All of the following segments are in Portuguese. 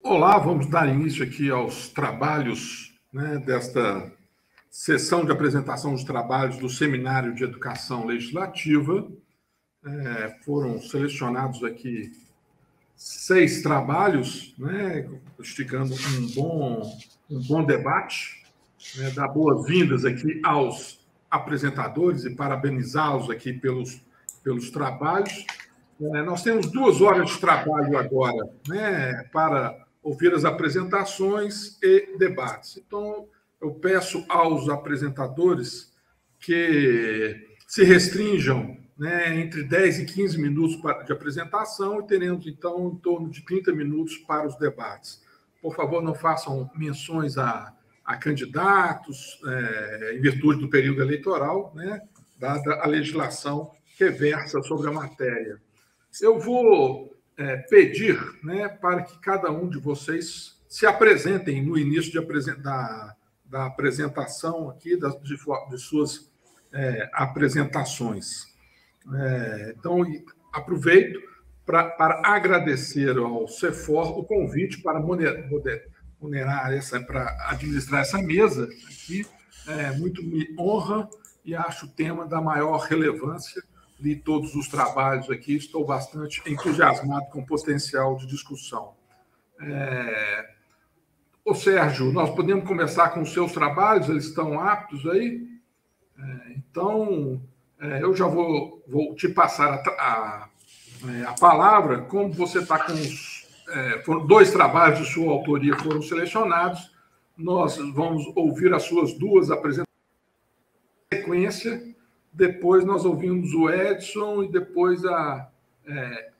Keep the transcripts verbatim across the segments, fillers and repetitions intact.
Olá, vamos dar início aqui aos trabalhos, né, desta sessão de apresentação dos trabalhos do Seminário de Educação Legislativa. É, foram selecionados aqui seis trabalhos, né, instigando um bom, um bom debate, né, dar boas-vindas aqui aos apresentadores e parabenizá-los aqui pelos, pelos trabalhos. É, nós temos duas horas de trabalho agora, né, para ouvir as apresentações e debates. Então, eu peço aos apresentadores que se restringam, né, entre dez e quinze minutos de apresentação e teremos, então, em torno de trinta minutos para os debates. Por favor, não façam menções a, a candidatos, é, em virtude do período eleitoral, né, dada a legislação que versa sobre a matéria. Eu vou é, pedir, né, para que cada um de vocês se apresentem no início de apresen da, da apresentação aqui, das, de, de suas é, apresentações. É, então, aproveito pra, para agradecer ao CEFOR o convite para moderar essa, para administrar essa mesa aqui. É, muito me honra e acho o tema da maior relevância. Li todos os trabalhos aqui, estou bastante entusiasmado com o potencial de discussão. É... Ô, Sérgio, nós podemos começar com os seus trabalhos, eles estão aptos aí? É, então, é, eu já vou, vou te passar a, a, a palavra. Como você está com os... É, foram dois trabalhos de sua autoria foram selecionados, nós vamos ouvir as suas duas apresentações em sequência. Depois nós ouvimos o Edson e depois a, é,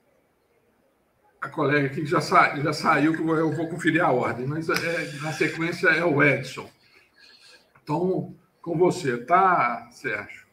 a colega aqui que já, sa, já saiu, que eu vou conferir a ordem, mas é, na sequência é o Edson. Então, com você, tá, Sérgio?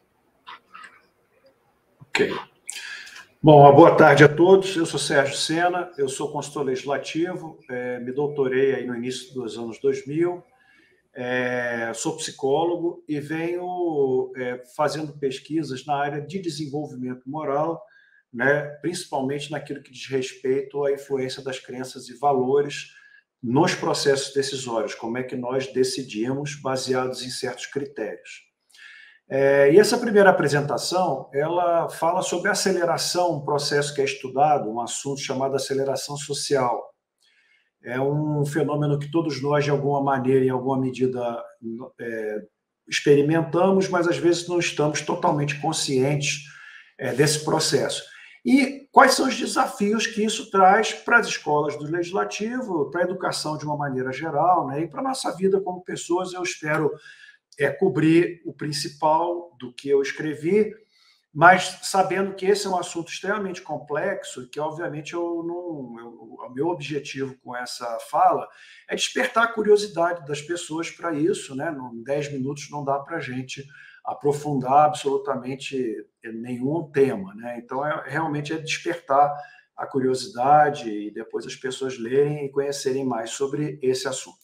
Ok. Bom, uma boa tarde a todos. Eu sou Sérgio Sena, eu sou consultor legislativo, é, me doutorei aí no início dos anos dois mil. É, sou psicólogo e venho é, fazendo pesquisas na área de desenvolvimento moral, né, principalmente naquilo que diz respeito à influência das crenças e valores nos processos decisórios, como é que nós decidimos baseados em certos critérios. É, e essa primeira apresentação, ela fala sobre aceleração, um processo que é estudado, um assunto chamado aceleração social. É um fenômeno que todos nós, de alguma maneira, em alguma medida, é, experimentamos, mas às vezes não estamos totalmente conscientes é, desse processo. E quais são os desafios que isso traz para as escolas do legislativo, para a educação de uma maneira geral, né, e para a nossa vida como pessoas. Eu espero é, cobrir o principal do que eu escrevi, mas sabendo que esse é um assunto extremamente complexo, que obviamente eu não, eu, o meu objetivo com essa fala é despertar a curiosidade das pessoas para isso, né? Em dez minutos não dá para a gente aprofundar absolutamente nenhum tema, né? Então, é, realmente é despertar a curiosidade e depois as pessoas lerem e conhecerem mais sobre esse assunto.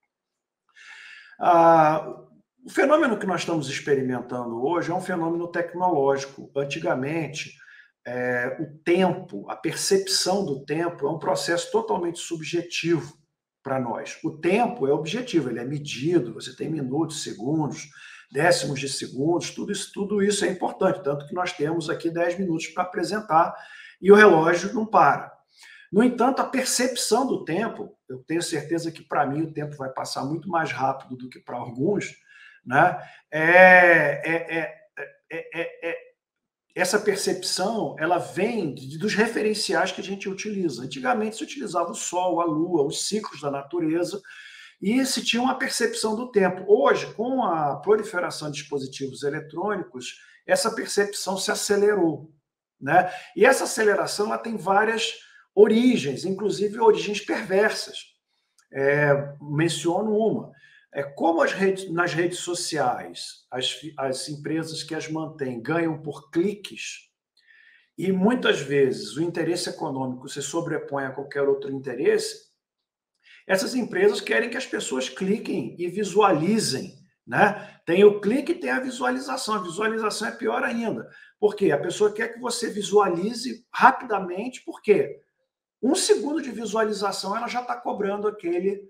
Ah, O fenômeno que nós estamos experimentando hoje é um fenômeno tecnológico. Antigamente, é, o tempo, a percepção do tempo é um processo totalmente subjetivo para nós. O tempo é objetivo, ele é medido, você tem minutos, segundos, décimos de segundos, tudo isso, tudo isso é importante, tanto que nós temos aqui dez minutos para apresentar e o relógio não para. No entanto, a percepção do tempo, eu tenho certeza que para mim o tempo vai passar muito mais rápido do que para alguns, né? É, é, é, é, é, essa percepção, ela vem de, dos referenciais que a gente utiliza. Antigamente se utilizava o sol, a lua, os ciclos da natureza, e se tinha uma percepção do tempo. Hoje, com a proliferação de dispositivos eletrônicos, essa percepção se acelerou, né? E essa aceleração, ela tem várias origens, inclusive origens perversas. É, menciono uma. É, como as redes, nas redes sociais, as, as empresas que as mantêm ganham por cliques, e muitas vezes o interesse econômico se sobrepõe a qualquer outro interesse, essas empresas querem que as pessoas cliquem e visualizem, né? Tem o clique e tem a visualização. A visualização é pior ainda. Por quê? A pessoa quer que você visualize rapidamente. Por quê? um segundo de visualização ela já está cobrando aquele,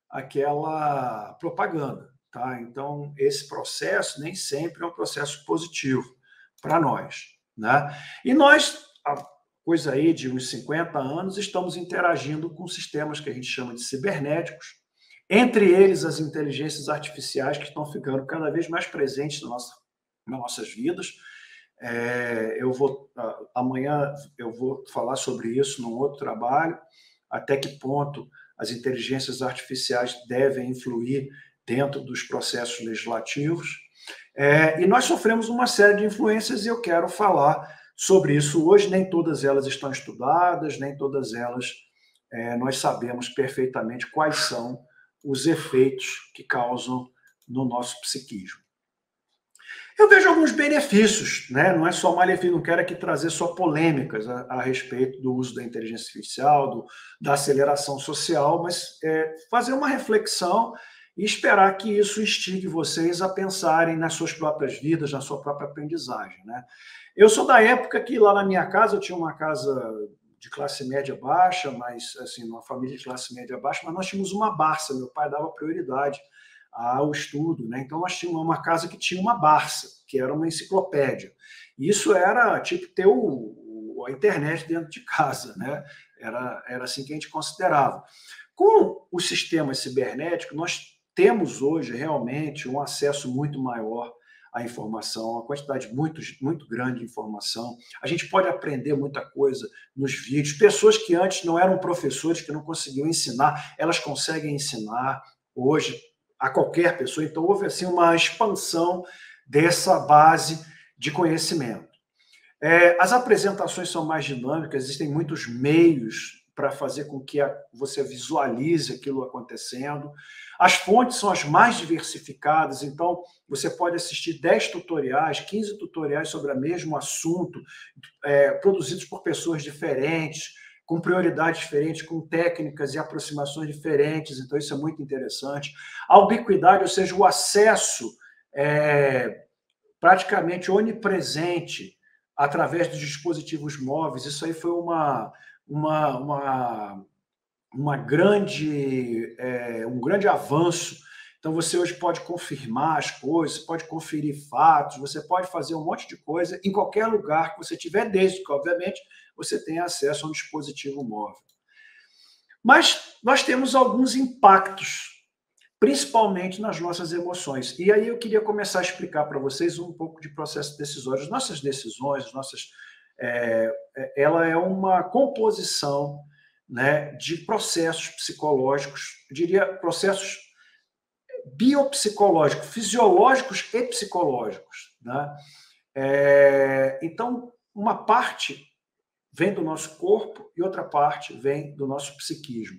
aquela propaganda. Tá? Então, esse processo nem sempre é um processo positivo para nós. Né? E nós, a coisa aí de uns cinquenta anos, estamos interagindo com sistemas que a gente chama de cibernéticos, entre eles as inteligências artificiais que estão ficando cada vez mais presentes na nossa, nas nossas vidas. É, eu vou, amanhã eu vou falar sobre isso num outro trabalho, até que ponto as inteligências artificiais devem influir dentro dos processos legislativos. É, e nós sofremos uma série de influências e eu quero falar sobre isso hoje. Nem todas elas estão estudadas, nem todas elas é, nós sabemos perfeitamente quais são os efeitos que causam no nosso psiquismo. Eu vejo alguns benefícios, né? Não é só malefício, não quero aqui trazer só polêmicas a, a respeito do uso da inteligência artificial, do, da aceleração social, mas é, fazer uma reflexão e esperar que isso instigue vocês a pensarem nas suas próprias vidas, na sua própria aprendizagem. Né? Eu sou da época que lá na minha casa, eu tinha uma casa de classe média baixa, mas assim, uma família de classe média baixa, mas nós tínhamos uma Barça, meu pai dava prioridade ao estudo, né? Então nós tínhamos uma casa que tinha uma Barça, que era uma enciclopédia. E isso era tipo ter o, o, a internet dentro de casa, né? Era, era assim que a gente considerava. Com os sistemas cibernéticos, nós temos hoje realmente um acesso muito maior à informação, uma quantidade muito, muito grande de informação. A gente pode aprender muita coisa nos vídeos. Pessoas que antes não eram professores, que não conseguiam ensinar, elas conseguem ensinar hoje a qualquer pessoa. Então, houve assim, uma expansão dessa base de conhecimento. É, as apresentações são mais dinâmicas, existem muitos meios para fazer com que a, você visualize aquilo acontecendo. As fontes são as mais diversificadas, então você pode assistir dez tutoriais, quinze tutoriais sobre o mesmo assunto, é, produzidos por pessoas diferentes, com prioridades diferentes, com técnicas e aproximações diferentes, então isso é muito interessante. A ubiquidade, ou seja, o acesso é, praticamente onipresente através dos dispositivos móveis, isso aí foi uma, uma, uma, uma grande, é, um grande avanço. Então, você hoje pode confirmar as coisas, pode conferir fatos, você pode fazer um monte de coisa em qualquer lugar que você tiver, desde que, obviamente, você tenha acesso a um dispositivo móvel. Mas nós temos alguns impactos, principalmente nas nossas emoções. E aí eu queria começar a explicar para vocês um pouco de processo decisório. As nossas decisões, as nossas, é, ela é uma composição, né, de processos psicológicos, eu diria processos biopsicológicos, fisiológicos e psicológicos. Né? É, então, uma parte vem do nosso corpo e outra parte vem do nosso psiquismo.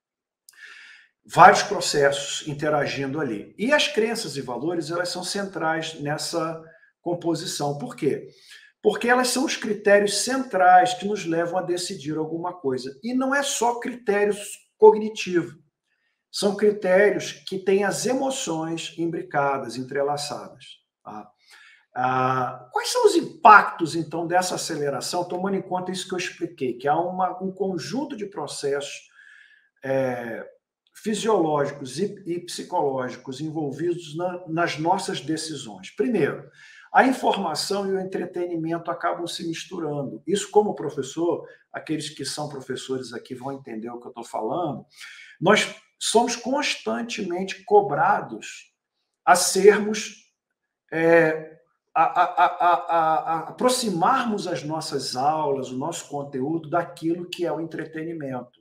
Vários processos interagindo ali. E as crenças e valores, elas são centrais nessa composição. Por quê? Porque elas são os critérios centrais que nos levam a decidir alguma coisa. E não é só critérios cognitivos. São critérios que têm as emoções imbricadas, entrelaçadas. Tá? Ah, quais são os impactos, então, dessa aceleração, tomando em conta isso que eu expliquei, que há uma, um conjunto de processos é, fisiológicos e, e psicológicos envolvidos na, nas nossas decisões? Primeiro, a informação e o entretenimento acabam se misturando. Isso, como professor, aqueles que são professores aqui vão entender o que eu estou falando, nós somos constantemente cobrados a sermos... É, A, a, a, a aproximarmos as nossas aulas, o nosso conteúdo daquilo que é o entretenimento.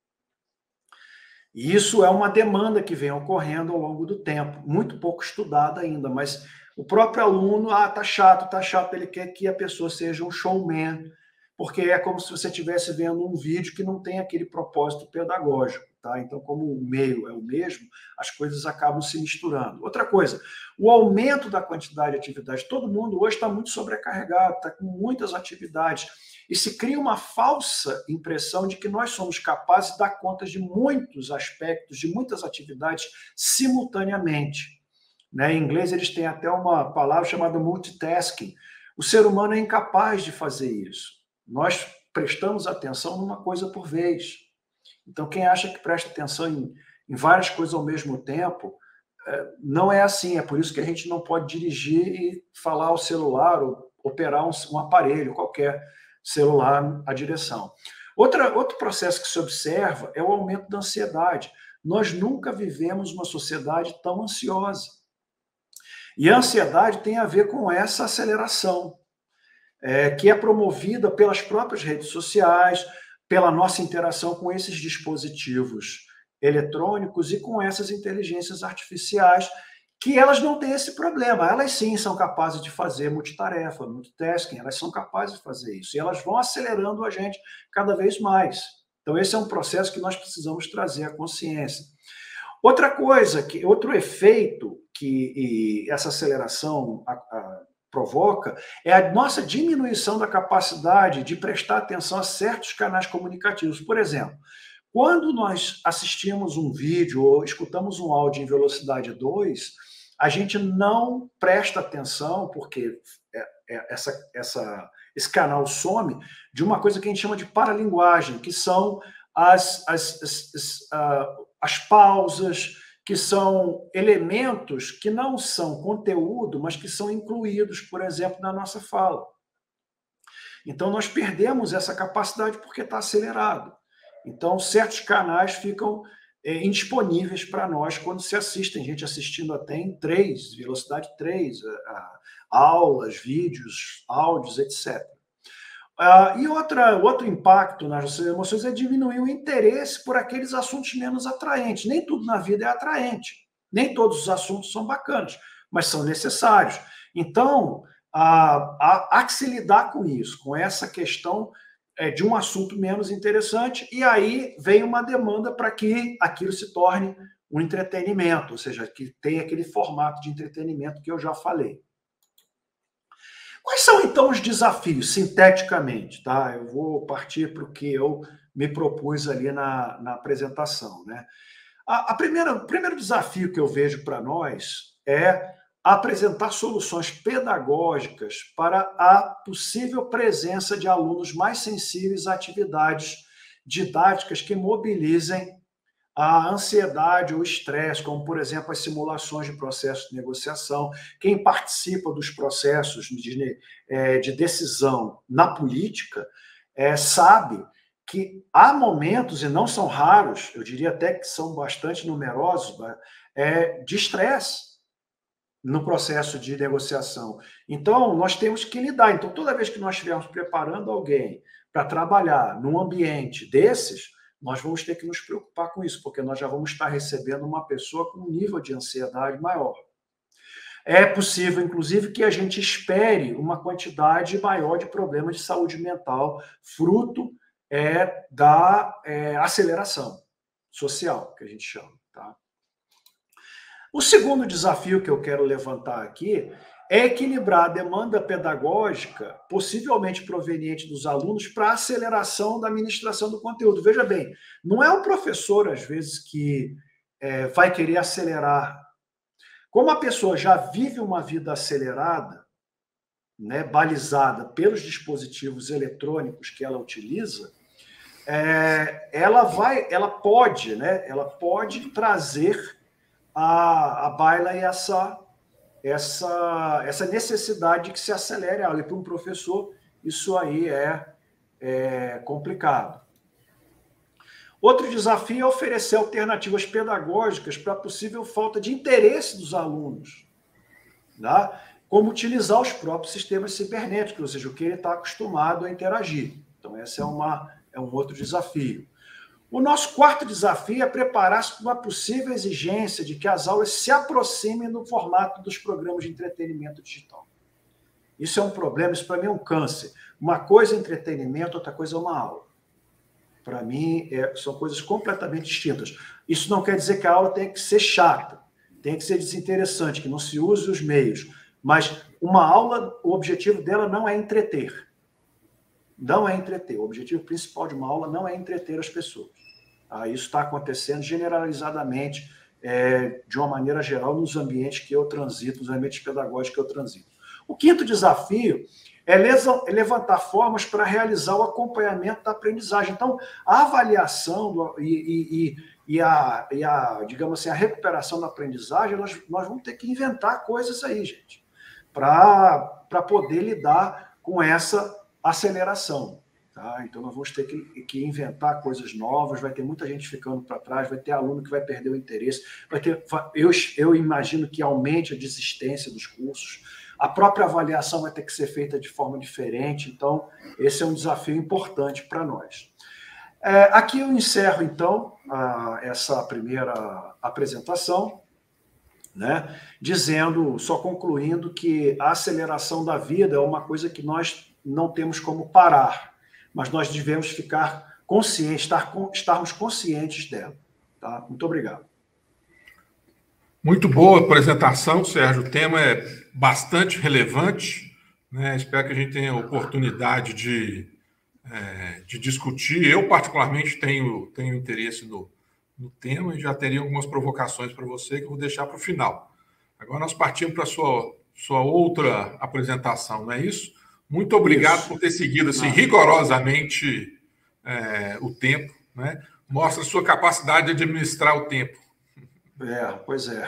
E isso é uma demanda que vem ocorrendo ao longo do tempo, muito pouco estudada ainda, mas o próprio aluno, ah, tá chato, tá chato, ele quer que a pessoa seja um showman, porque é como se você estivesse vendo um vídeo que não tem aquele propósito pedagógico. Tá? Então, como o meio é o mesmo, as coisas acabam se misturando. Outra coisa, o aumento da quantidade de atividades. Todo mundo hoje está muito sobrecarregado, está com muitas atividades. E se cria uma falsa impressão de que nós somos capazes de dar conta de muitos aspectos, de muitas atividades simultaneamente. Né? Em inglês, eles têm até uma palavra chamada multitasking. O ser humano é incapaz de fazer isso. Nós prestamos atenção numa coisa por vez. Então, quem acha que presta atenção em, em várias coisas ao mesmo tempo, é, não é assim. É por isso que a gente não pode dirigir e falar ao celular ou operar um, um aparelho, qualquer celular, à direção. Outra, outro processo que se observa é o aumento da ansiedade. Nós nunca vivemos uma sociedade tão ansiosa. E a ansiedade tem a ver com essa aceleração, é, que é promovida pelas próprias redes sociais, pela nossa interação com esses dispositivos eletrônicos e com essas inteligências artificiais, que elas não têm esse problema. Elas sim são capazes de fazer multitarefa, multitasking, elas são capazes de fazer isso. E elas vão acelerando a gente cada vez mais. Então, esse é um processo que nós precisamos trazer à consciência. Outra coisa, que, outro efeito que essa aceleração a, a, provoca é a nossa diminuição da capacidade de prestar atenção a certos canais comunicativos. Por exemplo, quando nós assistimos um vídeo ou escutamos um áudio em velocidade dois, a gente não presta atenção, porque essa, essa, esse canal some, de uma coisa que a gente chama de paralinguagem, que são as, as, as, as, uh, as pausas, que são elementos que não são conteúdo, mas que são incluídos, por exemplo, na nossa fala. Então, nós perdemos essa capacidade porque está acelerado. Então, certos canais ficam é, indisponíveis para nós quando se assistem. Gente assistindo até em três, velocidade três, a, a, aulas, vídeos, áudios, etcétera. Uh, e outra, outro impacto nas nossas emoções é diminuir o interesse por aqueles assuntos menos atraentes. Nem tudo na vida é atraente. Nem todos os assuntos são bacanas, mas são necessários. Então, uh, há, há que se lidar com isso, com essa questão é, de um assunto menos interessante, e aí vem uma demanda para que aquilo se torne um entretenimento, ou seja, que tenha aquele formato de entretenimento que eu já falei. Quais são, então, os desafios, sinteticamente? Tá? Eu vou partir para o que eu me propus ali na, na apresentação. Né? A, a primeira, o primeiro desafio que eu vejo para nós é apresentar soluções pedagógicas para a possível presença de alunos mais sensíveis a atividades didáticas que mobilizem a ansiedade ou o estresse, como, por exemplo, as simulações de processos de negociação. Quem participa dos processos de, de decisão na política é, sabe que há momentos, e não são raros, eu diria até que são bastante numerosos, é, de estresse no processo de negociação. Então, nós temos que lidar. Então, toda vez que nós estivermos preparando alguém para trabalhar num ambiente desses, nós vamos ter que nos preocupar com isso, porque nós já vamos estar recebendo uma pessoa com um nível de ansiedade maior. É possível, inclusive, que a gente espere uma quantidade maior de problemas de saúde mental, fruto é, da é, aceleração social, que a gente chama. Tá? O segundo desafio que eu quero levantar aqui é equilibrar a demanda pedagógica, possivelmente proveniente dos alunos, para a aceleração da administração do conteúdo. Veja bem, não é o professor, às vezes, que é, vai querer acelerar. Como a pessoa já vive uma vida acelerada, né, balizada pelos dispositivos eletrônicos que ela utiliza, é, ela vai, ela pode, né, ela pode trazer à, à baila essa Essa, essa necessidade de que se acelere a aula. E para um professor, isso aí é, é complicado. Outro desafio é oferecer alternativas pedagógicas para a possível falta de interesse dos alunos, tá? Como utilizar os próprios sistemas cibernéticos, ou seja, o que ele está acostumado a interagir. Então, esse é, uma, é um outro desafio. O nosso quarto desafio é preparar-se para uma possível exigência de que as aulas se aproximem do formato dos programas de entretenimento digital. Isso é um problema, isso para mim é um câncer. Uma coisa é entretenimento, outra coisa é uma aula. Para mim, é, são coisas completamente distintas. Isso não quer dizer que a aula tem que ser chata, tem que ser desinteressante, que não se use os meios. Mas uma aula, o objetivo dela não é entreter. Não é entreter. O objetivo principal de uma aula não é entreter as pessoas. Ah, isso está acontecendo generalizadamente, é, de uma maneira geral, nos ambientes que eu transito, nos ambientes pedagógicos que eu transito. O quinto desafio é levantar formas para realizar o acompanhamento da aprendizagem. Então, a avaliação do, e, e, e, a, e a, digamos assim, a recuperação da aprendizagem, nós, nós vamos ter que inventar coisas aí, gente, para poder lidar com essa aceleração. Tá? Então, nós vamos ter que, que inventar coisas novas, vai ter muita gente ficando para trás, vai ter aluno que vai perder o interesse, vai ter, eu, eu imagino que aumente a desistência dos cursos, a própria avaliação vai ter que ser feita de forma diferente, então esse é um desafio importante para nós. É, aqui eu encerro, então, a, essa primeira apresentação, né, dizendo, só concluindo, que a aceleração da vida é uma coisa que nós não temos como parar, mas nós devemos ficar conscientes, estar, estarmos conscientes dela. Tá? Muito obrigado. Muito boa apresentação, Sérgio. O tema é bastante relevante, né? Espero que a gente tenha a oportunidade de, é, de discutir. Eu, particularmente, tenho, tenho interesse no, no tema e já teria algumas provocações para você que eu vou deixar para o final. Agora nós partimos para a sua, sua outra apresentação, não é isso? Muito obrigado isso. por ter seguido assim, rigorosamente é, o tempo, né? Mostra a sua capacidade de administrar o tempo. É, pois é.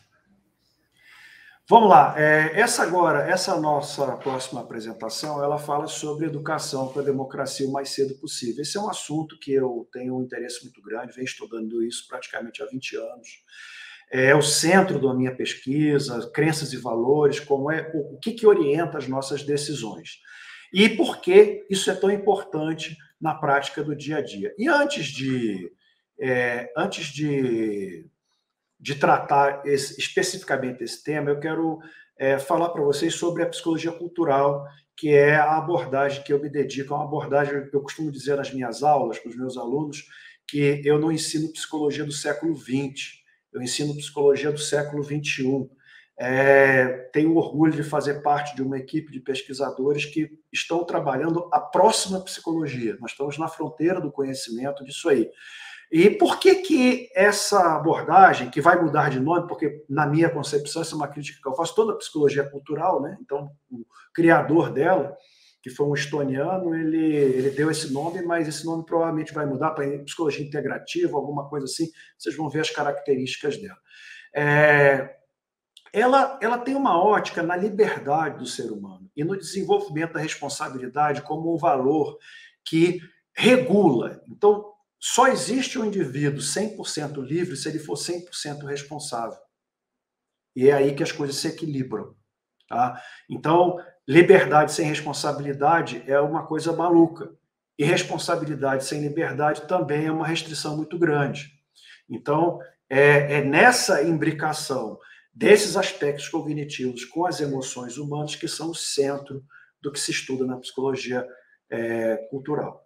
Vamos lá. É, essa agora, essa nossa próxima apresentação, ela fala sobre educação para a democracia o mais cedo possível. Esse é um assunto que eu tenho um interesse muito grande, venho estudando isso praticamente há vinte anos. É o centro da minha pesquisa, crenças e valores, como é, o que, que orienta as nossas decisões. E por que isso é tão importante na prática do dia a dia. E antes de, é, antes de, de tratar esse, especificamente esse tema, eu quero é, falar para vocês sobre a psicologia cultural, que é a abordagem que eu me dedico, é uma abordagem que eu costumo dizer nas minhas aulas, para os meus alunos, que eu não ensino psicologia do século vinte, eu ensino psicologia do século vinte e um. É, tenho orgulho de fazer parte de uma equipe de pesquisadores que estão trabalhando a próxima psicologia. Nós estamos na fronteira do conhecimento disso aí. E por que que essa abordagem, que vai mudar de nome, porque na minha concepção essa é uma crítica que eu faço, toda a psicologia cultural, né? Então o criador dela, que foi um estoniano, ele, ele deu esse nome, mas esse nome provavelmente vai mudar para psicologia integrativa, alguma coisa assim, vocês vão ver as características dela. É, ela, ela tem uma ótica na liberdade do ser humano e no desenvolvimento da responsabilidade como um valor que regula. Então, só existe um indivíduo cem por cento livre se ele for cem por cento responsável. E é aí que as coisas se equilibram. Tá? Então, liberdade sem responsabilidade é uma coisa maluca. E responsabilidade sem liberdade também é uma restrição muito grande. Então, é, é nessa imbricação desses aspectos cognitivos com as emoções humanas que são o centro do que se estuda na psicologia é, cultural.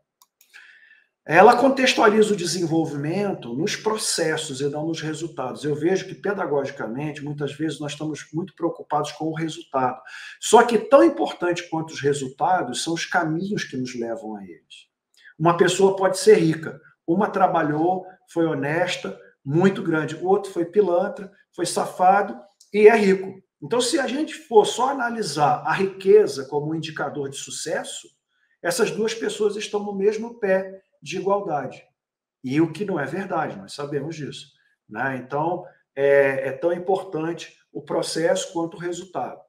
Ela contextualiza o desenvolvimento nos processos e não nos resultados. Eu vejo que, pedagogicamente, muitas vezes nós estamos muito preocupados com o resultado. Só que tão importante quanto os resultados são os caminhos que nos levam a eles. Uma pessoa pode ser rica. Uma trabalhou, foi honesta, muito grande. O outro foi pilantra, foi safado e é rico. Então, se a gente for só analisar a riqueza como um indicador de sucesso, essas duas pessoas estão no mesmo pé de igualdade. E o que não é verdade, nós sabemos disso. Né? Então, é, é tão importante o processo quanto o resultado.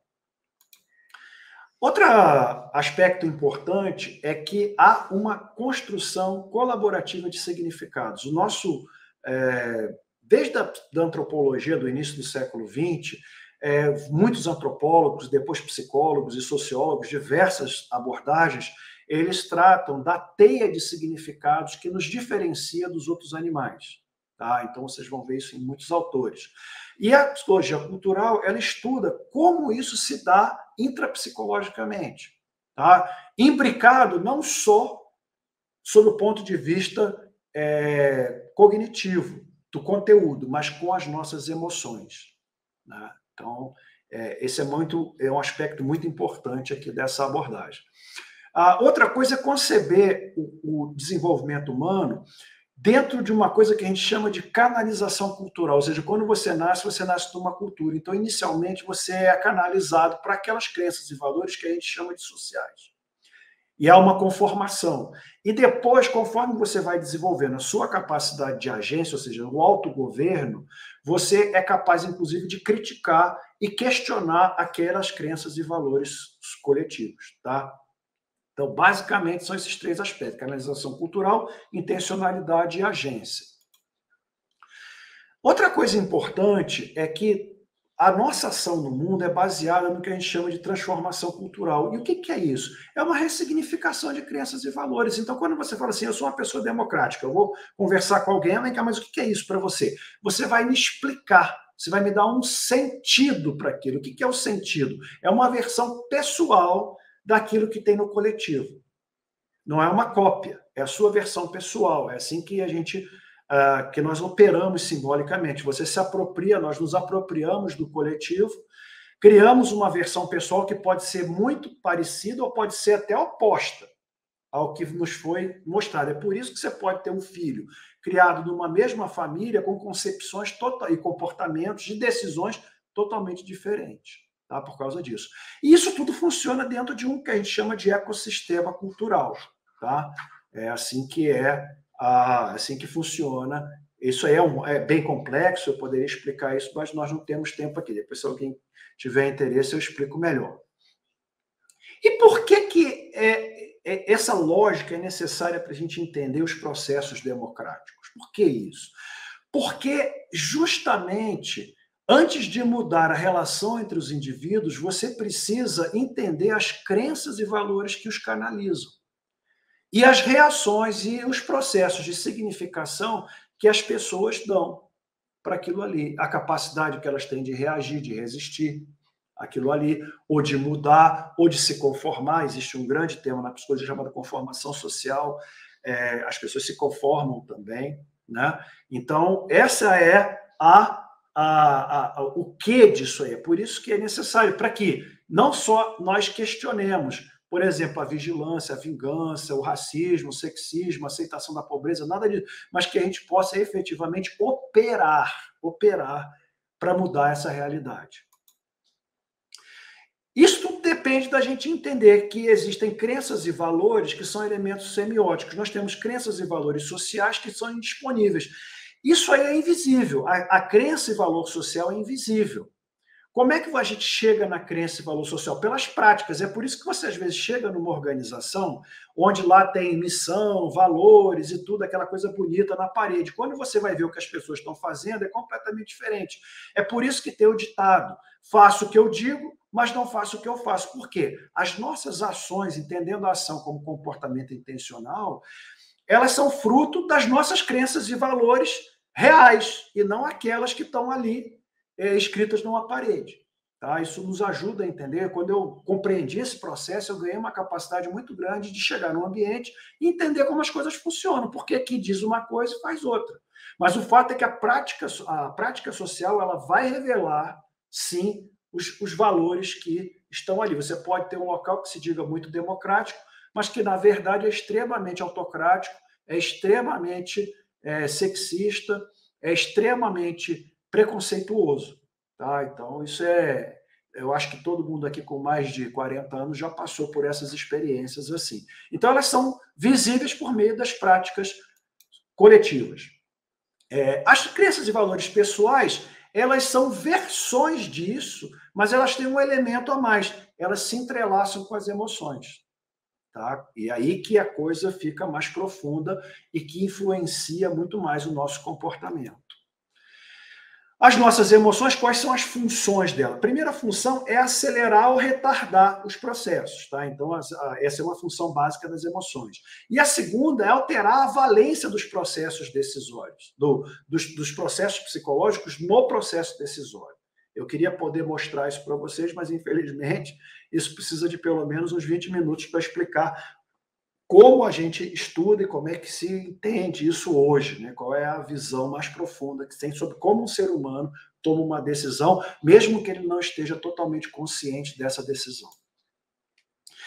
Outro aspecto importante é que há uma construção colaborativa de significados. O nosso, é, desde a da antropologia do início do século vinte, é, muitos antropólogos, depois psicólogos e sociólogos, diversas abordagens, eles tratam da teia de significados que nos diferencia dos outros animais. Tá? Então, vocês vão ver isso em muitos autores. E a psicologia cultural, ela estuda como isso se dá intrapsicologicamente. Tá? Imbricado não só sob o ponto de vista é, cognitivo, do conteúdo, mas com as nossas emoções. Né? Então, é, esse é, muito, é um aspecto muito importante aqui dessa abordagem. A outra coisa é conceber o, o desenvolvimento humano dentro de uma coisa que a gente chama de canalização cultural, ou seja, quando você nasce, você nasce de uma cultura. Então, inicialmente, você é canalizado para aquelas crenças e valores que a gente chama de sociais. E há uma conformação. E depois, conforme você vai desenvolvendo a sua capacidade de agência, ou seja, o autogoverno, você é capaz, inclusive, de criticar e questionar aquelas crenças e valores coletivos, tá? Então, basicamente, são esses três aspectos: canalização cultural, intencionalidade e agência. Outra coisa importante é que a nossa ação no mundo é baseada no que a gente chama de transformação cultural. E o que é isso? É uma ressignificação de crenças e valores. Então, quando você fala assim, eu sou uma pessoa democrática, eu vou conversar com alguém, vem cá, mas o que é isso para você? Você vai me explicar, você vai me dar um sentido para aquilo. O que é o sentido? É uma versão pessoal daquilo que tem no coletivo. Não é uma cópia, é a sua versão pessoal. É assim que a gente... Uh, que nós operamos simbolicamente. Você se apropria, nós nos apropriamos do coletivo, criamos uma versão pessoal que pode ser muito parecida ou pode ser até oposta ao que nos foi mostrado. É por isso que você pode ter um filho criado numa mesma família com concepções total, e comportamentos de decisões totalmente diferentes, tá? Por causa disso. E isso tudo funciona dentro de um que a gente chama de ecossistema cultural, tá? É assim que é Ah, assim que funciona. Isso aí é, um, é bem complexo, eu poderia explicar isso, mas nós não temos tempo aqui. Depois, se alguém tiver interesse, eu explico melhor. E por que, que é, é, essa lógica é necessária para a gente entender os processos democráticos? Por que isso? Porque, justamente, antes de mudar a relação entre os indivíduos, você precisa entender as crenças e valores que os canalizam. E as reações e os processos de significação que as pessoas dão para aquilo ali. A capacidade que elas têm de reagir, de resistir àquilo ali, ou de mudar, ou de se conformar. Existe um grande tema na psicologia chamado conformação social. É, as pessoas se conformam também, né? Então, essa é a, a, a, o que disso aí. É por isso que é necessário, para que não só nós questionemos, por exemplo, a vigilância, a vingança, o racismo, o sexismo, a aceitação da pobreza, nada disso, mas que a gente possa efetivamente operar, operar para mudar essa realidade. Isso tudo depende da gente entender que existem crenças e valores que são elementos semióticos. Nós temos crenças e valores sociais que são indisponíveis. Isso aí é invisível. A, a crença e valor social é invisível. Como é que a gente chega na crença e valor social? Pelas práticas. É por isso que você, às vezes, chega numa organização onde lá tem missão, valores e tudo, aquela coisa bonita na parede. Quando você vai ver o que as pessoas estão fazendo, é completamente diferente. É por isso que tem o ditado: faço o que eu digo, mas não faço o que eu faço. Por quê? As nossas ações, entendendo a ação como comportamento intencional, elas são fruto das nossas crenças e valores reais, e não aquelas que estão ali É, escritas numa parede. Tá? Isso nos ajuda a entender. Quando eu compreendi esse processo, eu ganhei uma capacidade muito grande de chegar num ambiente e entender como as coisas funcionam, porque aqui diz uma coisa e faz outra. Mas o fato é que a prática, a prática social ela vai revelar, sim, os, os valores que estão ali. Você pode ter um local que se diga muito democrático, mas que, na verdade, é extremamente autocrático, é extremamente é, sexista, é extremamente preconceituoso, tá? Então, isso é... Eu acho que todo mundo aqui com mais de quarenta anos já passou por essas experiências assim. Então, elas são visíveis por meio das práticas coletivas. É, as crenças e valores pessoais, elas são versões disso, mas elas têm um elemento a mais. Elas se entrelaçam com as emoções. Tá? E aí que a coisa fica mais profunda e que influencia muito mais o nosso comportamento. As nossas emoções, quais são as funções dela? A primeira função é acelerar ou retardar os processos. Tá? Então, essa é uma função básica das emoções. E a segunda é alterar a valência dos processos decisórios, do, dos, dos processos psicológicos no processo decisório. Eu queria poder mostrar isso para vocês, mas, infelizmente, isso precisa de pelo menos uns vinte minutos para explicar como a gente estuda e como é que se entende isso hoje, né? Qual é a visão mais profunda que tem sobre como um ser humano toma uma decisão, mesmo que ele não esteja totalmente consciente dessa decisão.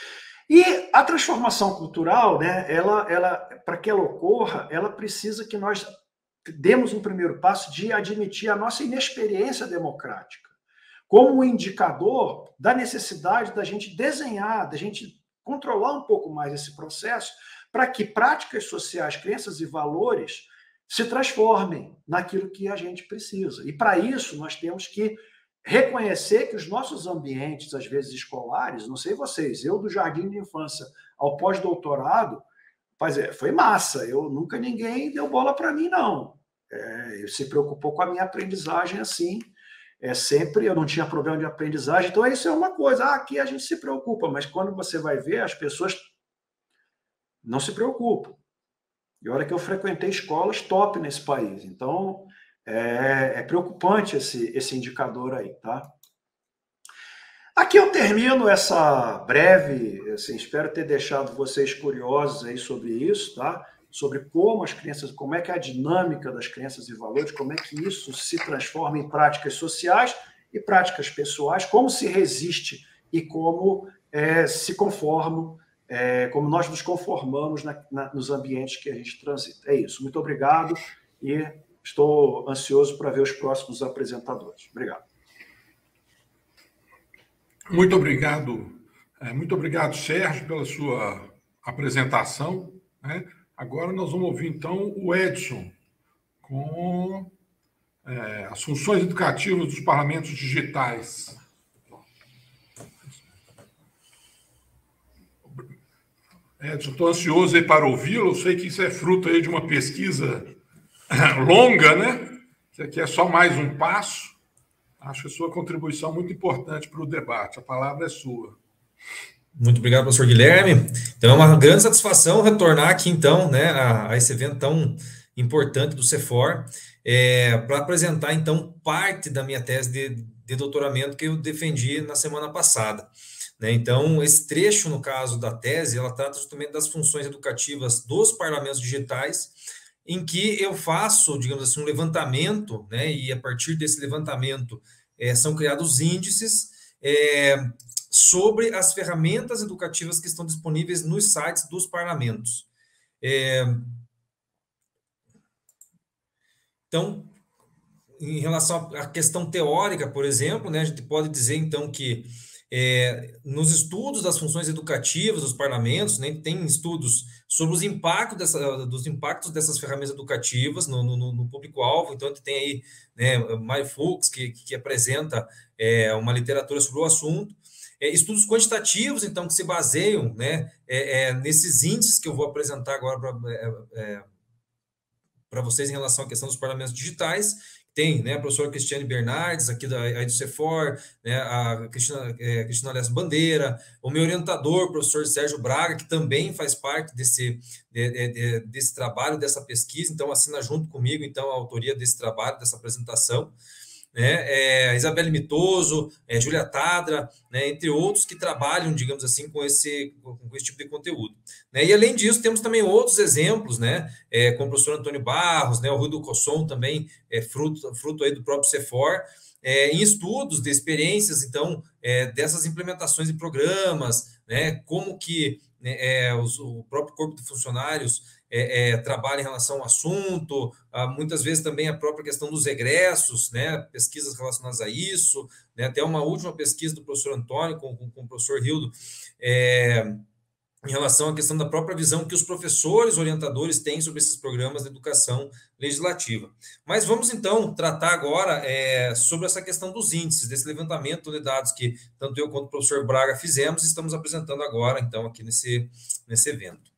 E a transformação cultural, né, ela, ela, para que ela ocorra, ela precisa que nós demos um primeiro passo de admitir a nossa inexperiência democrática como um indicador da necessidade da gente desenhar, da gente controlar um pouco mais esse processo para que práticas sociais, crenças e valores se transformem naquilo que a gente precisa. E para isso nós temos que reconhecer que os nossos ambientes, às vezes escolares, não sei vocês, eu do jardim de infância ao pós-doutorado, foi massa, eu nunca ninguém deu bola para mim, não. É, se preocupou com a minha aprendizagem assim, é sempre, eu não tinha problema de aprendizagem, então isso é uma coisa, ah, aqui a gente se preocupa, mas quando você vai ver, as pessoas não se preocupam. E olha que eu frequentei escolas top nesse país, então é, é preocupante esse, esse indicador aí, tá? Aqui eu termino essa breve, assim, espero ter deixado vocês curiosos aí sobre isso, tá? Sobre como as crenças, como é que é a dinâmica das crenças e valores, como é que isso se transforma em práticas sociais e práticas pessoais, como se resiste e como é, se conforma, é, como nós nos conformamos na, na, nos ambientes que a gente transita. É isso. Muito obrigado e estou ansioso para ver os próximos apresentadores. Obrigado. Muito obrigado, muito obrigado, Sérgio, pela sua apresentação, né? Agora nós vamos ouvir, então, o Edson, com é, as funções educativas dos parlamentos digitais. Edson, estou ansioso aí para ouvi-lo. Eu sei que isso é fruto aí de uma pesquisa longa, né? Que aqui é só mais um passo. Acho a sua contribuição muito importante para o debate. A palavra é sua. Muito obrigado, professor Guilherme. Então, é uma grande satisfação retornar aqui, então, né, a, a esse evento tão importante do CEFOR, é, para apresentar, então, parte da minha tese de, de doutoramento que eu defendi na semana passada. Né? Então, esse trecho, no caso da tese, ela trata justamente das funções educativas dos parlamentos digitais, em que eu faço, digamos assim, um levantamento, né, e a partir desse levantamento é, são criados índices é, sobre as ferramentas educativas que estão disponíveis nos sites dos parlamentos. É, então, em relação à questão teórica, por exemplo, né, a gente pode dizer, então, que é, nos estudos das funções educativas dos parlamentos, né, tem estudos sobre os impactos, dessa, dos impactos dessas ferramentas educativas no, no, no público-alvo. Então, a gente tem aí, né, Mari Fuchs, que, que apresenta é, uma literatura sobre o assunto. É, estudos quantitativos, então, que se baseiam, né, é, é, nesses índices que eu vou apresentar agora para é, é, para vocês em relação à questão dos parlamentos digitais. Tem, né, a professora Cristiane Bernardes, aqui da aí do CEFOR, né, a Cristina, é, Cristina Alessio Bandeira, o meu orientador, o professor Sérgio Braga, que também faz parte desse, de, de, desse trabalho, dessa pesquisa, então assina junto comigo, então, a autoria desse trabalho, dessa apresentação. Né, é, Isabelle Mitoso, é, Júlia Tadra, né, entre outros que trabalham, digamos assim, com esse, com esse tipo de conteúdo. Né, e além disso, temos também outros exemplos, né, é, como o professor Antônio Barros, né, o Rui do Cosson também, é, fruto, fruto aí do próprio CEFOR, é, em estudos de experiências, então, é, dessas implementações de programas, né, como que né, é, os, o próprio corpo de funcionários É, é, trabalha em relação ao assunto, ah, muitas vezes também a própria questão dos egressos, né, pesquisas relacionadas a isso, né, até uma última pesquisa do professor Antônio com, com, com o professor Hildo, é, em relação à questão da própria visão que os professores orientadores têm sobre esses programas de educação legislativa. Mas vamos, então, tratar agora é, sobre essa questão dos índices, desse levantamento de dados que tanto eu quanto o professor Braga fizemos e estamos apresentando agora, então, aqui nesse, nesse evento.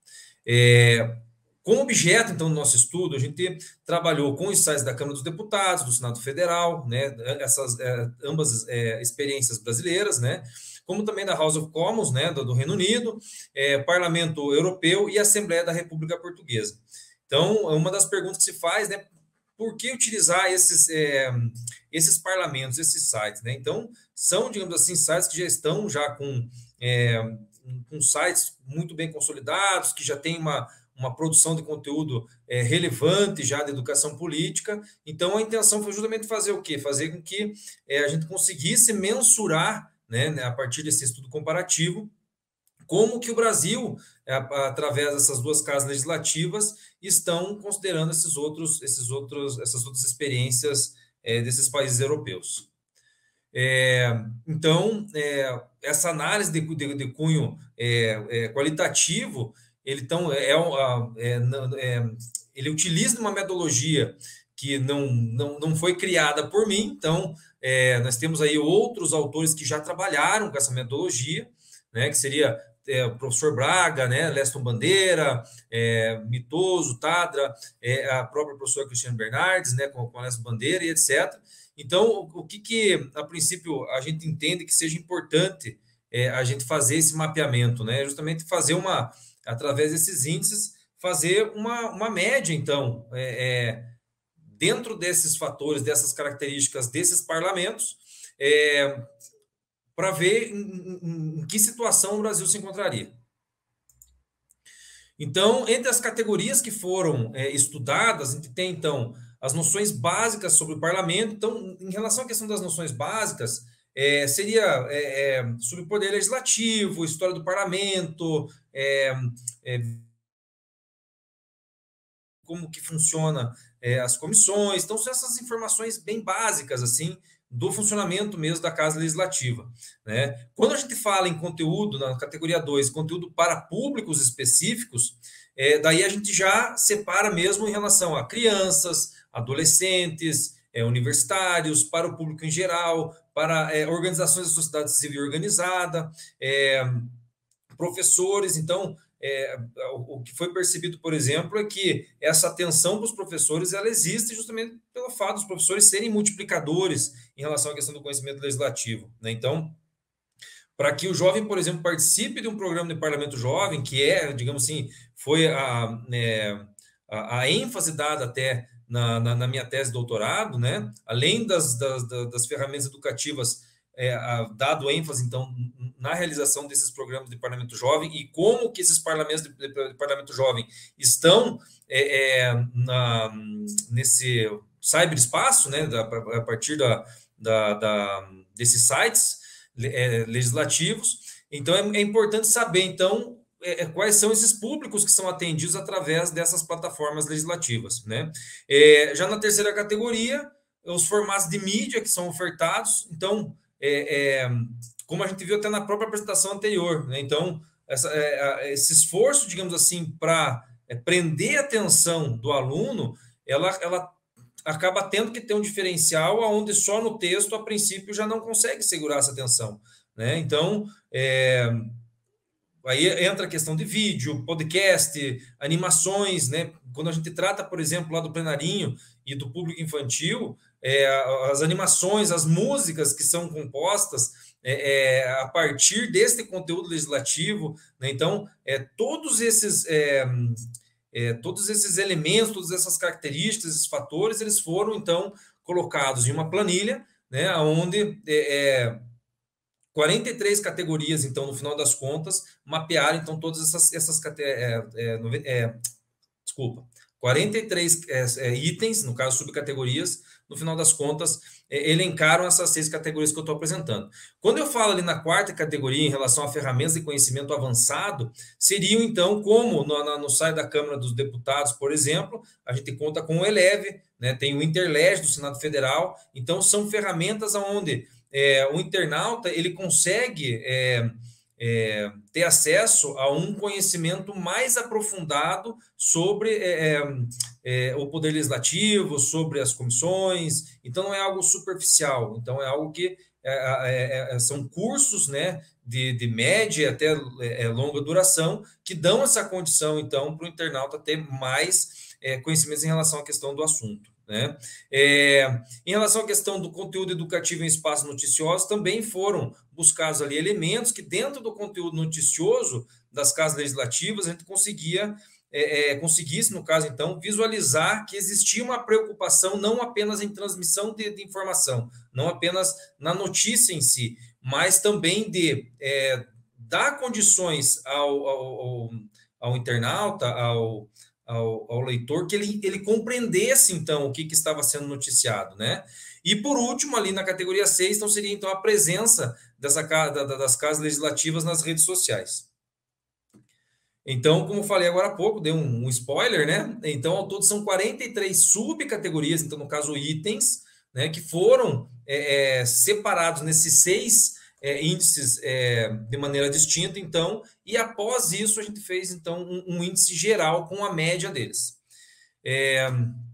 É, Com objeto, então, do nosso estudo, a gente trabalhou com os sites da Câmara dos Deputados, do Senado Federal, né, essas é, ambas é, experiências brasileiras, né, como também da House of Commons, né, do, do Reino Unido, é, Parlamento Europeu e Assembleia da República Portuguesa. Então, uma das perguntas que se faz, né, por que utilizar esses, é, esses parlamentos, esses sites, né? Então, são, digamos assim, sites que já estão já com, é, com sites muito bem consolidados, que já tem uma uma produção de conteúdo é, relevante já da educação política. Então, a intenção foi justamente fazer o quê? Fazer com que é, a gente conseguisse mensurar, né, a partir desse estudo comparativo, como que o Brasil, através dessas duas casas legislativas, estão considerando esses outros, esses outros, essas outras experiências é, desses países europeus. É, então, é, essa análise de, de, de cunho é, é, qualitativo, ele, então, é, é, é, ele utiliza uma metodologia que não, não, não foi criada por mim, então, é, nós temos aí outros autores que já trabalharam com essa metodologia, né, que seria é, o professor Braga, né, Leston Bandeira, é, Mitoso, Tadra, é, a própria professora Cristiane Bernardes, né, com, com a Leston Bandeira e etcétera. Então, o que, que, a princípio, a gente entende que seja importante é, a gente fazer esse mapeamento, né? Justamente fazer uma, através desses índices, fazer uma, uma média, então, é, é, dentro desses fatores, dessas características desses parlamentos, é, para ver em, em, em que situação o Brasil se encontraria. Então, entre as categorias que foram é, estudadas, a gente tem, então, as noções básicas sobre o parlamento. Então, em relação à questão das noções básicas, é, seria é, é, sobre o poder legislativo, história do parlamento, é, é, como que funciona é, as comissões. Então, são essas informações bem básicas, assim, do funcionamento mesmo da Casa Legislativa, né? Quando a gente fala em conteúdo, na categoria dois, conteúdo para públicos específicos, é, daí a gente já separa mesmo em relação a crianças, adolescentes, é, universitários, para o público em geral, para é, organizações da sociedade civil organizada, é, professores. Então, é, o que foi percebido, por exemplo, é que essa atenção para os professores ela existe justamente pelo fato dos professores serem multiplicadores em relação à questão do conhecimento legislativo, né? Então, para que o jovem, por exemplo, participe de um programa de parlamento jovem, que é, digamos assim, foi a, né, a, a ênfase dada até na, na, na minha tese de doutorado, né? Além das, das, das ferramentas educativas, é, a, dado ênfase, então, na realização desses programas de parlamento jovem e como que esses parlamentos de, de, de parlamento jovem estão é, é, na, nesse cyberespaço, né? Da, a partir da, da, da, desses sites é, legislativos. Então, é, é importante saber, então, É, quais são esses públicos que são atendidos através dessas plataformas legislativas, né? É, já na terceira categoria, os formatos de mídia que são ofertados. Então, é, é, como a gente viu até na própria apresentação anterior, né? Então, essa, é, esse esforço, digamos assim, para é, prender a atenção do aluno, ela, ela acaba tendo que ter um diferencial onde só no texto, a princípio, já não consegue segurar essa atenção, né? Então, é, aí entra a questão de vídeo, podcast, animações, né? Quando a gente trata, por exemplo, lá do plenarinho e do público infantil, é, as animações, as músicas que são compostas é, é, a partir deste conteúdo legislativo, né? Então, é, todos esses é, é, todos esses elementos, todas essas características, esses fatores, eles foram, então, colocados em uma planilha, né? Onde é, é, quarenta e três categorias, então, no final das contas, mapearam, então, todas essas, essas é, é, é, desculpa, quarenta e três é, é, itens, no caso, subcategorias, no final das contas, é, elencaram essas seis categorias que eu estou apresentando. Quando eu falo ali na quarta categoria, em relação a ferramentas de conhecimento avançado, seriam, então, como no, no, no site da Câmara dos Deputados, por exemplo, a gente conta com o Eleve, né, tem o Interlege do Senado Federal. Então, são ferramentas onde É, o internauta ele consegue é, é, ter acesso a um conhecimento mais aprofundado sobre é, é, o poder legislativo, sobre as comissões. Então, não é algo superficial. Então, é algo que é, é, são cursos, né, de, de média até é, longa duração que dão essa condição, então, para o internauta ter mais é, conhecimentos em relação à questão do assunto, né? É, em relação à questão do conteúdo educativo em espaços noticiosos, também foram buscados ali elementos que, dentro do conteúdo noticioso das casas legislativas, a gente conseguia, é, é, conseguisse, no caso, então, visualizar que existia uma preocupação não apenas em transmissão de, de informação, não apenas na notícia em si, mas também de é, dar condições ao, ao, ao, ao internauta, ao Ao, ao leitor, que ele, ele compreendesse, então, o que, que estava sendo noticiado, né? E, por último, ali na categoria seis, então, seria, então, a presença dessa, da, das casas legislativas nas redes sociais. Então, como eu falei agora há pouco, dei um, um spoiler, né? Então, ao todo são quarenta e três subcategorias, então, no caso, itens, né, que foram é, é, separados nesses seis é, índices é, de maneira distinta, então, e após isso a gente fez, então, um, um índice geral com a média deles. É,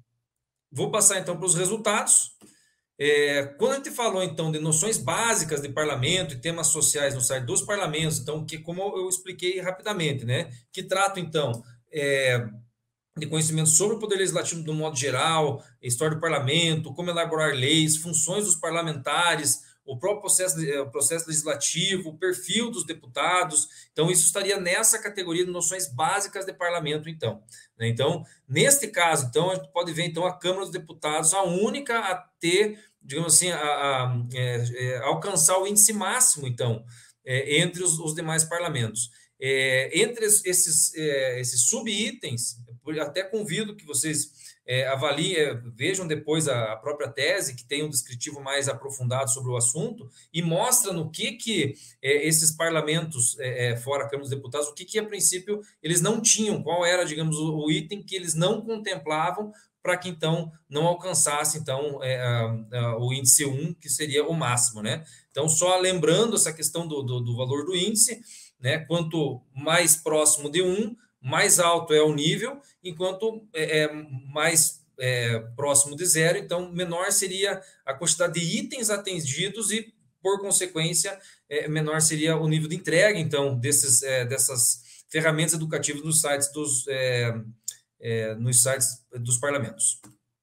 vou passar, então, para os resultados. É, quando a gente falou, então, de noções básicas de parlamento e temas sociais no site dos parlamentos, então, que como eu expliquei rapidamente, né, que tratam, então, é, de conhecimento sobre o poder legislativo do modo geral, história do parlamento, como elaborar leis, funções dos parlamentares, o próprio processo, o processo legislativo, o perfil dos deputados. Então, isso estaria nessa categoria de noções básicas de parlamento, então. Né? Então, neste caso, então, a gente pode ver, então, a Câmara dos Deputados, a única a ter, digamos assim, a, a, a, é, a alcançar o índice máximo, então, é, entre os, os demais parlamentos. É, entre esses, é, esses subitens, até convido que vocês é, avaliem, é, vejam depois a, a própria tese, que tem um descritivo mais aprofundado sobre o assunto, e mostra no que, que é, esses parlamentos, é, fora a Câmara dos Deputados, o que, que a princípio eles não tinham, qual era, digamos, o, o item que eles não contemplavam para que, então, não alcançasse, então, é, a, a, o índice um, que seria o máximo, né? Então, só lembrando essa questão do, do, do valor do índice, né? Quanto mais próximo de um, mais alto é o nível, enquanto é, é mais é, próximo de zero, então menor seria a quantidade de itens atendidos e, por consequência, é, menor seria o nível de entrega, então, desses, é, dessas ferramentas educativas nos sites dos, é, é, nos sites dos parlamentos.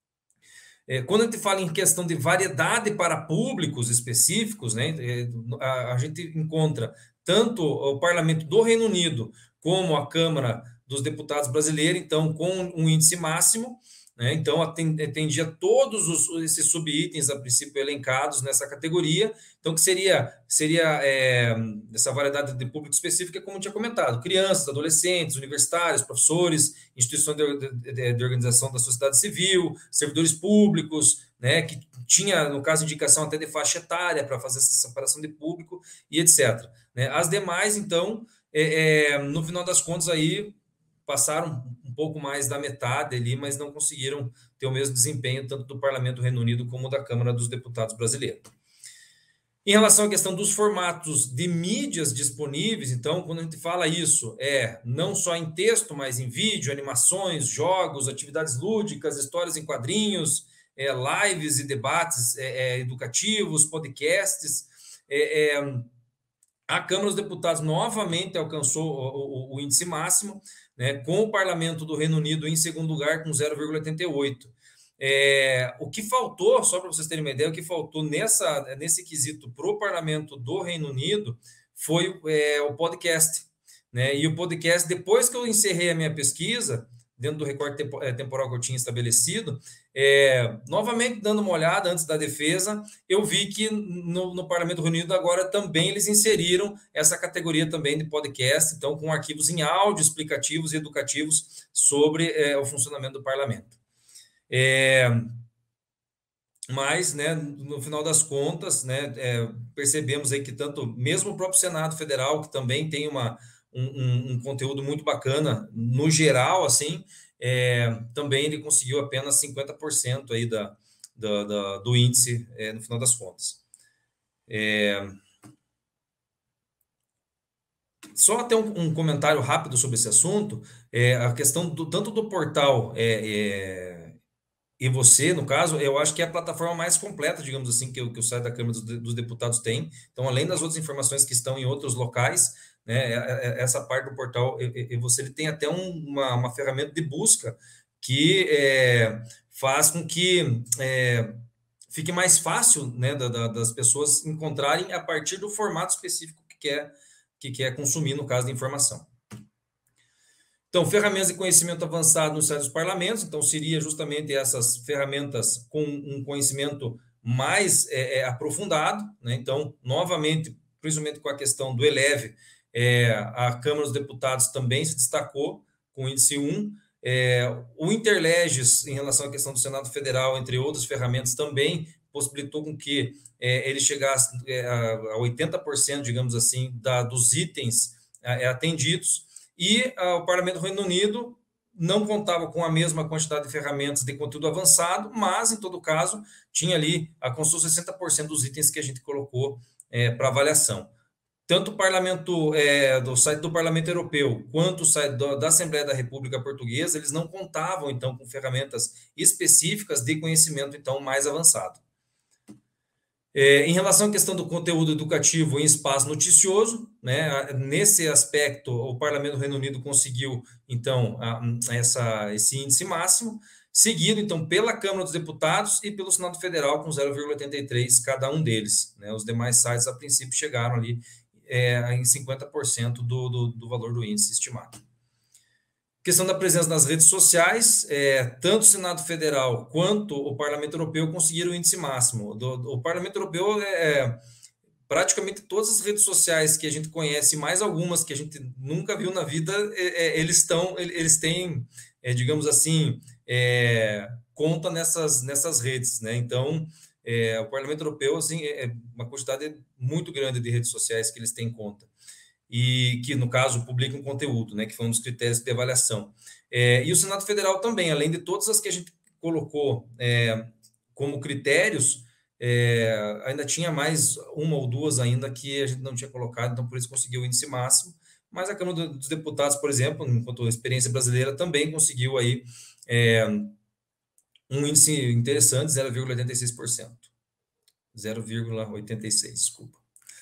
É, quando a gente fala em questão de variedade para públicos específicos, né, a, a gente encontra tanto o Parlamento do Reino Unido como a Câmara dos Deputados brasileira, então, com um índice máximo, né, então, atendia todos os, esses subitens, a princípio, elencados nessa categoria, então, que seria, seria é, essa variedade de público específica, como eu tinha comentado, crianças, adolescentes, universitários, professores, instituições de, de, de organização da sociedade civil, servidores públicos, né, que tinha, no caso, indicação até de faixa etária para fazer essa separação de público e etcétera. Né? As demais, então, é, é, no final das contas, aí passaram um pouco mais da metade ali, mas não conseguiram ter o mesmo desempenho tanto do Parlamento do Reino Unido como da Câmara dos Deputados brasileira. Em relação à questão dos formatos de mídias disponíveis, então, quando a gente fala isso, é não só em texto, mas em vídeo, animações, jogos, atividades lúdicas, histórias em quadrinhos, é, lives e debates é, é, educativos, podcasts. É, é, a Câmara dos Deputados novamente alcançou o, o, o índice máximo, né, com o Parlamento do Reino Unido em segundo lugar, com zero vírgula oitenta e oito. É, o que faltou, só para vocês terem uma ideia, o que faltou nessa, nesse quesito para o Parlamento do Reino Unido foi é, o podcast. Né? E o podcast, depois que eu encerrei a minha pesquisa, dentro do recorte temporal que eu tinha estabelecido, é, novamente dando uma olhada antes da defesa, eu vi que no, no Parlamento Reunido agora também eles inseriram essa categoria também de podcast, então com arquivos em áudio, explicativos e educativos sobre é, o funcionamento do parlamento. É, mas, né, no final das contas, né, é, percebemos aí que tanto, mesmo o próprio Senado Federal, que também tem uma Um, um conteúdo muito bacana, no geral, assim, é, também ele conseguiu apenas cinquenta por cento aí da, da, da, do índice, é, no final das contas. É, só até um, um comentário rápido sobre esse assunto, é, a questão do, tanto do portal é, é, e você, no caso, eu acho que é a plataforma mais completa, digamos assim, que, que o site da Câmara dos, dos Deputados tem. Então, além das outras informações que estão em outros locais, né, essa parte do portal e você ele tem até um, uma, uma ferramenta de busca que é, faz com que é, fique mais fácil, né, da, da, das pessoas encontrarem a partir do formato específico que quer, que quer consumir, no caso da informação. Então, ferramentas de conhecimento avançado no site dos parlamentos, então seria justamente essas ferramentas com um conhecimento mais é, é, aprofundado, né? Então, novamente, principalmente com a questão do Eleve, É, a Câmara dos Deputados também se destacou com o índice um. É, o Interleges, em relação à questão do Senado Federal, entre outras ferramentas, também possibilitou com que é, ele chegasse é, a oitenta por cento, digamos assim, da, dos itens é, atendidos. e ah, o Parlamento do Reino Unido não contava com a mesma quantidade de ferramentas de conteúdo avançado, mas, em todo caso, tinha ali a construção sessenta por cento dos itens que a gente colocou é, para avaliação. Tanto o parlamento é, do site do Parlamento Europeu quanto o site do, da Assembleia da República Portuguesa, eles não contavam, então, com ferramentas específicas de conhecimento, então, mais avançado. É, em relação à questão do conteúdo educativo em espaço noticioso, né, nesse aspecto, o Parlamento do Reino Unido conseguiu, então, a, essa, esse índice máximo, seguido, então, pela Câmara dos Deputados e pelo Senado Federal, com zero vírgula oitenta e três cada um deles. Né, os demais sites, a princípio, chegaram ali é, em cinquenta por cento do, do, do valor do índice estimado. Questão da presença nas redes sociais, é, tanto o Senado Federal quanto o Parlamento Europeu conseguiram o índice máximo. Do, do, o Parlamento Europeu, é, praticamente todas as redes sociais que a gente conhece, mais algumas que a gente nunca viu na vida, é, é, eles, estão, eles têm, é, digamos assim, é, conta nessas, nessas redes. Né? Então, é, o Parlamento Europeu assim, é uma quantidade muito grande de redes sociais que eles têm conta. E que, no caso, publicam conteúdo, né, que foi um dos critérios de avaliação. É, e o Senado Federal também, além de todas as que a gente colocou é, como critérios, é, ainda tinha mais uma ou duas ainda que a gente não tinha colocado, então por isso conseguiu o índice máximo, mas a Câmara dos Deputados, por exemplo, enquanto experiência brasileira, também conseguiu aí é, um índice interessante, zero vírgula oitenta e seis por cento. zero vírgula oitenta e seis, desculpa.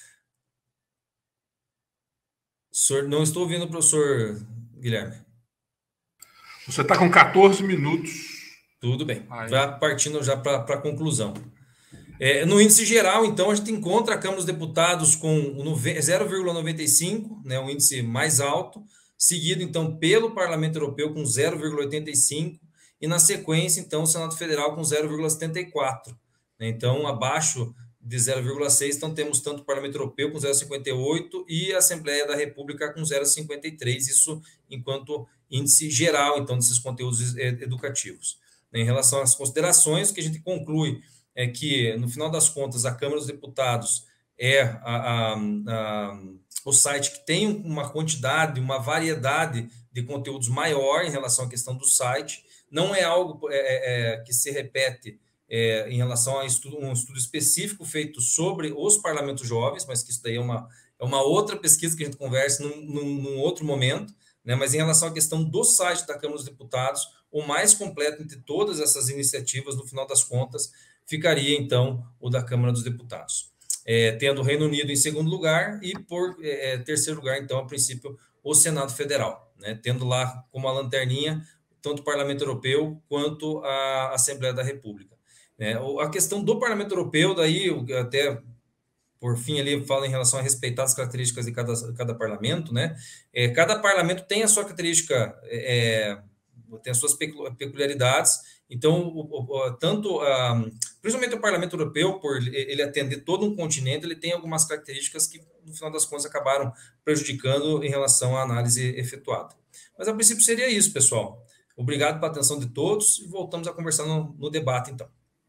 Senhor, não estou ouvindo o professor Guilherme. Você está com quatorze minutos. Tudo bem. Aí. Já partindo já para a conclusão. É, no índice geral, então, a gente encontra a Câmara dos Deputados com zero vírgula noventa e cinco, né, o índice mais alto, seguido, então, pelo Parlamento Europeu com zero vírgula oitenta e cinco e, na sequência, então, o Senado Federal com zero vírgula setenta e quatro. Né, então, abaixo de zero vírgula seis, então temos tanto o Parlamento Europeu com zero vírgula cinquenta e oito e a Assembleia da República com zero vírgula cinquenta e três, isso enquanto índice geral, então, desses conteúdos educativos. Em relação às considerações, o que a gente conclui é que, no final das contas, a Câmara dos Deputados é a, a, a, o site que tem uma quantidade, uma variedade de conteúdos maior em relação à questão do site, não é algo é, é, que se repete É, em relação a estudo, um estudo específico feito sobre os parlamentos jovens, mas que isso daí é uma, é uma outra pesquisa que a gente conversa num, num, num outro momento, né? Mas em relação à questão do site da Câmara dos Deputados, o mais completo entre todas essas iniciativas, no final das contas, ficaria, então, o da Câmara dos Deputados. É, tendo o Reino Unido em segundo lugar e, por é, terceiro lugar, então, a princípio, o Senado Federal, né? Tendo lá como a lanterninha tanto o Parlamento Europeu quanto a Assembleia da República. É, a questão do Parlamento Europeu, daí até por fim ali fala em relação a respeitar as características de cada, cada parlamento, né? É, cada parlamento tem a sua característica, é, tem as suas peculiaridades, então o, o, tanto, a, principalmente o Parlamento Europeu, por ele atender todo um continente, ele tem algumas características que no final das contas acabaram prejudicando em relação à análise efetuada. Mas a princípio seria isso, pessoal. Obrigado pela atenção de todos e voltamos a conversar no, no debate, então.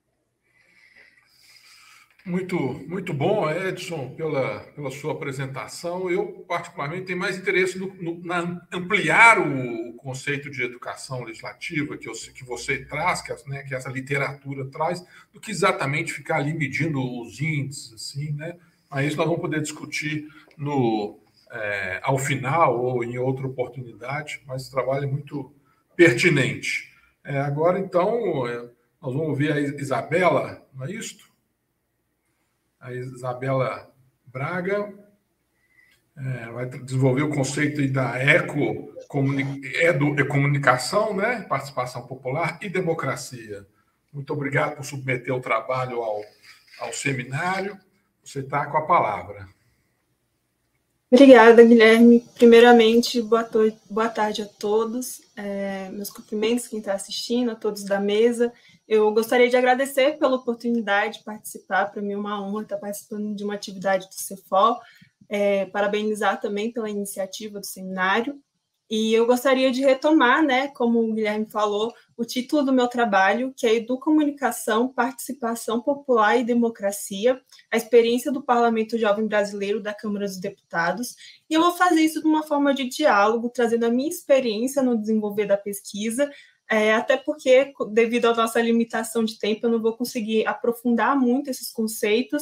Muito, muito bom, Edson, pela, pela sua apresentação. Eu, particularmente, tenho mais interesse no, no, na ampliar o, o conceito de educação legislativa que, eu, que você traz, que, né, que essa literatura traz, do que exatamente ficar ali medindo os índices, assim, né? Mas isso nós vamos poder discutir no, é, ao final ou em outra oportunidade, mas esse trabalho é muito pertinente. É, agora, então, é, nós vamos ouvir a Isabela, não é isso? A Isabela Braga é, vai desenvolver o conceito da eco, edu, comunicação, né? Participação popular e democracia. Muito obrigado por submeter o trabalho ao, ao seminário. Você está com a palavra. Obrigada, Guilherme. Primeiramente, boa, boa tarde a todos. É, meus cumprimentos, quem está assistindo, a todos da mesa. Eu gostaria de agradecer pela oportunidade de participar. Para mim é uma honra estar participando de uma atividade do Cefol. É, parabenizar também pela iniciativa do seminário. E eu gostaria de retomar, né, como o Guilherme falou, o título do meu trabalho, que é Educomunicação, Participação Popular e Democracia, a experiência do Parlamento Jovem Brasileiro da Câmara dos Deputados. E eu vou fazer isso de uma forma de diálogo, trazendo a minha experiência no desenvolver da pesquisa, é, até porque, devido à nossa limitação de tempo, eu não vou conseguir aprofundar muito esses conceitos,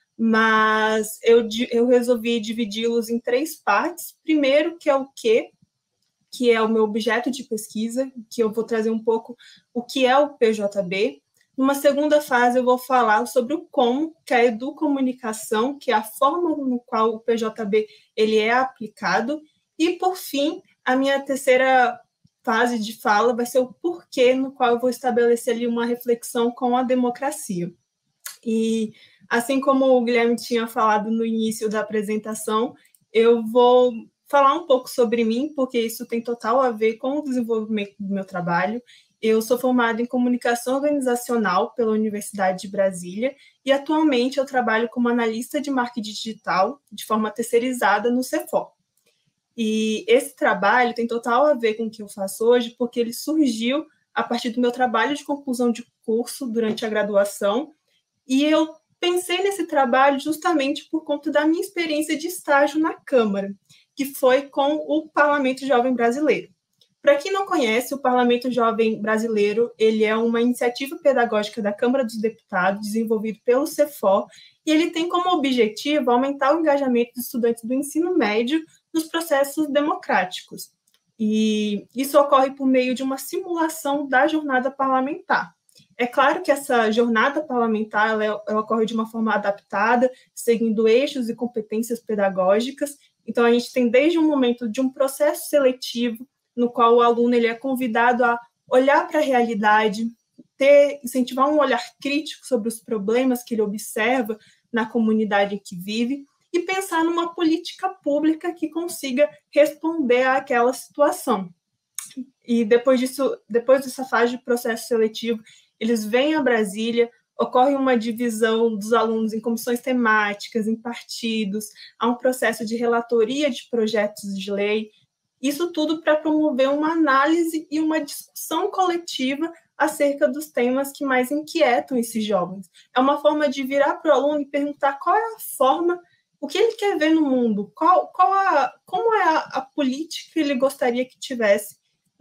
mas eu, eu resolvi dividi-los em três partes. Primeiro, que é o quê, que é o meu objeto de pesquisa, que eu vou trazer um pouco o que é o P J B. Numa segunda fase, eu vou falar sobre o como, que é a educomunicação, que é a forma no qual o P J B ele é aplicado. E, por fim, a minha terceira fase de fala vai ser o porquê, no qual eu vou estabelecer ali uma reflexão com a democracia. E, assim como o Guilherme tinha falado no início da apresentação, eu vou falar um pouco sobre mim, porque isso tem total a ver com o desenvolvimento do meu trabalho. Eu sou formada em comunicação organizacional pela Universidade de Brasília e atualmente eu trabalho como analista de marketing digital de forma terceirizada no Cefor. E esse trabalho tem total a ver com o que eu faço hoje, porque ele surgiu a partir do meu trabalho de conclusão de curso durante a graduação, e eu pensei nesse trabalho justamente por conta da minha experiência de estágio na Câmara, que foi com o Parlamento Jovem Brasileiro. Para quem não conhece, o Parlamento Jovem Brasileiro ele é uma iniciativa pedagógica da Câmara dos Deputados, desenvolvido pelo Cefor, e ele tem como objetivo aumentar o engajamento dos estudantes do ensino médio nos processos democráticos. E isso ocorre por meio de uma simulação da jornada parlamentar. É claro que essa jornada parlamentar ela, ela ocorre de uma forma adaptada, seguindo eixos e competências pedagógicas. Então, a gente tem desde um momento de um processo seletivo, no qual o aluno ele é convidado a olhar para a realidade, ter, incentivar um olhar crítico sobre os problemas que ele observa na comunidade em que vive e pensar numa política pública que consiga responder àquela situação. E depois disso, depois dessa fase de processo seletivo, eles vêm a Brasília, ocorre uma divisão dos alunos em comissões temáticas, em partidos, há um processo de relatoria de projetos de lei, isso tudo para promover uma análise e uma discussão coletiva acerca dos temas que mais inquietam esses jovens. É uma forma de virar para o aluno e perguntar qual é a forma, o que ele quer ver no mundo, qual, qual a, como é a, a política que ele gostaria que tivesse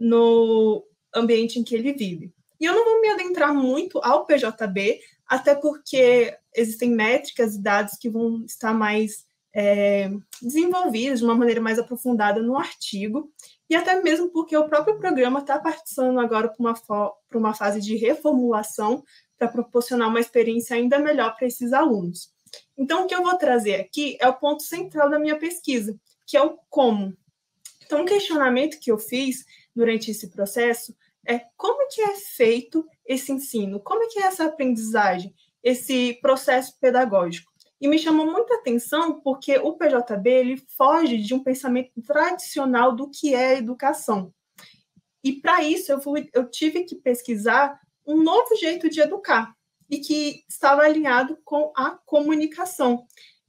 no ambiente em que ele vive. E eu não vou me adentrar muito ao P J B, até porque existem métricas e dados que vão estar mais é, desenvolvidos de uma maneira mais aprofundada no artigo, e até mesmo porque o próprio programa está participando agora para uma, para uma fase de reformulação para proporcionar uma experiência ainda melhor para esses alunos. Então, o que eu vou trazer aqui é o ponto central da minha pesquisa, que é o como. Então, um questionamento que eu fiz durante esse processo é como que é feito esse ensino, como é que é essa aprendizagem, esse processo pedagógico. E me chamou muita atenção porque o P J B ele foge de um pensamento tradicional do que é educação. E para isso eu, fui, eu tive que pesquisar um novo jeito de educar e que estava alinhado com a comunicação.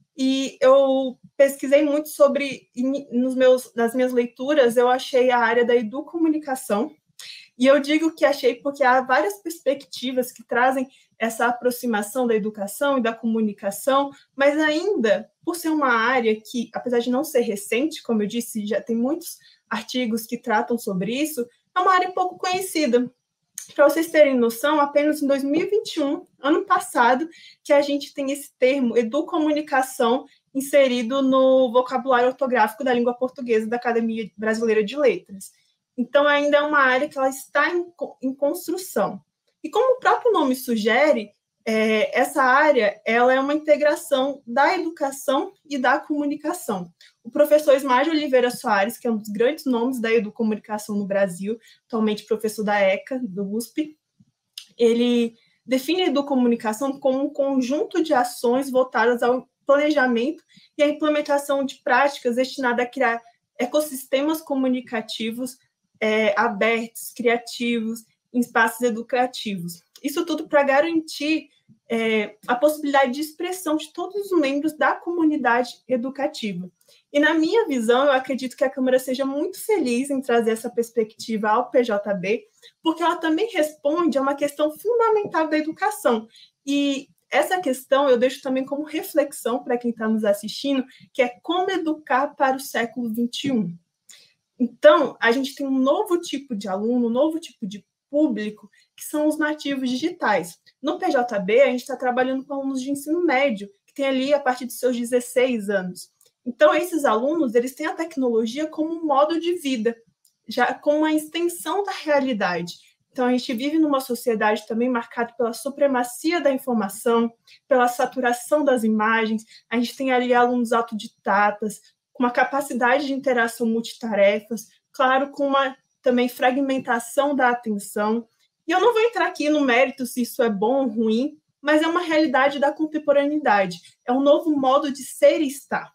E eu pesquisei muito sobre, nos meus, nas minhas leituras, eu achei a área da educomunicação. E eu digo que achei porque há várias perspectivas que trazem essa aproximação da educação e da comunicação, mas ainda, por ser uma área que, apesar de não ser recente, como eu disse, já tem muitos artigos que tratam sobre isso, é uma área pouco conhecida. Para vocês terem noção, apenas em dois mil e vinte e um, ano passado, que a gente tem esse termo educomunicação inserido no vocabulário ortográfico da língua portuguesa da Academia Brasileira de Letras. Então, ainda é uma área que ela está em, em construção. E como o próprio nome sugere, é, essa área ela é uma integração da educação e da comunicação. O professor Ismar de Oliveira Soares, que é um dos grandes nomes da educomunicação no Brasil, atualmente professor da ECA, do U S P, ele define a educomunicação como um conjunto de ações voltadas ao planejamento e à implementação de práticas destinadas a criar ecossistemas comunicativos É, abertos, criativos, em espaços educativos. Isso tudo para garantir é, a possibilidade de expressão de todos os membros da comunidade educativa. E, na minha visão, eu acredito que a Câmara seja muito feliz em trazer essa perspectiva ao P J B, porque ela também responde a uma questão fundamental da educação. E essa questão eu deixo também como reflexão para quem está nos assistindo, que é como educar para o século vinte e um. Então, a gente tem um novo tipo de aluno, um novo tipo de público, que são os nativos digitais. No P J B, a gente está trabalhando com alunos de ensino médio, que tem ali a partir dos seus dezesseis anos. Então, esses alunos, eles têm a tecnologia como um modo de vida, já como uma extensão da realidade. Então, a gente vive numa sociedade também marcada pela supremacia da informação, pela saturação das imagens. A gente tem ali alunos autodidatas, com uma capacidade de interação multitarefas, claro, com uma também fragmentação da atenção. E eu não vou entrar aqui no mérito se isso é bom ou ruim, mas é uma realidade da contemporaneidade. É um novo modo de ser e estar.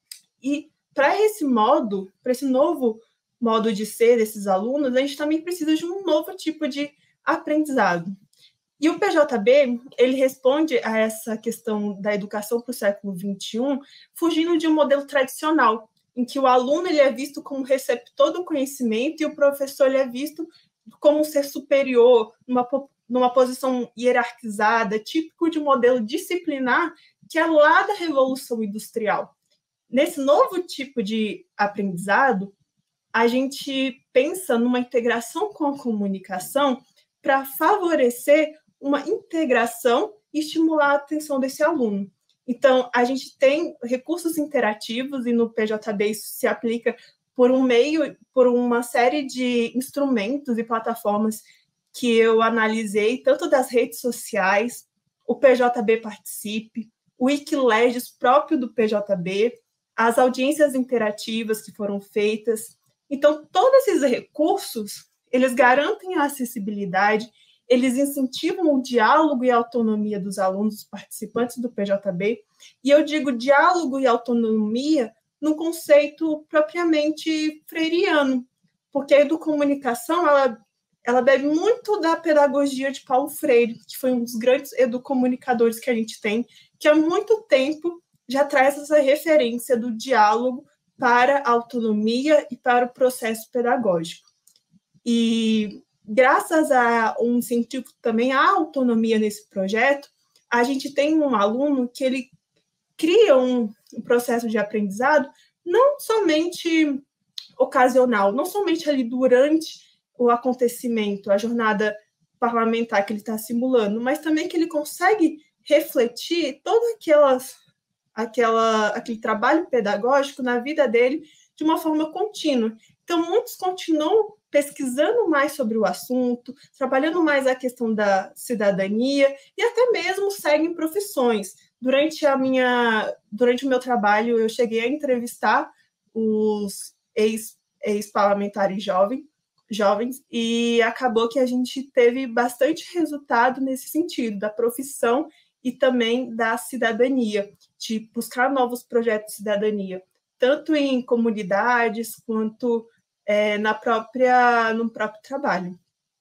E para esse modo, para esse novo modo de ser desses alunos, a gente também precisa de um novo tipo de aprendizado. E o P J B, ele responde a essa questão da educação para o século vinte e um, fugindo de um modelo tradicional, em que o aluno ele é visto como receptor do conhecimento e o professor ele é visto como um ser superior, numa, numa posição hierarquizada, típico de um modelo disciplinar que é lá da Revolução Industrial. Nesse novo tipo de aprendizado, a gente pensa numa integração com a comunicação para favorecer uma integração e estimular a atenção desse aluno. Então, a gente tem recursos interativos e no P J B isso se aplica por um meio, por uma série de instrumentos e plataformas que eu analisei, tanto das redes sociais, o P J B Participe, o Wikileges próprio do P J B, as audiências interativas que foram feitas. Então, todos esses recursos, eles garantem a acessibilidade, eles incentivam o diálogo e a autonomia dos alunos, dos participantes do P J B, e eu digo diálogo e autonomia no conceito propriamente freiriano, porque a educomunicação, ela, ela bebe muito da pedagogia de Paulo Freire, que foi um dos grandes educomunicadores que a gente tem, que há muito tempo já traz essa referência do diálogo para a autonomia e para o processo pedagógico. E graças a um incentivo também à autonomia nesse projeto, a gente tem um aluno que ele cria um, um processo de aprendizado não somente ocasional, não somente ali durante o acontecimento, a jornada parlamentar que ele está simulando, mas também que ele consegue refletir todo aquelas, aquela, aquele trabalho pedagógico na vida dele de uma forma contínua. Então, muitos continuam pesquisando mais sobre o assunto, trabalhando mais a questão da cidadania e até mesmo seguem profissões. Durante, a minha, durante o meu trabalho, eu cheguei a entrevistar os ex, ex-parlamentares jovens, jovens e acabou que a gente teve bastante resultado nesse sentido, da profissão e também da cidadania, de buscar novos projetos de cidadania, tanto em comunidades quanto é, na própria, no próprio trabalho.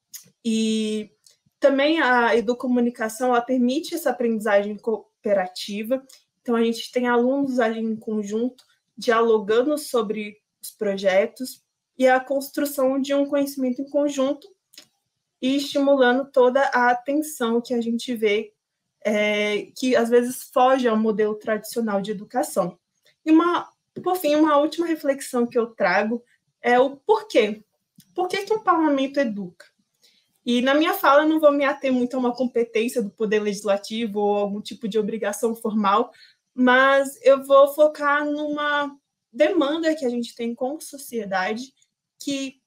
E também a educomunicação ela permite essa aprendizagem cooperativa, então a gente tem alunos ali em conjunto, dialogando sobre os projetos e a construção de um conhecimento em conjunto e estimulando toda a atenção que a gente vê é, que às vezes foge ao modelo tradicional de educação. E, uma, por fim, uma última reflexão que eu trago é o porquê. Por que que um parlamento educa? E na minha fala eu não vou me ater muito a uma competência do Poder Legislativo ou algum tipo de obrigação formal, mas eu vou focar numa demanda que a gente tem como sociedade que...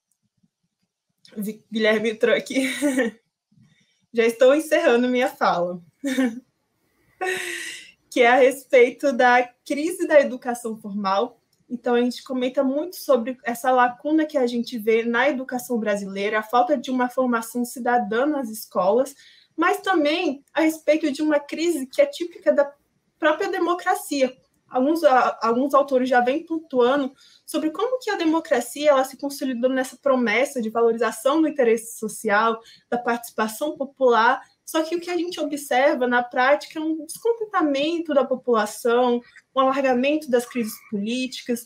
Guilherme entrou aqui. Já estou encerrando minha fala. Que é a respeito da crise da educação formal. Então, a gente comenta muito sobre essa lacuna que a gente vê na educação brasileira, a falta de uma formação cidadã nas escolas, mas também a respeito de uma crise que é típica da própria democracia. Alguns, alguns autores já vêm pontuando sobre como que a democracia ela se consolidou nessa promessa de valorização do interesse social, da participação popular, só que o que a gente observa na prática é um descontentamento da população, um alargamento das crises políticas,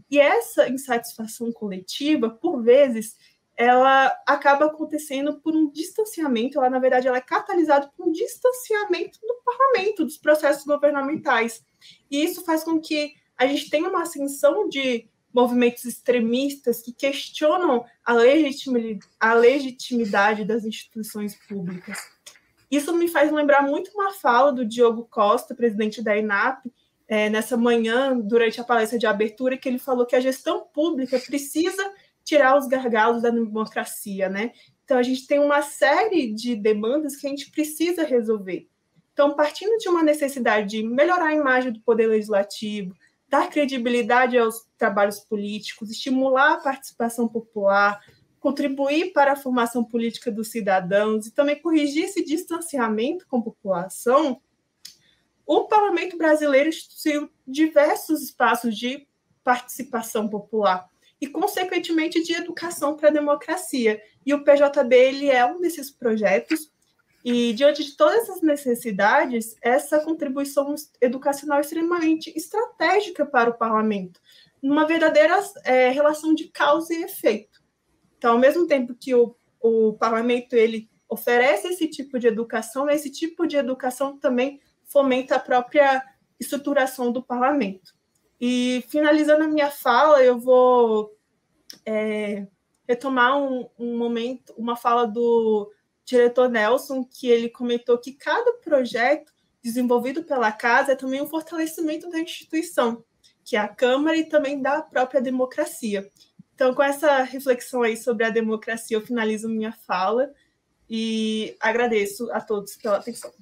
E essa insatisfação coletiva, por vezes, ela acaba acontecendo por um distanciamento, ela, na verdade, ela é catalisada por um distanciamento do parlamento, dos processos governamentais. E isso faz com que a gente tenha uma ascensão de movimentos extremistas que questionam a legitimidade, a legitimidade das instituições públicas. Isso me faz lembrar muito uma fala do Diogo Costa, presidente da ENAP, é, nessa manhã, durante a palestra de abertura, que ele falou que a gestão pública precisa tirar os gargalos da democracia, né? Então, a gente tem uma série de demandas que a gente precisa resolver. Então, partindo de uma necessidade de melhorar a imagem do poder legislativo, dar credibilidade aos trabalhos políticos, estimular a participação popular, contribuir para a formação política dos cidadãos e também corrigir esse distanciamento com a população, o parlamento brasileiro instituiu diversos espaços de participação popular e, consequentemente, de educação para a democracia. E o P J B ele é um desses projetos. E, diante de todas essas necessidades, essa contribuição educacional é extremamente estratégica para o parlamento, numa verdadeira é, relação de causa e efeito. Então, ao mesmo tempo que o, o parlamento ele oferece esse tipo de educação, esse tipo de educação também fomenta a própria estruturação do parlamento. E, finalizando a minha fala, eu vou é, retomar um, um momento, uma fala do diretor Nelson, que ele comentou que cada projeto desenvolvido pela casa é também um fortalecimento da instituição, que é a Câmara e também da própria democracia. Então, com essa reflexão aí sobre a democracia, eu finalizo minha fala e agradeço a todos pela atenção.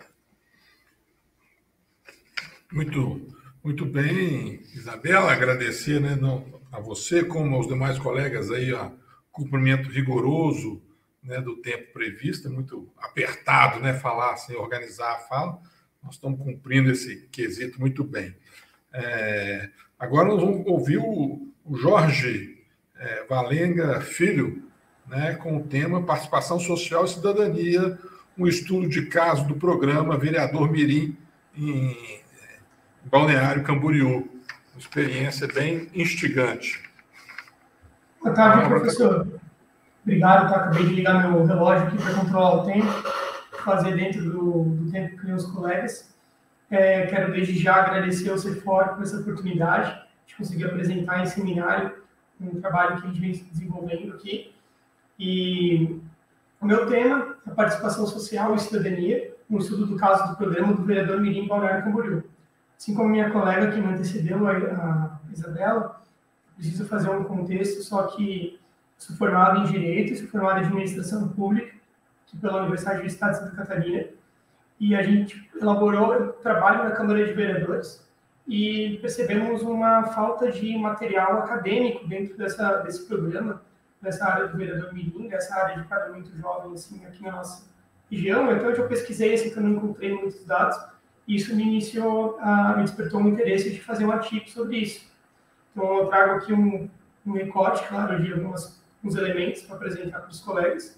Muito, muito bem, Isabela, agradecer, né, não, a você, como aos demais colegas aí, ó, cumprimento rigoroso, né, do tempo previsto, é muito apertado, né, falar sem organizar a fala, nós estamos cumprindo esse quesito muito bem. É, agora nós vamos ouvir o, o Jorge é, Valenga Filho, né, com o tema Participação Social e Cidadania, um estudo de caso do programa Vereador Mirim em Balneário Camboriú. Uma experiência bem instigante. Boa tarde, professor. Obrigado, tá? Acabei de ligar meu relógio aqui para controlar o tempo, fazer dentro do, do tempo que meus colegas. É, quero desde já agradecer ao CEFOR por essa oportunidade de conseguir apresentar em seminário um trabalho que a gente vem desenvolvendo aqui. E o meu tema é participação social e cidadania, um estudo do caso do programa do vereador Mirim Balneário Camboriú. Assim como minha colega que me antecedeu, a, a Isabela, preciso fazer um contexto, só que sou formado em Direito, sou formado em Administração Pública, aqui pela Universidade do Estado de Santa Catarina, e a gente elaborou trabalho na Câmara de Vereadores e percebemos uma falta de material acadêmico dentro dessa, desse programa, dessa área do vereador Mirim, dessa área de parlamento jovem, assim, aqui na nossa região. Então, eu pesquisei, assim, que eu não encontrei muitos dados, e isso me iniciou, a, me despertou um interesse de fazer um artigo sobre isso. Então, eu trago aqui um, um recorte, claro, de alguns elementos para apresentar para os colegas.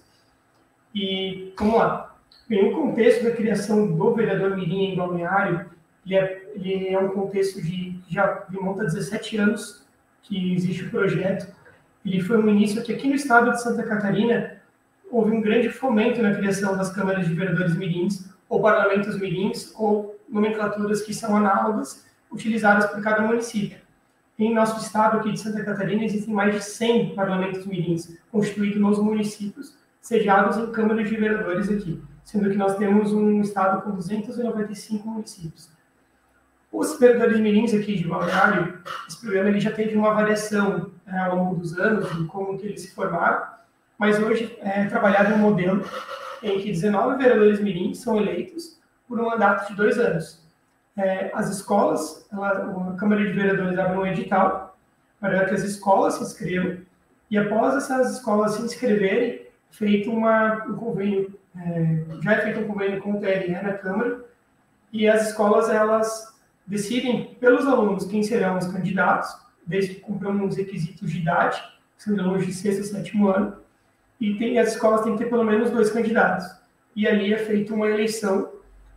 E, vamos lá. Bem, o contexto da criação do vereador Mirim em Balneário, ele é, ele é um contexto de, já remonta a dezessete anos que existe o projeto. Ele foi um início que aqui no estado de Santa Catarina houve um grande fomento na criação das câmaras de vereadores mirins, ou parlamentos mirins, ou nomenclaturas que são análogas, utilizadas por cada município. Em nosso estado aqui de Santa Catarina existem mais de cem parlamentos mirins, constituídos nos municípios, sediados em câmaras de vereadores aqui, sendo que nós temos um estado com duzentos e noventa e cinco municípios. Os vereadores mirins aqui de Balneário, esse programa ele já teve uma variação é, ao longo dos anos, de como que eles se formaram, mas hoje é trabalhado um modelo em que dezenove vereadores mirins são eleitos por um mandato de dois anos. É, as escolas, ela, a Câmara de Vereadores abre um edital para que as escolas se inscrevam, e após essas escolas se inscreverem, feito uma, um convênio, é, já é feito um convênio com o T R E na Câmara, e as escolas, elas decidem pelos alunos quem serão os candidatos, desde que cumpram os requisitos de idade, que são de alunos de sexto e sétimo ano, e tem, as escolas têm que ter pelo menos dois candidatos. E ali é feita uma eleição,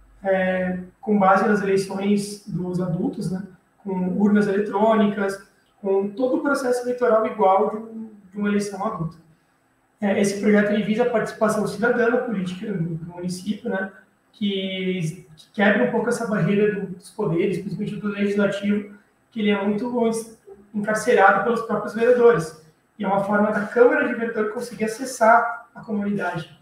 é, com base nas eleições dos adultos, né, com urnas eletrônicas, com todo o processo eleitoral igual de, um, de uma eleição adulta. É, esse projeto ele visa a participação cidadã na política do, do município, né, que, que quebra um pouco essa barreira dos poderes, principalmente do legislativo, que ele é muito encarcerado pelos próprios vereadores. E é uma forma da Câmara de Vereadores conseguir acessar a comunidade.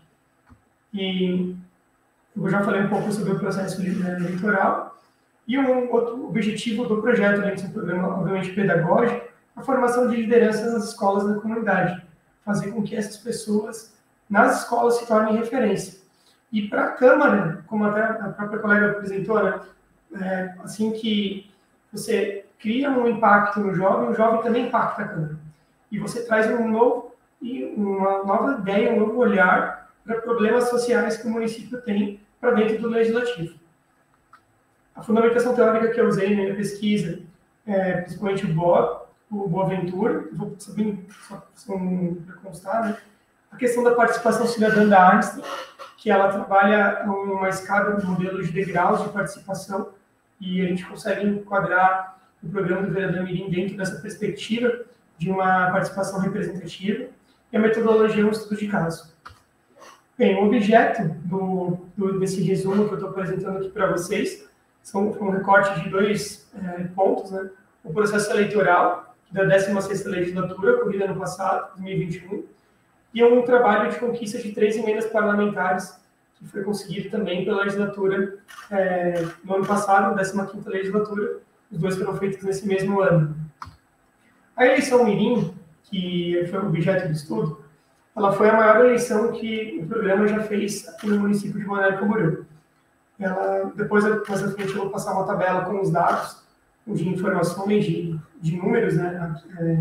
E eu já falei um pouco sobre o processo eleitoral. E um outro objetivo do projeto, além de ser um programa, obviamente, pedagógico, a formação de liderança nas escolas da comunidade. Fazer com que essas pessoas, nas escolas, se tornem referência. E para a Câmara, como até a própria colega apresentou, né, é, assim que você cria um impacto no jovem, o jovem também impacta a Câmara. E você traz um novo, uma nova ideia, um novo olhar para problemas sociais que o município tem para dentro do legislativo. A fundamentação teórica que eu usei na minha pesquisa, é, principalmente o Boa, o Boaventura, vou saber, só, só para constar, né? A questão da participação cidadã da Einstein, que ela trabalha uma escada de modelo de degraus de participação, e a gente consegue enquadrar o programa do vereador Mirim dentro dessa perspectiva de uma participação representativa, e a metodologia é um estudo de caso. Bem, o objeto do, do, desse resumo que eu estou apresentando aqui para vocês são um recorte de dois é, pontos, né? O processo eleitoral da décima sexta legislatura, ocorrida no passado, dois mil e vinte e um, e um trabalho de conquista de três emendas parlamentares, que foi conseguido também pela legislatura é, no ano passado, na décima quinta legislatura. Os dois foram feitos nesse mesmo ano. A eleição Mirim, que foi o objeto do estudo, ela foi a maior eleição que o programa já fez aqui no município de Balneário Camboriú. Ela, depois, mais à frente, eu vou passar uma tabela com os dados, de informações, de, de números, né,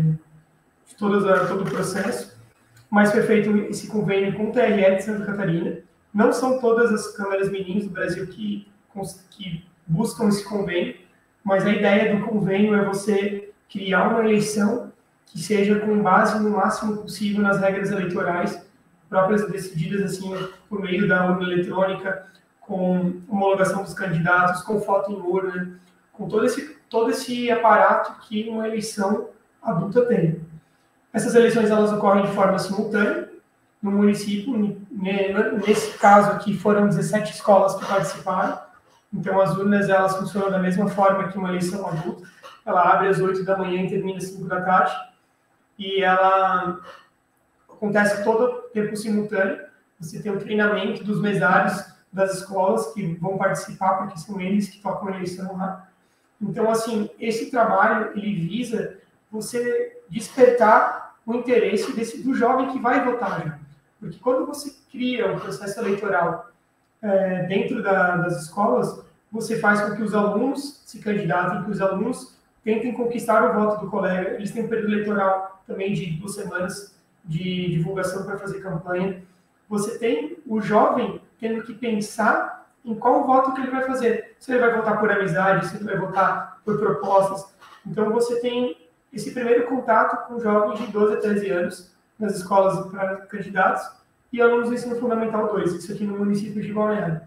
de todas, todo o processo, mas foi feito esse convênio com o T R E de Santa Catarina. Não são todas as câmaras Mirim do Brasil que, que buscam esse convênio, mas a ideia do convênio é você criar uma eleição que seja com base no máximo possível nas regras eleitorais, próprias decididas assim por meio da urna eletrônica, com homologação dos candidatos, com foto em urna, com todo esse, todo esse aparato que uma eleição adulta tem. Essas eleições elas ocorrem de forma simultânea no município. Nesse caso aqui foram dezessete escolas que participaram. Então as urnas elas funcionam da mesma forma que uma eleição adulta. Ela abre às oito da manhã e termina às cinco da tarde. E ela acontece todo o tempo simultâneo. Você tem o treinamento dos mesários das escolas que vão participar, porque são eles que tocam a eleição lá. Então, assim, esse trabalho, ele visa você despertar o interesse desse, do jovem que vai votar já. Porque quando você cria um processo eleitoral é, dentro da, das escolas, você faz com que os alunos se candidatem, que os alunos tentem conquistar o voto do colega. Eles têm um período eleitoral também de duas semanas de divulgação para fazer campanha. Você tem o jovem tendo que pensar em qual voto que ele vai fazer. Se ele vai votar por amizade, se ele vai votar por propostas. Então, você tem esse primeiro contato com jovens de doze a treze anos nas escolas para candidatos e alunos do ensino fundamental dois, isso aqui no município de Balneário.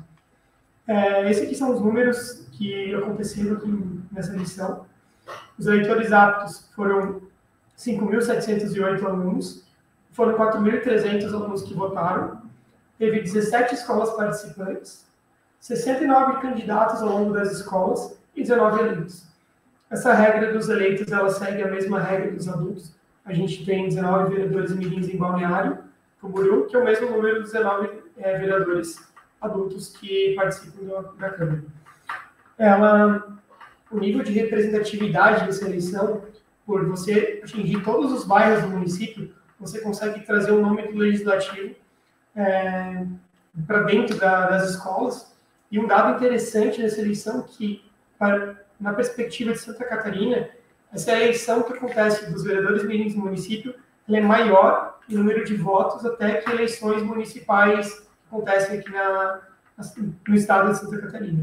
É, esses aqui são os números que aconteceram aqui nessa eleição. Os eleitores aptos foram cinco mil setecentos e oito alunos, foram quatro mil e trezentos alunos que votaram, teve dezessete escolas participantes, sessenta e nove candidatos ao longo das escolas e dezenove eleitos. Essa regra dos eleitos, ela segue a mesma regra dos adultos. A gente tem dezenove vereadores mirins em Balneário Camboriú, que é o mesmo número dos dezenove é, vereadores adultos que participam da, da Câmara. Ela, o nível de representatividade dessa eleição, por você atingir todos os bairros do município, você consegue trazer o nome do legislativo é, para dentro da, das escolas. E um dado interessante nessa eleição que, para, na perspectiva de Santa Catarina, essa eleição que acontece dos vereadores mirins do município, ela é maior em número de votos até que eleições municipais que acontecem aqui na, no estado de Santa Catarina.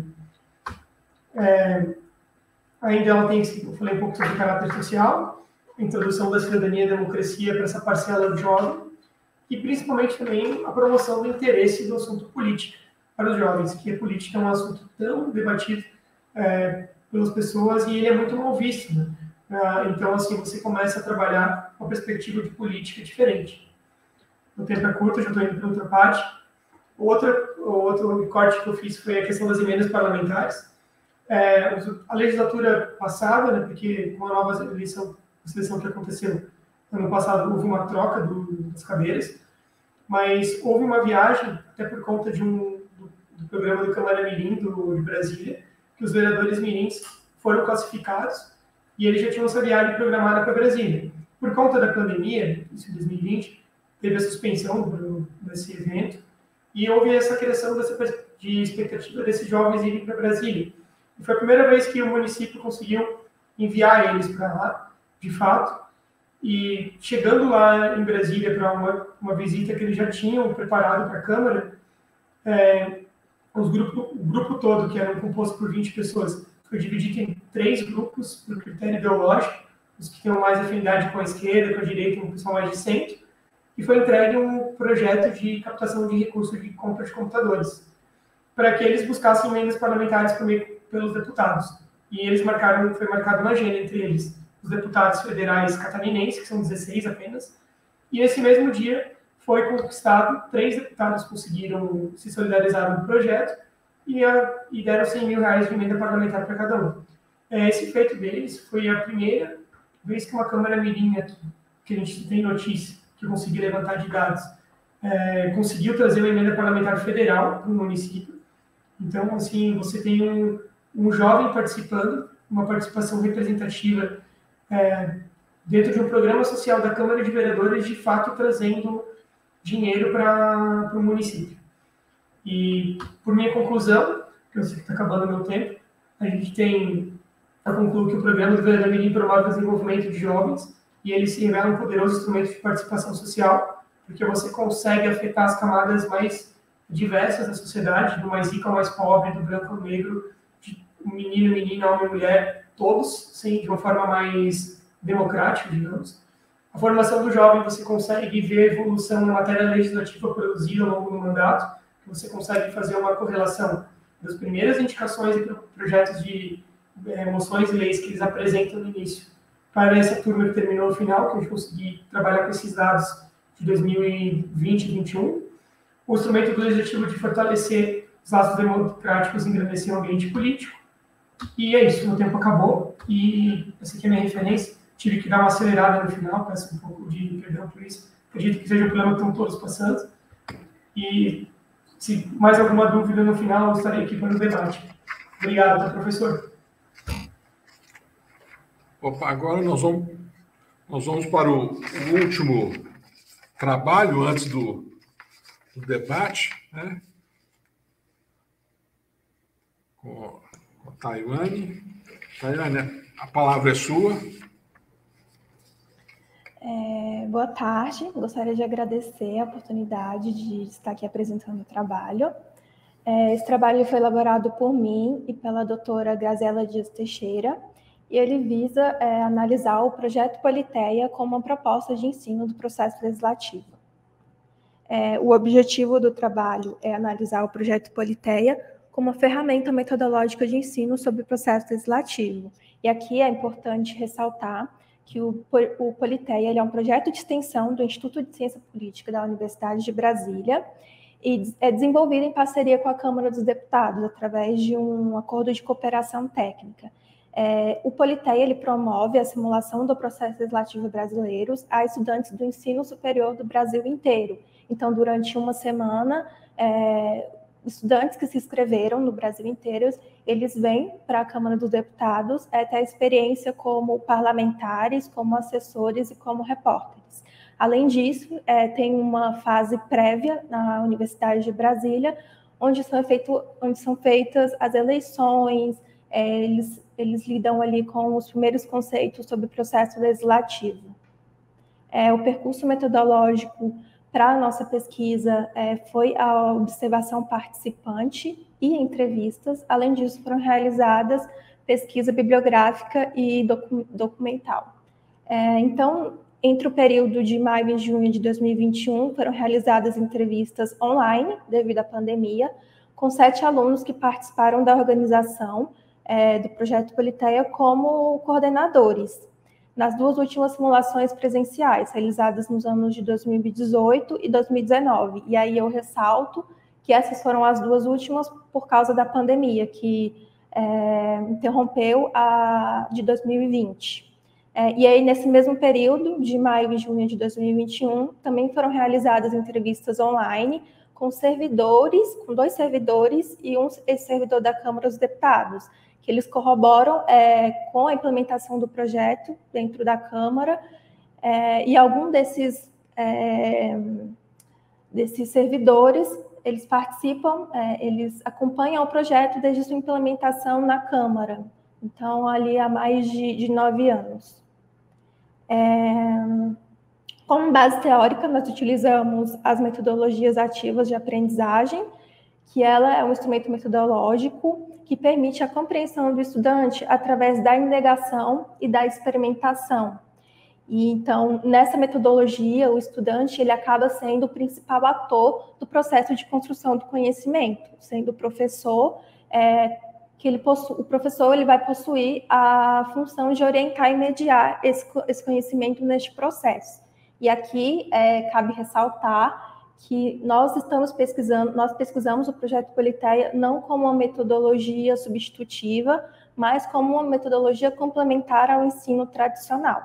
É, ainda ela tem, eu falei um pouco sobre o caráter social, a introdução da cidadania e da democracia para essa parcela do jovem, e principalmente também a promoção do interesse do assunto político para os jovens, que a política é um assunto tão debatido é, pelas pessoas e ele é muito mal visto, né? Uh, então, assim, você começa a trabalhar uma perspectiva de política diferente. O tempo é curto, já estou indo para outra parte. O outro, o outro corte que eu fiz foi a questão das emendas parlamentares. É, a legislatura passada, né, porque com a nova eleição, a seleção que aconteceu ano passado, houve uma troca do, das cadeiras, mas houve uma viagem, até por conta de um, do, do programa do Câmara Mirim do, de Brasília, que os vereadores mirins foram classificados e eles já tinham essa viagem programada para Brasília. Por conta da pandemia, isso em dois mil e vinte, teve a suspensão do, desse evento e houve essa criação dessa, de expectativa desses jovens irem para Brasília. E foi a primeira vez que o município conseguiu enviar eles para lá, de fato, e chegando lá em Brasília para uma, uma visita que eles já tinham preparado para a Câmara, é, os grupo, o grupo todo, que era composto por vinte pessoas, foi dividido em três grupos por critério ideológico, os que tinham mais afinidade com a esquerda, com a direita, um pessoal mais de centro, e foi entregue um projeto de captação de recursos de compra de computadores, para que eles buscassem emendas parlamentares por meio, pelos deputados. E eles marcaram, foi marcado uma agenda entre eles, os deputados federais catarinenses, que são dezesseis apenas, e nesse mesmo dia foi conquistado, três deputados conseguiram se solidarizar no projeto e, a, e deram cem mil reais de emenda parlamentar para cada um. É, esse feito deles foi a primeira vez que uma Câmara Mirim aqui, que a gente tem notícia, que conseguiu levantar de dados, é, conseguiu trazer uma emenda parlamentar federal para o município. Então, assim, você tem um, um jovem participando, uma participação representativa é, dentro de um programa social da Câmara de Vereadores, de fato trazendo dinheiro para o município. E, por minha conclusão, que eu sei que está acabando o meu tempo, a gente tem, eu concluo que o programa do Vereador Mirim promove o desenvolvimento de jovens e ele se revela um poderoso instrumento de participação social, porque você consegue afetar as camadas mais diversas da sociedade, do mais rico ao mais pobre, do branco ao negro, de menino, menina, homem, mulher, todos, sim, de uma forma mais democrática, digamos. A formação do jovem, você consegue ver a evolução na matéria legislativa produzida ao longo do mandato, você consegue fazer uma correlação das primeiras indicações e projetos de é, moções e leis que eles apresentam no início para essa turma que terminou no final, que a gente conseguiu trabalhar com esses dados de dois mil e vinte e dois mil e vinte e um. O instrumento do legislativo de fortalecer os laços democráticos e engrandecer o ambiente político. E é isso, meu tempo acabou. E essa aqui é a minha referência. Tive que dar uma acelerada no final, peço um pouco de perdão por isso. Acredito que seja o problema que estão todos passando. E se mais alguma dúvida no final, eu estarei aqui para o debate. Obrigado, tá, professor? Opa, agora nós vamos, nós vamos para o, o último trabalho antes do, do debate, né? Com, com a Taiwane. Taiwane, a palavra é sua. É, boa tarde, gostaria de agradecer a oportunidade de estar aqui apresentando o trabalho. É, esse trabalho foi elaborado por mim e pela doutora Graziela Dias Teixeira, e ele visa é, analisar o projeto Politeia como uma proposta de ensino do processo legislativo. É, o objetivo do trabalho é analisar o projeto Politeia como uma ferramenta metodológica de ensino sobre o processo legislativo. E aqui é importante ressaltar que o, o Politeia ele é um projeto de extensão do Instituto de Ciência Política da Universidade de Brasília e é desenvolvido em parceria com a Câmara dos Deputados, através de um acordo de cooperação técnica. É, o Politeia ele promove a simulação do processo legislativo brasileiro a estudantes do ensino superior do Brasil inteiro. Então, durante uma semana, é, estudantes que se inscreveram no Brasil inteiro, eles vêm para a Câmara dos Deputados é, ter experiência como parlamentares, como assessores e como repórteres. Além disso, é, tem uma fase prévia na Universidade de Brasília, onde são, feito, onde são feitas as eleições, é, eles, eles lidam ali com os primeiros conceitos sobre o processo legislativo. É, o percurso metodológico para a nossa pesquisa é, foi a observação participante e entrevistas. Além disso, foram realizadas pesquisa bibliográfica e docu documental. É, então, entre o período de maio e junho de dois mil e vinte e um, foram realizadas entrevistas online, devido à pandemia, com sete alunos que participaram da organização é, do projeto Politeia como coordenadores. nas duas últimas simulações presenciais, realizadas nos anos de dois mil e dezoito e dois mil e dezenove. E aí eu ressalto que essas foram as duas últimas por causa da pandemia, que é, interrompeu a de dois mil e vinte. É, e aí, nesse mesmo período, de maio e junho de dois mil e vinte e um, também foram realizadas entrevistas online com servidores, com dois servidores e um servidor da Câmara dos Deputados, que eles corroboram é, com a implementação do projeto dentro da Câmara, é, e algum desses, é, desses servidores, eles participam, é, eles acompanham o projeto desde sua implementação na Câmara, então ali há mais de, de nove anos. É, como base teórica, nós utilizamos as metodologias ativas de aprendizagem, que ela é um instrumento metodológico que permite a compreensão do estudante através da indagação e da experimentação. E então, nessa metodologia, o estudante ele acaba sendo o principal ator do processo de construção do conhecimento, sendo o professor, é, que ele possu- o professor ele vai possuir a função de orientar e mediar esse, esse conhecimento neste processo. E aqui é, cabe ressaltar que nós estamos pesquisando, nós pesquisamos o projeto Politeia não como uma metodologia substitutiva, mas como uma metodologia complementar ao ensino tradicional.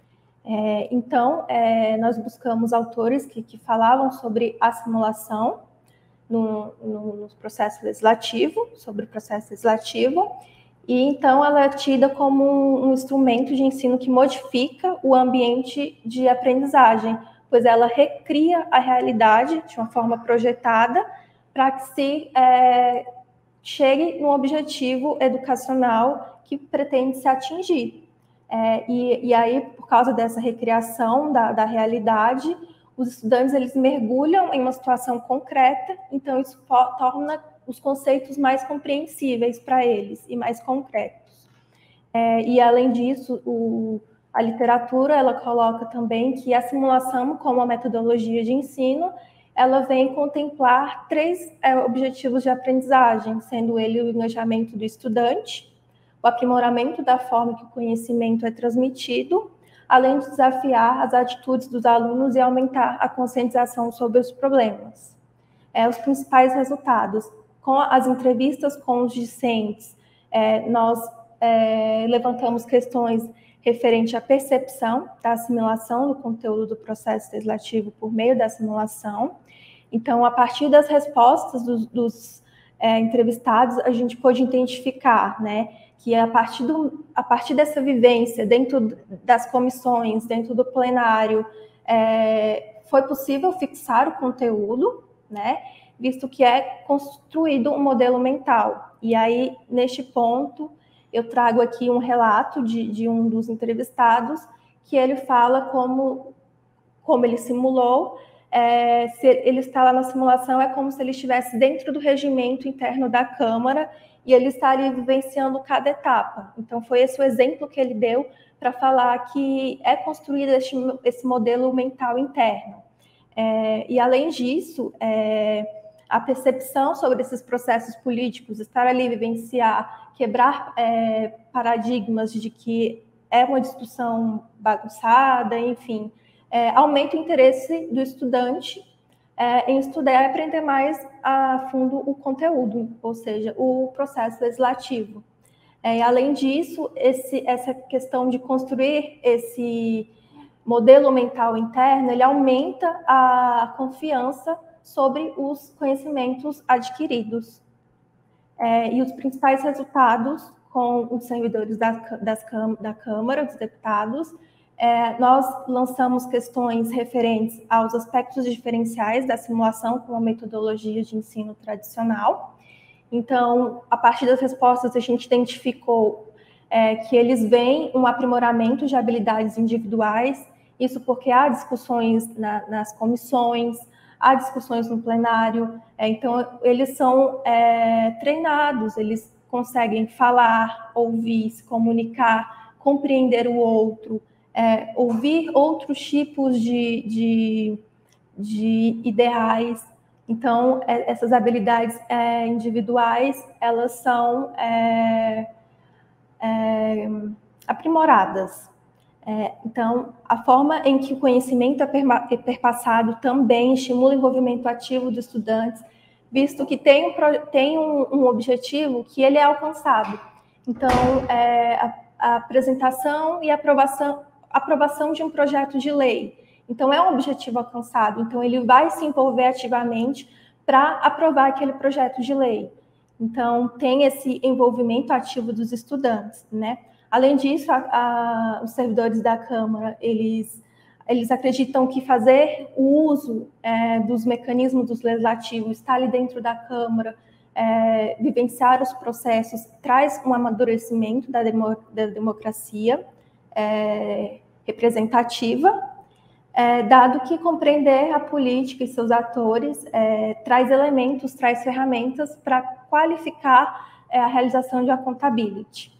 É, então, é, nós buscamos autores que, que falavam sobre a simulação no, no, no processo legislativo, sobre o processo legislativo, e então ela é tida como um, um instrumento de ensino que modifica o ambiente de aprendizagem, pois ela recria a realidade de uma forma projetada para que se é, chegue no objetivo educacional que pretende se atingir. É, e, e aí, por causa dessa recriação da, da realidade, os estudantes eles mergulham em uma situação concreta, então isso torna os conceitos mais compreensíveis para eles e mais concretos. É, e, além disso, o, a literatura ela coloca também que a simulação, como a metodologia de ensino, ela vem contemplar três é, objetivos de aprendizagem, sendo ele o engajamento do estudante, o aprimoramento da forma que o conhecimento é transmitido, além de desafiar as atitudes dos alunos e aumentar a conscientização sobre os problemas. É, os principais resultados. Com as entrevistas com os discentes, é, nós é, levantamos questões referentes à percepção da assimilação do conteúdo do processo legislativo por meio da simulação. Então, a partir das respostas dos, dos é, entrevistados, a gente pôde identificar, né, que a partir, do, a partir dessa vivência dentro das comissões, dentro do plenário, é, foi possível fixar o conteúdo, né, visto que é construído um modelo mental. E aí, neste ponto, eu trago aqui um relato de, de um dos entrevistados, que ele fala como, como ele simulou, é, se ele está lá na simulação, é como se ele estivesse dentro do regimento interno da Câmara, e ele está ali vivenciando cada etapa. Então, foi esse o exemplo que ele deu para falar que é construído esse, esse modelo mental interno. É, e, além disso, é, a percepção sobre esses processos políticos, estar ali, vivenciar, quebrar é, paradigmas de que é uma discussão bagunçada, enfim, é, aumenta o interesse do estudante é, em estudar e aprender mais a fundo o conteúdo, ou seja, o processo legislativo. É, e, além disso, esse, essa questão de construir esse modelo mental interno, ele aumenta a confiança sobre os conhecimentos adquiridos. É, e os principais resultados com os servidores da, das, da Câmara, dos deputados, é, nós lançamos questões referentes aos aspectos diferenciais da simulação com a metodologia de ensino tradicional. Então, a partir das respostas, a gente identificou é, que eles veem um aprimoramento de habilidades individuais, isso porque há discussões na, nas comissões, há discussões no plenário, é, então eles são é, treinados, eles conseguem falar, ouvir, se comunicar, compreender o outro, é, ouvir outros tipos de, de, de ideais. Então, é, essas habilidades é, individuais, elas são é, é, aprimoradas. É, então, a forma em que o conhecimento é perpassado também estimula o envolvimento ativo dos estudantes, visto que tem um, tem um, um objetivo que ele é alcançado. Então, é, a, a apresentação e aprovação, aprovação de um projeto de lei. Então, é um objetivo alcançado. Então, ele vai se envolver ativamente para aprovar aquele projeto de lei. Então, tem esse envolvimento ativo dos estudantes, né? Além disso, a, a, os servidores da Câmara, eles, eles acreditam que fazer o uso é, dos mecanismos dos legislativos, estar ali dentro da Câmara, é, vivenciar os processos, traz um amadurecimento da, demo, da democracia é, representativa, é, dado que compreender a política e seus atores é, traz elementos, traz ferramentas para qualificar é, a realização de accountability.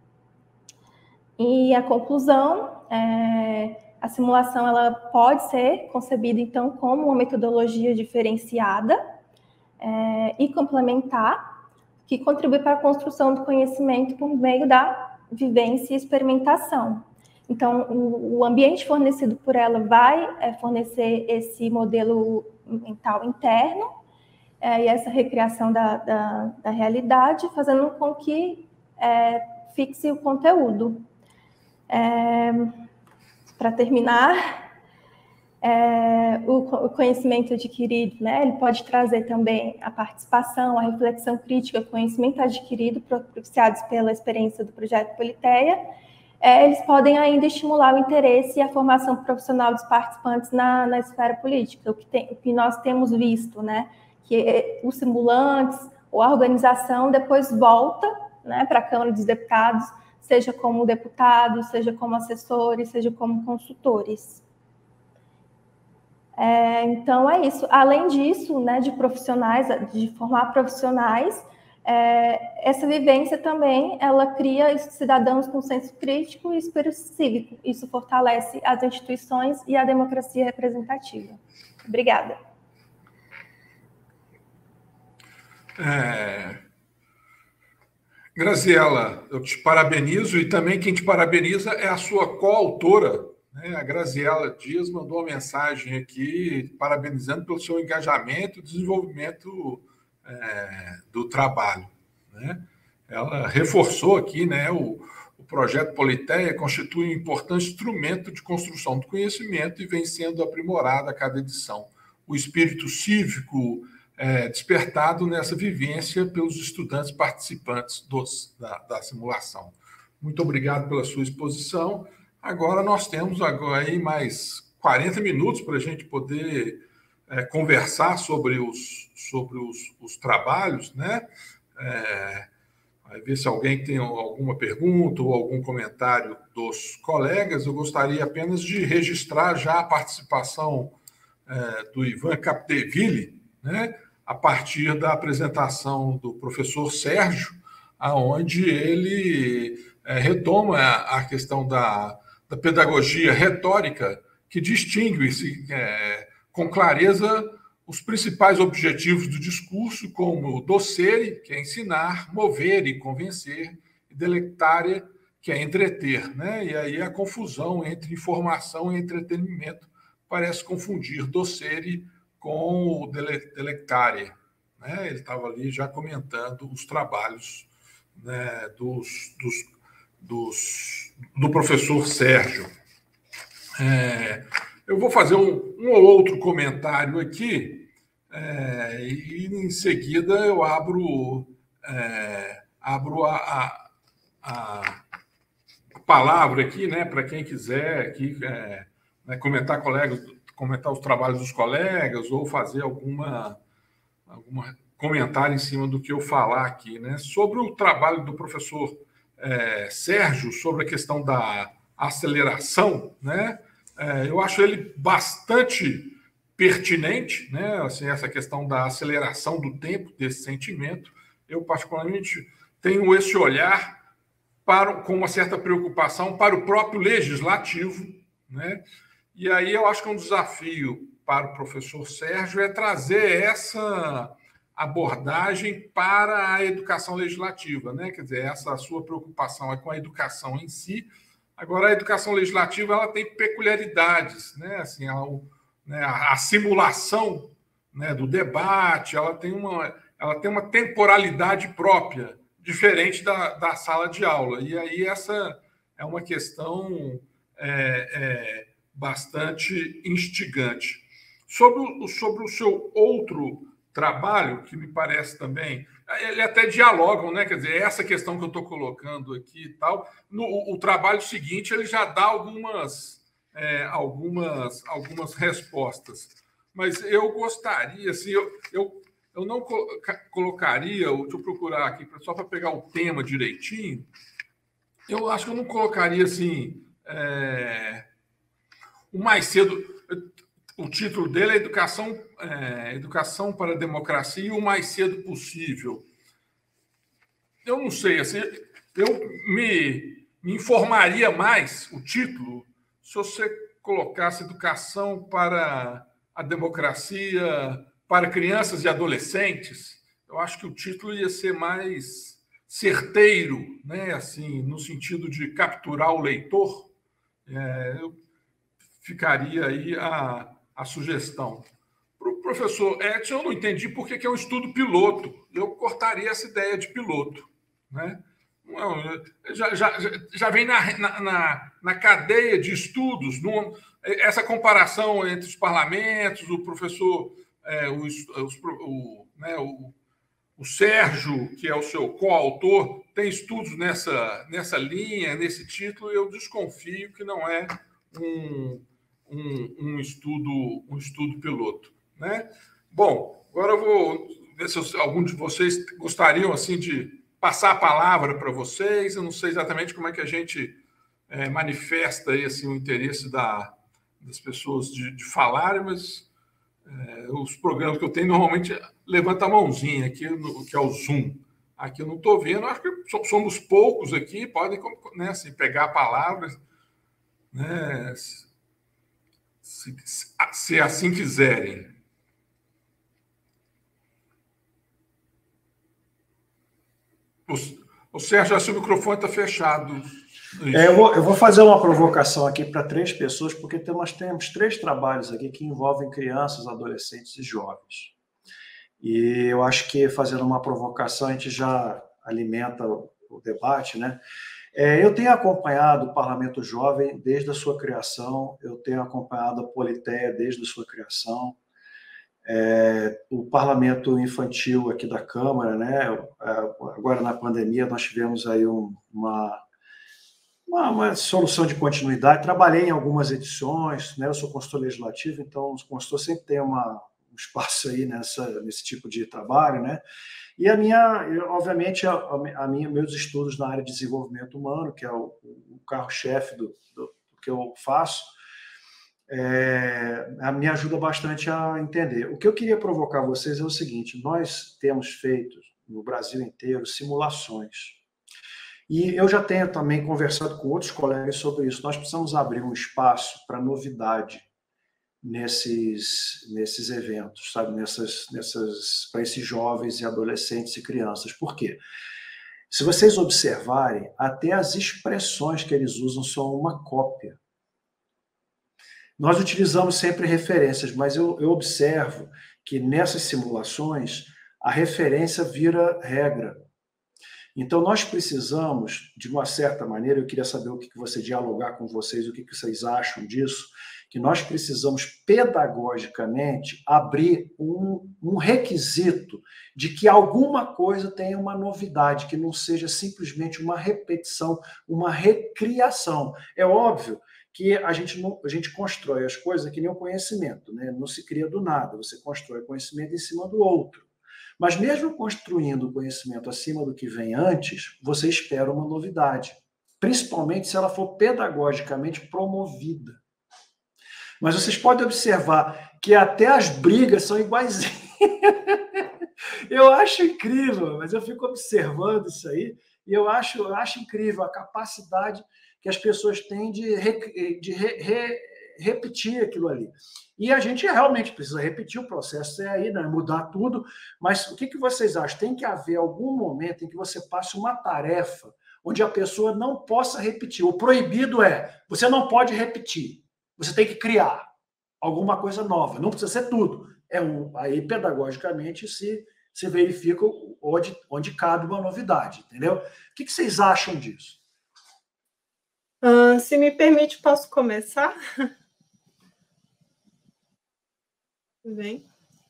E a conclusão, é, a simulação ela pode ser concebida, então, como uma metodologia diferenciada é, e complementar, que contribui para a construção do conhecimento por meio da vivência e experimentação. Então, o, o ambiente fornecido por ela vai é, fornecer esse modelo mental interno é, e essa recriação da, da, da realidade, fazendo com que é, fixe o conteúdo. É, para terminar, é, o, o conhecimento adquirido, né, ele pode trazer também a participação, a reflexão crítica, o conhecimento adquirido propiciados pela experiência do projeto Politeia. É, eles podem ainda estimular o interesse e a formação profissional dos participantes na, na esfera política, o que, tem, o que nós temos visto, né, que os simulantes ou a organização depois volta, né, para a Câmara dos Deputados, seja como deputados, seja como assessores, seja como consultores. É, então, é isso. Além disso, né, de profissionais, de formar profissionais, é, essa vivência também, ela cria cidadãos com senso crítico e espírito cívico. Isso fortalece as instituições e a democracia representativa. Obrigada. É... Graziela, eu te parabenizo e também quem te parabeniza é a sua coautora, né? A Graziela Dias mandou uma mensagem aqui parabenizando pelo seu engajamento e desenvolvimento é, do trabalho, né? Ela reforçou aqui, né, o, o projeto Politeia constitui um importante instrumento de construção do conhecimento e vem sendo aprimorado a cada edição. O espírito cívico É, despertado nessa vivência pelos estudantes participantes dos, da, da simulação. Muito obrigado pela sua exposição. Agora nós temos agora aí mais quarenta minutos para a gente poder é, conversar sobre os, sobre os, os trabalhos, né? É, vai ver se alguém tem alguma pergunta ou algum comentário dos colegas. Eu gostaria apenas de registrar já a participação é, do Ivan Capdeville, né, a partir da apresentação do professor Sérgio, aonde ele é, retoma a, a questão da, da pedagogia retórica, que distingue-se é, com clareza os principais objetivos do discurso, como docere, que é ensinar, mover e convencer, e delectare, que é entreter, né? E aí a confusão entre informação e entretenimento parece confundir docere com o delectare, né? Ele estava ali já comentando os trabalhos, né, dos, dos, dos, do professor Sérgio. É, eu vou fazer um, um ou outro comentário aqui, é, e em seguida eu abro, é, abro a, a, a palavra aqui, né, para quem quiser aqui, é, né, comentar colegas, comentar os trabalhos dos colegas ou fazer alguma, alguma comentário em cima do que eu falar aqui, né? Sobre o trabalho do professor é, Sérgio, sobre a questão da aceleração, né? É, eu acho ele bastante pertinente, né? Assim, essa questão da aceleração do tempo, desse sentimento. Eu, particularmente, tenho esse olhar para, com uma certa preocupação para o próprio legislativo, né? E aí eu acho que um desafio para o professor Sérgio é trazer essa abordagem para a educação legislativa, né? Quer dizer, essa sua preocupação é com a educação em si, Agora, a educação legislativa ela tem peculiaridades, né? Assim, a, né, a, a simulação, né, do debate, ela tem uma, ela tem uma temporalidade própria, diferente da, da sala de aula. E aí essa é uma questão é, é, bastante instigante. Sobre o, sobre o seu outro trabalho, que me parece também, ele até dialogam, né? Quer dizer, essa questão que eu estou colocando aqui e tal, no o trabalho seguinte ele já dá algumas, é, algumas, algumas respostas. Mas eu gostaria, assim, eu, eu, eu não colocaria, deixa eu procurar aqui, só para pegar o tema direitinho, eu acho que eu não colocaria assim, é, o mais cedo. O título dele é Educação, é, Educação para a Democracia e o mais cedo possível. Eu não sei, assim, eu me, me informaria mais, o título, se você colocasse Educação para a Democracia para crianças e adolescentes. Eu acho que o título ia ser mais certeiro, né? Assim, no sentido de capturar o leitor. É, eu ficaria aí a a sugestão. Para o professor Edson, eu não entendi por que é um estudo piloto. Eu cortaria essa ideia de piloto. Né? Não, já, já, já vem na, na, na cadeia de estudos, num, essa comparação entre os parlamentos, o professor, é, o, o, né, o, o Sérgio, que é o seu coautor, tem estudos nessa, nessa linha, nesse título, e eu desconfio que não é um... Um, um, estudo, um estudo piloto. Né? Bom, agora eu vou ver se algum de vocês gostariam assim, de passar a palavra para vocês. Eu não sei exatamente como é que a gente é, manifesta aí, assim, o interesse da, das pessoas de, de falarem, mas é, os programas que eu tenho normalmente levanta a mãozinha aqui, no, que é o Zoom. Aqui eu não estou vendo, acho que somos poucos aqui, podem, né, assim, pegar a palavra, né? Se, se assim quiserem. O, o Sérgio, acho que o microfone está fechado. É, eu, vou, eu vou fazer uma provocação aqui para três pessoas, porque temos, temos três trabalhos aqui que envolvem crianças, adolescentes e jovens. E eu acho que, fazendo uma provocação, a gente já alimenta o, o debate, né? É, eu tenho acompanhado o Parlamento Jovem desde a sua criação, eu tenho acompanhado a Politeia desde a sua criação, é, o Parlamento Infantil aqui da Câmara, né? Agora na pandemia nós tivemos aí um, uma, uma, uma solução de continuidade, trabalhei em algumas edições, né? Eu sou consultor legislativo, então o consultor sempre tem uma, um espaço aí nessa, nesse tipo de trabalho, né? E a minha, obviamente, a, a minha, meus estudos na área de desenvolvimento humano, que é o, o carro-chefe do, do, do que eu faço, é, me ajuda bastante a entender. O que eu queria provocar vocês é o seguinte: nós temos feito no Brasil inteiro simulações. E eu já tenho também conversado com outros colegas sobre isso. Nós precisamos abrir um espaço para novidade nesses, nesses eventos, sabe? Nessas, nessas, para esses jovens e adolescentes e crianças. Por quê? Se vocês observarem, até as expressões que eles usam são uma cópia. Nós utilizamos sempre referências, mas eu, eu observo que nessas simulações a referência vira regra. Então nós precisamos, de uma certa maneira, eu queria saber o que você dialogar com vocês, o que vocês acham disso, que nós precisamos pedagogicamente abrir um, um requisito de que alguma coisa tenha uma novidade, que não seja simplesmente uma repetição, uma recriação. É óbvio que a gente, não, a gente constrói as coisas que nem o conhecimento, né? Não se cria do nada, você constrói conhecimento em cima do outro. Mas mesmo construindo o conhecimento acima do que vem antes, você espera uma novidade, principalmente se ela for pedagogicamente promovida. Mas vocês podem observar que até as brigas são iguaizinhas. Eu acho incrível, mas eu fico observando isso aí e eu acho, eu acho incrível a capacidade que as pessoas têm de, re, de re, re, repetir aquilo ali. E a gente realmente precisa repetir o processo, é aí, né? Mudar tudo, mas o que, que vocês acham? Tem que haver algum momento em que você passe uma tarefa onde a pessoa não possa repetir. O proibido é, você não pode repetir, você tem que criar alguma coisa nova, não precisa ser tudo. É um, aí, pedagogicamente, se, se verifica onde, onde cabe uma novidade, entendeu? O que, que vocês acham disso? Uh, se me permite, posso começar? Bem,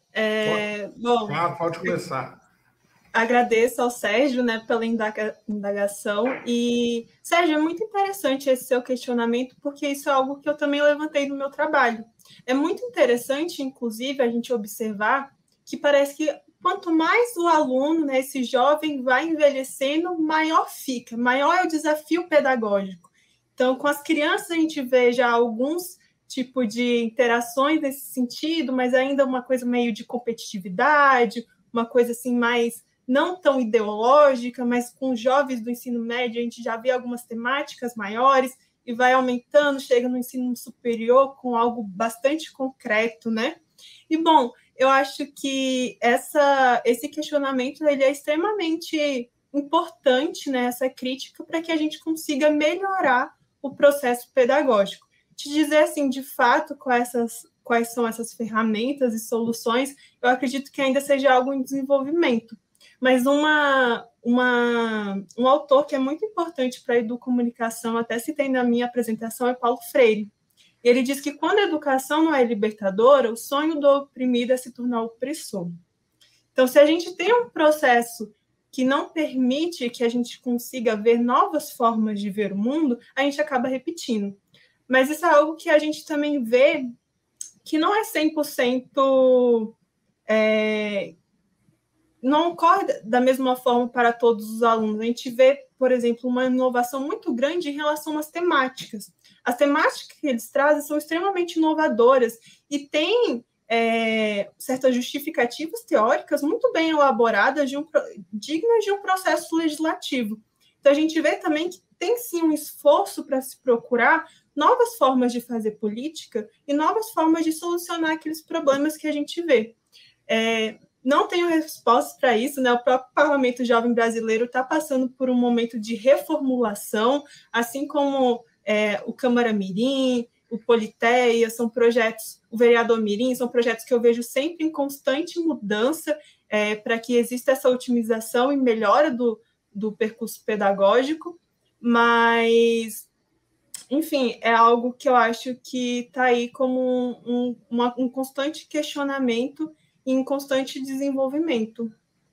é, pode, bom, claro, pode começar. Agradeço ao Sérgio, né, pela indaga, indagação. E, Sérgio, é muito interessante esse seu questionamento, porque isso é algo que eu também levantei no meu trabalho. É muito interessante, inclusive, a gente observar que parece que quanto mais o aluno, né, esse jovem, vai envelhecendo, maior fica, maior é o desafio pedagógico. Então, com as crianças, a gente vê já alguns tipos de interações nesse sentido, mas ainda uma coisa meio de competitividade, uma coisa assim mais não tão ideológica, mas com jovens do ensino médio, a gente já vê algumas temáticas maiores e vai aumentando, chega no ensino superior com algo bastante concreto, né? E, bom, eu acho que essa, esse questionamento ele é extremamente importante, né, essa crítica, para que a gente consiga melhorar o processo pedagógico. Te dizer, assim, de fato, quais, essas, quais são essas ferramentas e soluções, eu acredito que ainda seja algo em desenvolvimento. Mas uma, uma, um autor que é muito importante para a educomunicação, até citei na minha apresentação, é Paulo Freire. Ele diz que quando a educação não é libertadora, o sonho do oprimido é se tornar opressor. Então, se a gente tem um processo que não permite que a gente consiga ver novas formas de ver o mundo, a gente acaba repetindo. Mas isso é algo que a gente também vê que não é cem por cento... É, não ocorre da mesma forma para todos os alunos. A gente vê, por exemplo, uma inovação muito grande em relação às temáticas. As temáticas que eles trazem são extremamente inovadoras e têm é, certas justificativas teóricas muito bem elaboradas, de um, dignas de um processo legislativo. Então, a gente vê também que tem, sim, um esforço para se procurar novas formas de fazer política e novas formas de solucionar aqueles problemas que a gente vê. É, Não tenho resposta para isso, né? O próprio Parlamento Jovem Brasileiro está passando por um momento de reformulação, assim como é, o Câmara Mirim, o Politeia, são projetos, o Vereador Mirim, são projetos que eu vejo sempre em constante mudança é, para que exista essa otimização e melhora do, do percurso pedagógico, mas, enfim, é algo que eu acho que está aí como um, um, uma, um constante questionamento em constante desenvolvimento.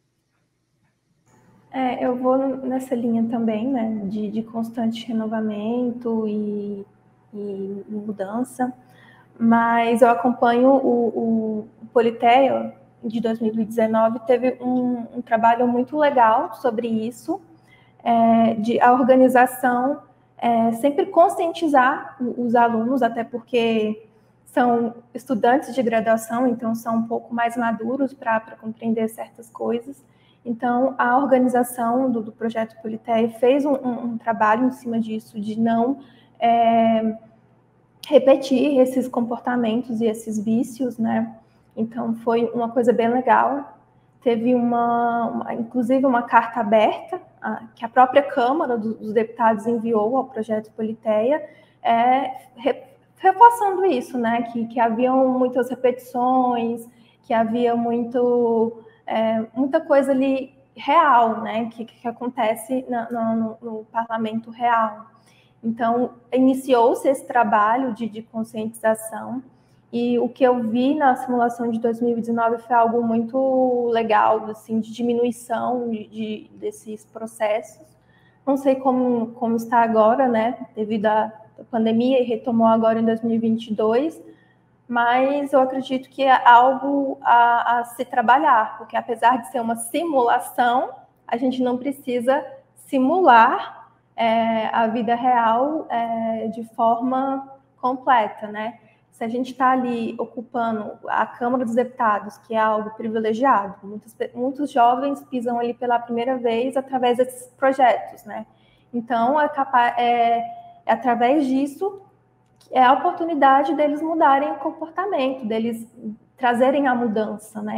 É, eu vou nessa linha também, né, de, de constante renovamento e, e mudança, mas eu acompanho o, o Politeia, de dois mil e dezenove, teve um, um trabalho muito legal sobre isso, é, de a organização é, sempre conscientizar os alunos, até porque são estudantes de graduação, então são um pouco mais maduros para compreender certas coisas. Então, a organização do, do Projeto Politeia fez um, um, um trabalho em cima disso, de não é, repetir esses comportamentos e esses vícios, né? Então, foi uma coisa bem legal. Teve, uma, uma inclusive, uma carta aberta a, que a própria Câmara dos Deputados enviou ao Projeto Politeia, é, reforçando isso, né, que, que haviam muitas repetições, que havia muito, é, muita coisa ali real, né, que, que acontece no, no, no parlamento real. Então, iniciou-se esse trabalho de, de conscientização, e o que eu vi na simulação de dois mil e dezenove foi algo muito legal, assim, de diminuição de, de, desses processos. Não sei como, como está agora, né, devido à pandemia, e retomou agora em dois mil e vinte e dois, mas eu acredito que é algo a, a se trabalhar, porque apesar de ser uma simulação, a gente não precisa simular é, a vida real é, de forma completa, né? Se a gente está ali ocupando a Câmara dos Deputados, que é algo privilegiado, muitos, muitos jovens pisam ali pela primeira vez através desses projetos, né? Então, é capaz... É, É através disso é a oportunidade deles mudarem o comportamento, deles trazerem a mudança, né?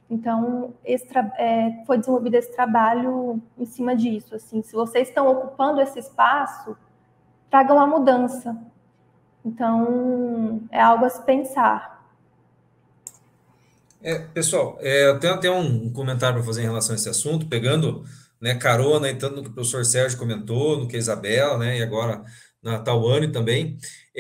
Então, esse é, foi desenvolvido esse trabalho em cima disso. Assim, se vocês estão ocupando esse espaço, tragam uma mudança. Então, é algo a se pensar. É, pessoal, é, eu tenho até um comentário para fazer em relação a esse assunto, pegando, né, carona, tanto no que o professor Sérgio comentou, no que a Isabela, né, e agora na Tawane também.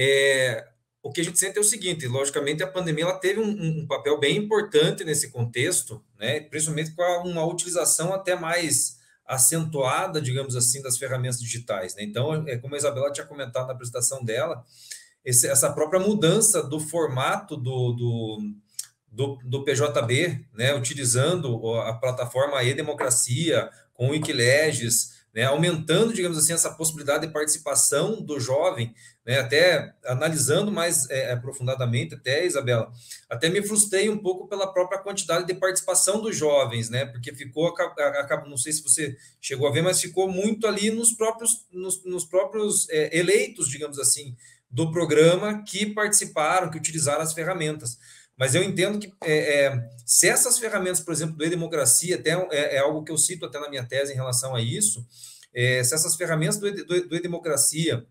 É, o que a gente sente é o seguinte: logicamente, a pandemia ela teve um, um papel bem importante nesse contexto, né, principalmente com a, uma utilização até mais acentuada, digamos assim, das ferramentas digitais, né? Então, é, como a Isabela tinha comentado na apresentação dela, esse, essa própria mudança do formato do, do Do, do P J B, né, utilizando a plataforma e-democracia, com o Wikileges, né, aumentando, digamos assim, essa possibilidade de participação do jovem, né, até analisando mais é, aprofundadamente, até, Isabela, até me frustrei um pouco pela própria quantidade de participação dos jovens, né, porque ficou, acaba, não sei se você chegou a ver, mas ficou muito ali nos próprios, nos, nos próprios é, eleitos, digamos assim, do programa que participaram, que utilizaram as ferramentas. Mas eu entendo que é, é, se essas ferramentas, por exemplo, do e-democracia, até é, é algo que eu cito até na minha tese em relação a isso, é, se essas ferramentas do, do, do e-democracia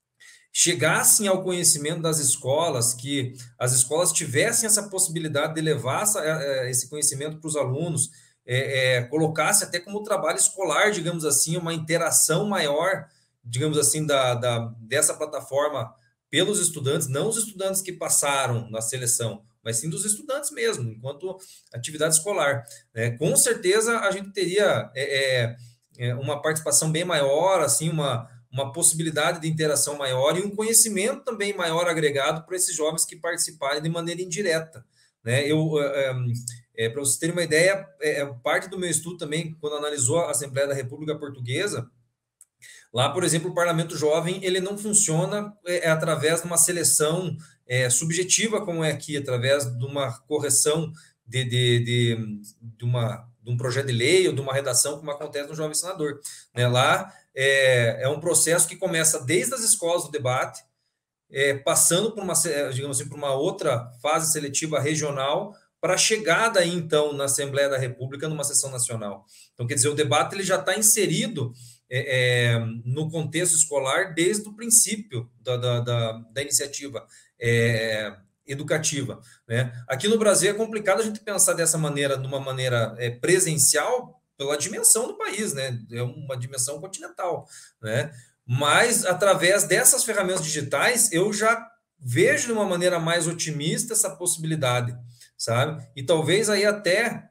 chegassem ao conhecimento das escolas, que as escolas tivessem essa possibilidade de levar essa, esse conhecimento para os alunos, é, é, colocasse até como trabalho escolar, digamos assim, uma interação maior, digamos assim, da, da, dessa plataforma pelos estudantes, não os estudantes que passaram na seleção, mas sim dos estudantes mesmo, enquanto atividade escolar, né? Com certeza a gente teria é, é, uma participação bem maior, assim, uma, uma possibilidade de interação maior e um conhecimento também maior agregado para esses jovens que participarem de maneira indireta, né? Eu, é, é, para vocês terem uma ideia, é, parte do meu estudo também, quando analisou a Assembleia da República Portuguesa, lá, por exemplo, o Parlamento Jovem, ele não funciona é, através de uma seleção é, subjetiva, como é aqui, através de uma correção de, de, de, de, uma, de um projeto de lei ou de uma redação, como acontece no Jovem Senador, né? Lá é, é um processo que começa desde as escolas do debate, é, passando por uma, digamos assim, por uma outra fase seletiva regional, para a chegada aí, então, na Assembleia da República, numa sessão nacional. Então, quer dizer, o debate ele já está inserido É, é, no contexto escolar desde o princípio da, da, da, da iniciativa é, educativa, né? Aqui no Brasil é complicado a gente pensar dessa maneira, de uma maneira é, presencial, pela dimensão do país, né? É uma dimensão continental, né? Mas, através dessas ferramentas digitais, eu já vejo de uma maneira mais otimista essa possibilidade, sabe? E talvez aí até...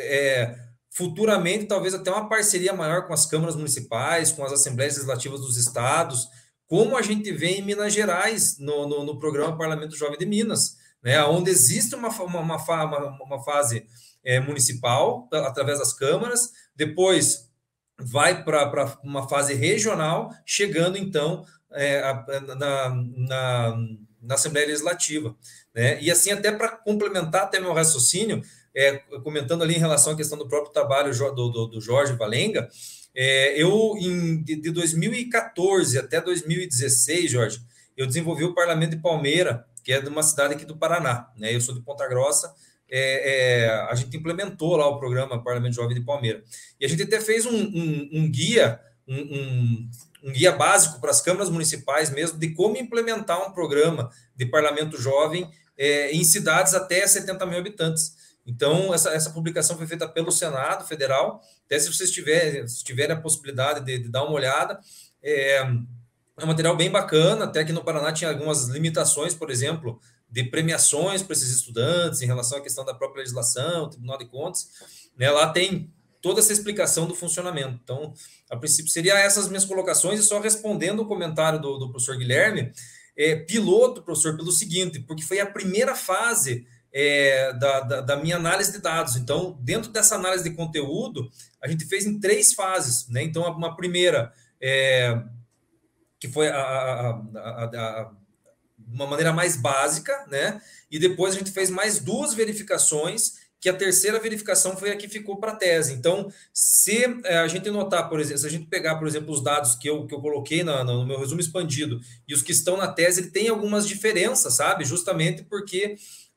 É, futuramente, talvez até uma parceria maior com as câmaras municipais, com as assembleias legislativas dos estados, como a gente vê em Minas Gerais, no, no, no programa Parlamento Jovem de Minas, né, onde existe uma, uma, uma, uma fase é, municipal, através das câmaras, depois vai para uma fase regional, chegando, então, é, na, na, na Assembleia Legislativa, né? E assim, até para complementar até meu raciocínio, É, comentando ali em relação à questão do próprio trabalho do, do, do Jorge Valenga, é, eu, em, de, de dois mil e quatorze até dois mil e dezesseis, Jorge, eu desenvolvi o Parlamento de Palmeira, que é de uma cidade aqui do Paraná, né? Eu sou de Ponta Grossa, é, é, a gente implementou lá o programa Parlamento Jovem de Palmeira. E a gente até fez um, um, um guia, um, um, um guia básico para as câmaras municipais mesmo, de como implementar um programa de Parlamento Jovem é, em cidades até setenta mil habitantes. Então, essa, essa publicação foi feita pelo Senado Federal. Até se vocês tiverem, se tiverem a possibilidade de, de dar uma olhada, é, é um material bem bacana. Até que no Paraná tinha algumas limitações, por exemplo, de premiações para esses estudantes em relação à questão da própria legislação, Tribunal de Contas, né? Lá tem toda essa explicação do funcionamento. Então, a princípio, seriam essas minhas colocações, e só respondendo o comentário do, do professor Guilherme, é, piloto, professor, pelo seguinte, porque foi a primeira fase É, da, da, da minha análise de dados. Então, dentro dessa análise de conteúdo, a gente fez em três fases, né? Então, uma primeira, é, que foi a, a, a, a, uma maneira mais básica, né? E depois a gente fez mais duas verificações, que a terceira verificação foi a que ficou para a tese. Então, se a gente notar, por exemplo, se a gente pegar, por exemplo, os dados que eu, que eu coloquei na, no meu resumo expandido e os que estão na tese, ele tem algumas diferenças, sabe? Justamente porque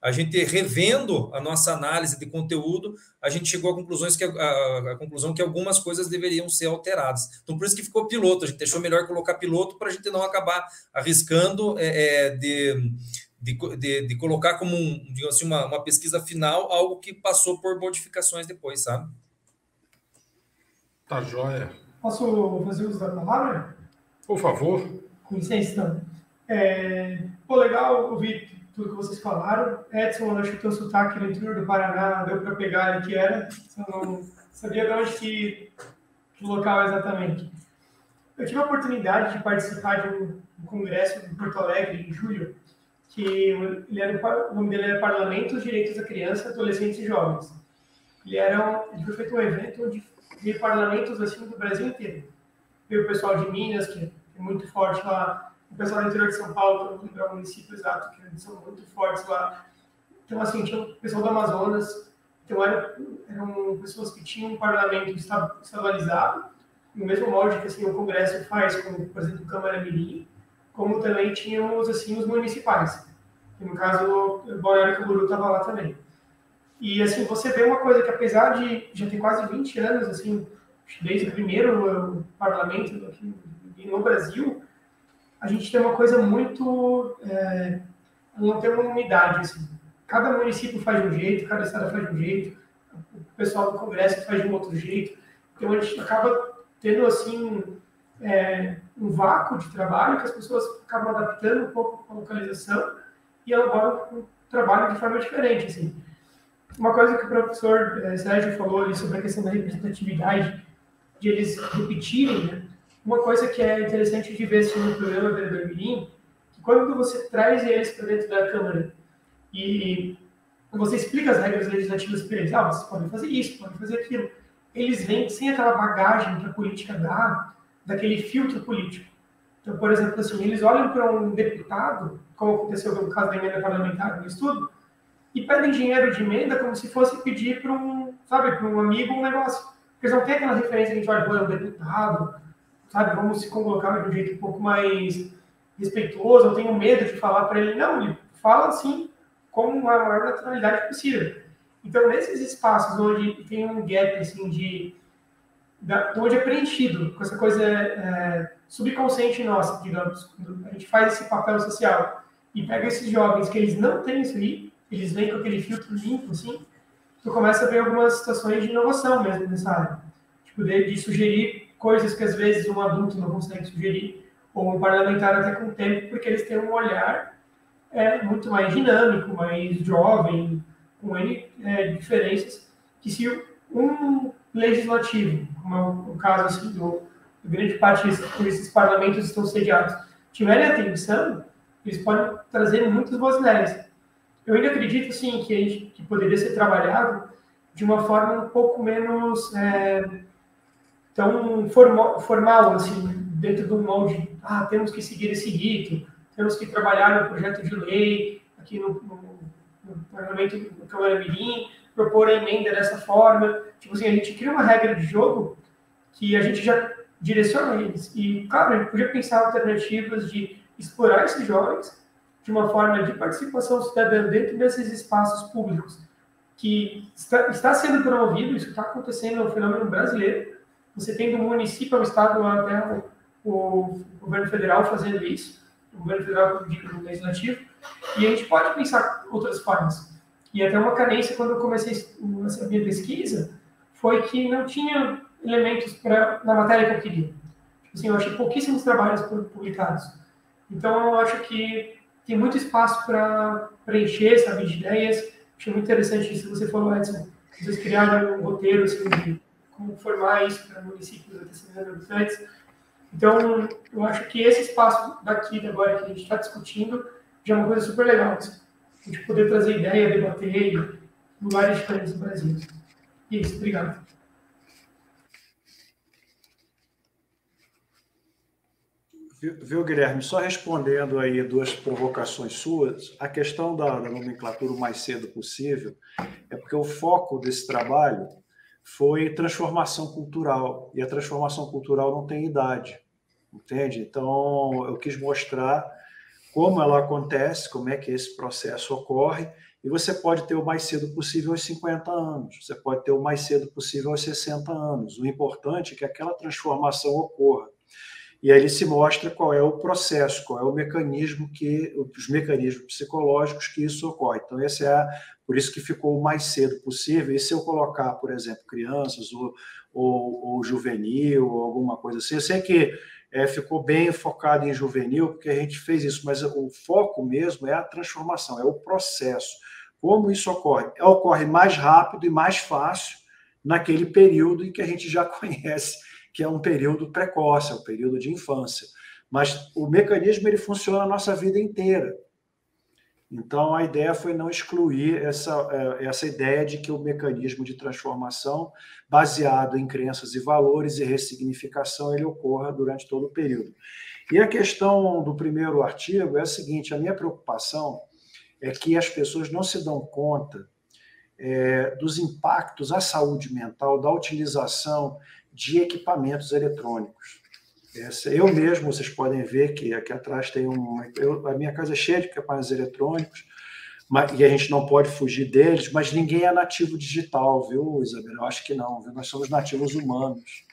a gente revendo a nossa análise de conteúdo, a gente chegou a conclusões que a, a, a conclusão que algumas coisas deveriam ser alteradas. Então, por isso que ficou piloto. A gente achou melhor colocar piloto para a gente não acabar arriscando é, de, de, de, de colocar como um, digamos assim, uma, uma pesquisa final algo que passou por modificações depois, sabe? Tá joia. Posso fazer uso da palavra? Por favor. Com licença, então. É... Pô, legal ouvir tudo que vocês falaram. Edson, acho que o teu sotaque no interior do Paraná deu para pegar ali que era. Eu não sabia de onde que, que local exatamente. Eu tive a oportunidade de participar de um, um congresso em Porto Alegre, em julho, que ele era, o nome dele era Parlamentos, Direitos da Criança, Adolescentes e Jovens. Ele, era um, ele foi feito um evento onde veio parlamentos assim, do Brasil inteiro. Veio o pessoal de Minas, que é muito forte lá, o pessoal do interior de São Paulo, para não lembrar o município exato, que são muito fortes lá. Então, assim, tinha o pessoal do Amazonas, então eram, eram pessoas que tinham um parlamento estadualizado, no mesmo molde que assim, o Congresso faz, como, por exemplo, Câmara Mirim, como também tínhamos assim, os municipais. E, no caso, o Balneário Camboriú estava lá também. E, assim, você vê uma coisa que, apesar de já ter quase vinte anos, assim, desde o primeiro uh, parlamento aqui no Brasil, a gente tem uma coisa muito... É, não tem uma unidade, assim. Cada município faz de um jeito, cada estado faz de um jeito, o pessoal do Congresso faz de um outro jeito. Então, a gente acaba tendo, assim, é, um vácuo de trabalho que as pessoas acabam adaptando um pouco a localização e elaboram um trabalho de forma diferente, assim. Uma coisa que o professor eh, Sérgio falou ali sobre a questão da representatividade, de eles repetirem, né? Uma coisa que é interessante de ver assim, no programa Vereador Mirim, que quando você traz eles para dentro da Câmara e você explica as regras legislativas para eles, ah, vocês podem fazer isso, podem fazer aquilo, eles vêm sem aquela bagagem que a política dá, daquele filtro político. Então, por exemplo, assim, eles olham para um deputado, como aconteceu no caso da emenda parlamentar no estudo, e pedem dinheiro de emenda como se fosse pedir para um, sabe, para um amigo um negócio. Porque eles não têm aquela referência que a gente vai olhar, é um deputado, sabe, vamos se colocar de um jeito um pouco mais respeitoso, eu tenho medo de falar para ele. Não, ele fala assim, com a maior naturalidade possível. Então, nesses espaços onde tem um gap, assim, de... Da, onde é preenchido com essa coisa é, subconsciente nossa, digamos, a gente faz esse papel social e pega esses jovens que eles não têm isso aí, eles vêm com aquele filtro limpo, assim, tu começa a ver algumas situações de inovação mesmo nessa área. Tipo, de, de sugerir coisas que às vezes um adulto não consegue sugerir, ou um parlamentar até com o tempo, porque eles têm um olhar é, muito mais dinâmico, mais jovem, com N é, diferenças, que se um legislativo, como é o, o caso assim, do, do grande parte por esses parlamentos estão sediados, tiverem atenção, eles podem trazer muitas boas ideias. Eu ainda acredito, sim, que, a gente, que poderia ser trabalhado de uma forma um pouco menos é, tão formal, formal, assim, dentro de um molde, ah, temos que seguir esse rito, temos que trabalhar no projeto de lei, aqui no, no, no Parlamento, no Câmara Mirim, propor a emenda dessa forma. Tipo assim, a gente cria uma regra de jogo que a gente já direciona eles. E, claro, a gente podia pensar alternativas de explorar esses jovens de uma forma de participação cidadã dentro desses espaços públicos, que está, está sendo promovido, isso está acontecendo, é um fenômeno brasileiro. Você tem do município ao estado até o, o governo federal fazendo isso, o governo federal do legislativo, e a gente pode pensar outras formas. E até uma carência, quando eu comecei essa minha pesquisa, foi que não tinha elementos pra, na matéria que eu queria. Tipo assim, eu achei pouquíssimos trabalhos publicados. Então, eu acho que tem muito espaço para preencher, sabe, de ideias. Achei muito interessante isso que você falou, Edson. Vocês criaram um roteiro assim, de como formar isso para municípios até cem mil habitantes. Então, eu acho que esse espaço daqui, agora, que a gente está discutindo, já é uma coisa super legal. Assim. A gente poder trazer ideia, debater em lugares diferentes do Brasil. E é isso, obrigado. Viu, Guilherme? Só respondendo aí duas provocações suas, a questão da, da nomenclatura o mais cedo possível é porque o foco desse trabalho foi transformação cultural, e a transformação cultural não tem idade, entende? Então, eu quis mostrar como ela acontece, como é que esse processo ocorre, e você pode ter o mais cedo possível aos cinquenta anos, você pode ter o mais cedo possível aos sessenta anos. O importante é que aquela transformação ocorra. E aí ele se mostra qual é o processo, qual é o mecanismo que, os mecanismos psicológicos que isso ocorre. Então, esse é por isso que ficou o mais cedo possível. E se eu colocar, por exemplo, crianças ou, ou, ou juvenil, ou alguma coisa assim, eu sei que é, ficou bem focado em juvenil, porque a gente fez isso, mas o foco mesmo é a transformação, é o processo. Como isso ocorre? Ocorre mais rápido e mais fácil naquele período em que a gente já conhece, que é um período precoce, é um período de infância. Mas o mecanismo ele funciona a nossa vida inteira. Então, a ideia foi não excluir essa, essa ideia de que o mecanismo de transformação, baseado em crenças e valores e ressignificação, ele ocorra durante todo o período. E a questão do primeiro artigo é a seguinte, a minha preocupação é que as pessoas não se dão conta é, dos impactos à saúde mental da utilização de equipamentos eletrônicos. Essa, eu mesmo, vocês podem ver que aqui atrás tem um... Eu, a minha casa é cheia de equipamentos eletrônicos, mas, e a gente não pode fugir deles, mas ninguém é nativo digital, viu, Isabel? Eu acho que não, viu? Nós somos nativos humanos.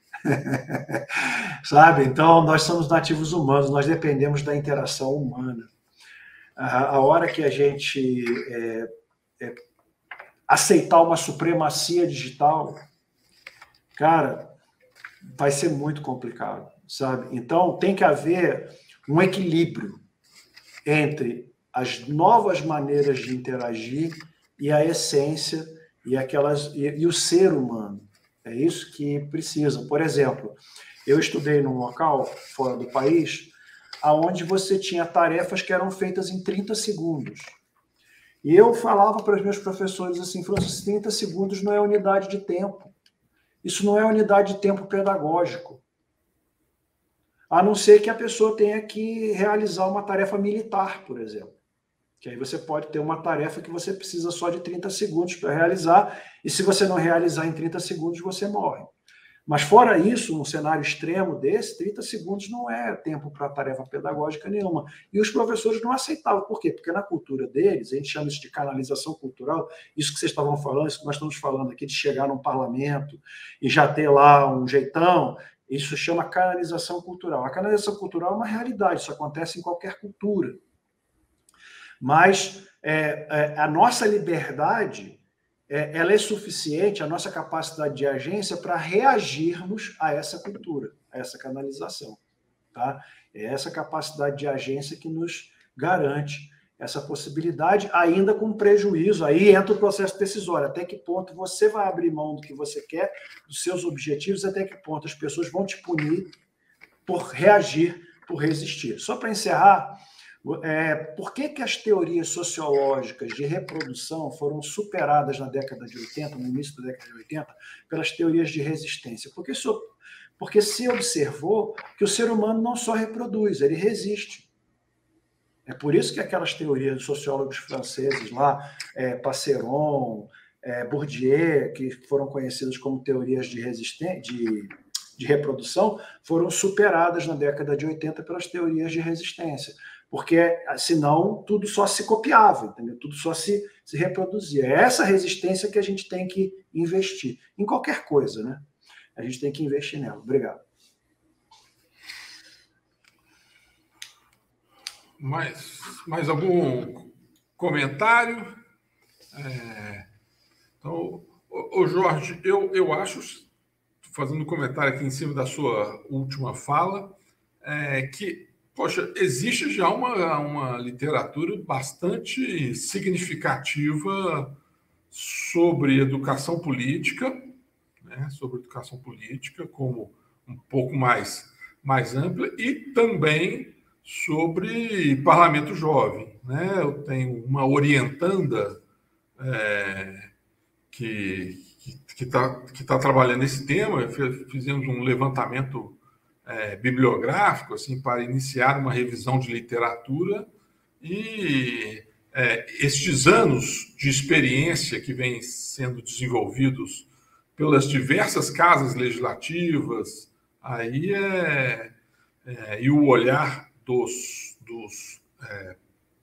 Sabe? Então, nós somos nativos humanos, nós dependemos da interação humana. A, a hora que a gente é, é, aceitar uma supremacia digital, cara, vai ser muito complicado, sabe? Então, tem que haver um equilíbrio entre as novas maneiras de interagir e a essência e, aquelas, e, e o ser humano. É isso que precisa. Por exemplo, eu estudei num local fora do país onde você tinha tarefas que eram feitas em trinta segundos. E eu falava para os meus professores assim, Francisco, trinta segundos não é unidade de tempo. Isso não é unidade de tempo pedagógico. A não ser que a pessoa tenha que realizar uma tarefa militar, por exemplo. Que aí você pode ter uma tarefa que você precisa só de trinta segundos para realizar, e se você não realizar em trinta segundos, você morre. Mas fora isso, num cenário extremo desse, trinta segundos não é tempo para tarefa pedagógica nenhuma. E os professores não aceitavam. Por quê? Porque na cultura deles, a gente chama isso de canalização cultural, isso que vocês estavam falando, isso que nós estamos falando aqui, de chegar num parlamento e já ter lá um jeitão, isso chama canalização cultural. A canalização cultural é uma realidade, isso acontece em qualquer cultura. Mas é, é, a nossa liberdade... ela é suficiente, a nossa capacidade de agência, para reagirmos a essa cultura, a essa canalização. Tá? É essa capacidade de agência que nos garante essa possibilidade, ainda com prejuízo. Aí entra o processo decisório. Até que ponto você vai abrir mão do que você quer, dos seus objetivos, até que ponto as pessoas vão te punir por reagir, por resistir. Só para encerrar... É, por que, que as teorias sociológicas de reprodução foram superadas na década de oitenta, no início da década de oitenta, pelas teorias de resistência? Porque, so, porque se observou que o ser humano não só reproduz, ele resiste. É por isso que aquelas teorias dos sociólogos franceses lá, é, Passeron, é, Bourdieu, que foram conhecidas como teorias de resistência, de, de reprodução, foram superadas na década de oitenta pelas teorias de resistência. Porque, senão, tudo só se copiava, entendeu? Tudo só se, se reproduzia. É essa resistência que a gente tem que investir. Em qualquer coisa, né? A gente tem que investir nela. Obrigado. Mais, mais algum comentário? É, então, ô, ô Jorge, eu, eu acho, fazendo um comentário aqui em cima da sua última fala, é, que poxa, existe já uma, uma literatura bastante significativa sobre educação política, né? Sobre educação política como um pouco mais, mais ampla, e também sobre parlamento jovem, né? Eu tenho uma orientanda é, que que está que tá trabalhando nesse tema, fizemos um levantamento É, bibliográfico, assim, para iniciar uma revisão de literatura, e é, estes anos de experiência que vêm sendo desenvolvidos pelas diversas casas legislativas, aí é, é e o olhar dos, dos, é,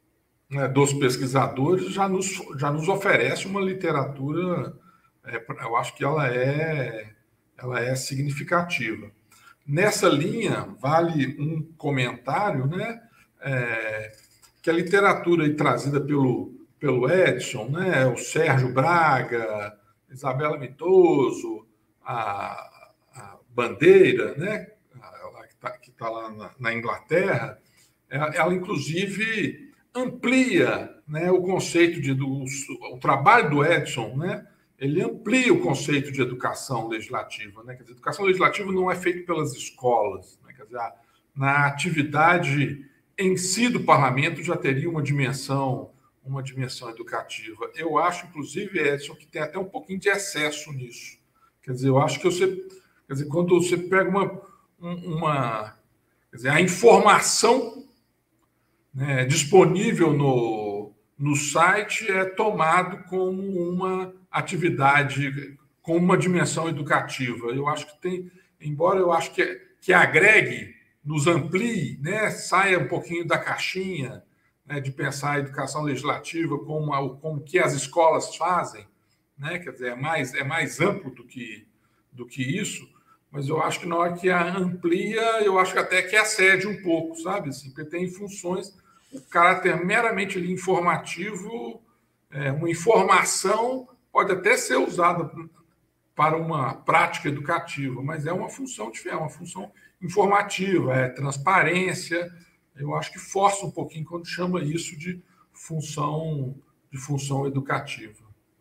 né, dos pesquisadores já nos, já nos oferece uma literatura, é, eu acho que ela é, ela é significativa. Nessa linha, vale um comentário, né, é, que a literatura aí trazida pelo, pelo Edson, né, o Sérgio Braga, Isabela Mitoso, a, a Bandeira, né, ela que está tá lá na, na Inglaterra, ela, ela inclusive amplia, né, o conceito de do, o trabalho do Edson, né, ele amplia o conceito de educação legislativa, né? Quer dizer, educação legislativa não é feita pelas escolas, né? Quer dizer, na atividade em si do parlamento já teria uma dimensão, uma dimensão educativa. Eu acho, inclusive, Edson, que tem até um pouquinho de excesso nisso. Quer dizer, eu acho que você, quer dizer, quando você pega uma, uma quer dizer, a informação, né, disponível no, no site é tomado como uma atividade com uma dimensão educativa. Eu acho que tem, embora eu acho que, que agregue, nos amplie, né, saia um pouquinho da caixinha, né, de pensar a educação legislativa como, a, como que as escolas fazem, né, quer dizer, é mais, é mais amplo do que, do que isso, mas eu acho que na hora que a amplia, eu acho que até que excede um pouco, sabe? Assim, porque tem funções, o caráter meramente ali informativo, é, uma informação pode até ser usada para uma prática educativa, mas é uma função diferente, é uma função informativa, é transparência. Eu acho que força um pouquinho quando chama isso de função, de função educativa.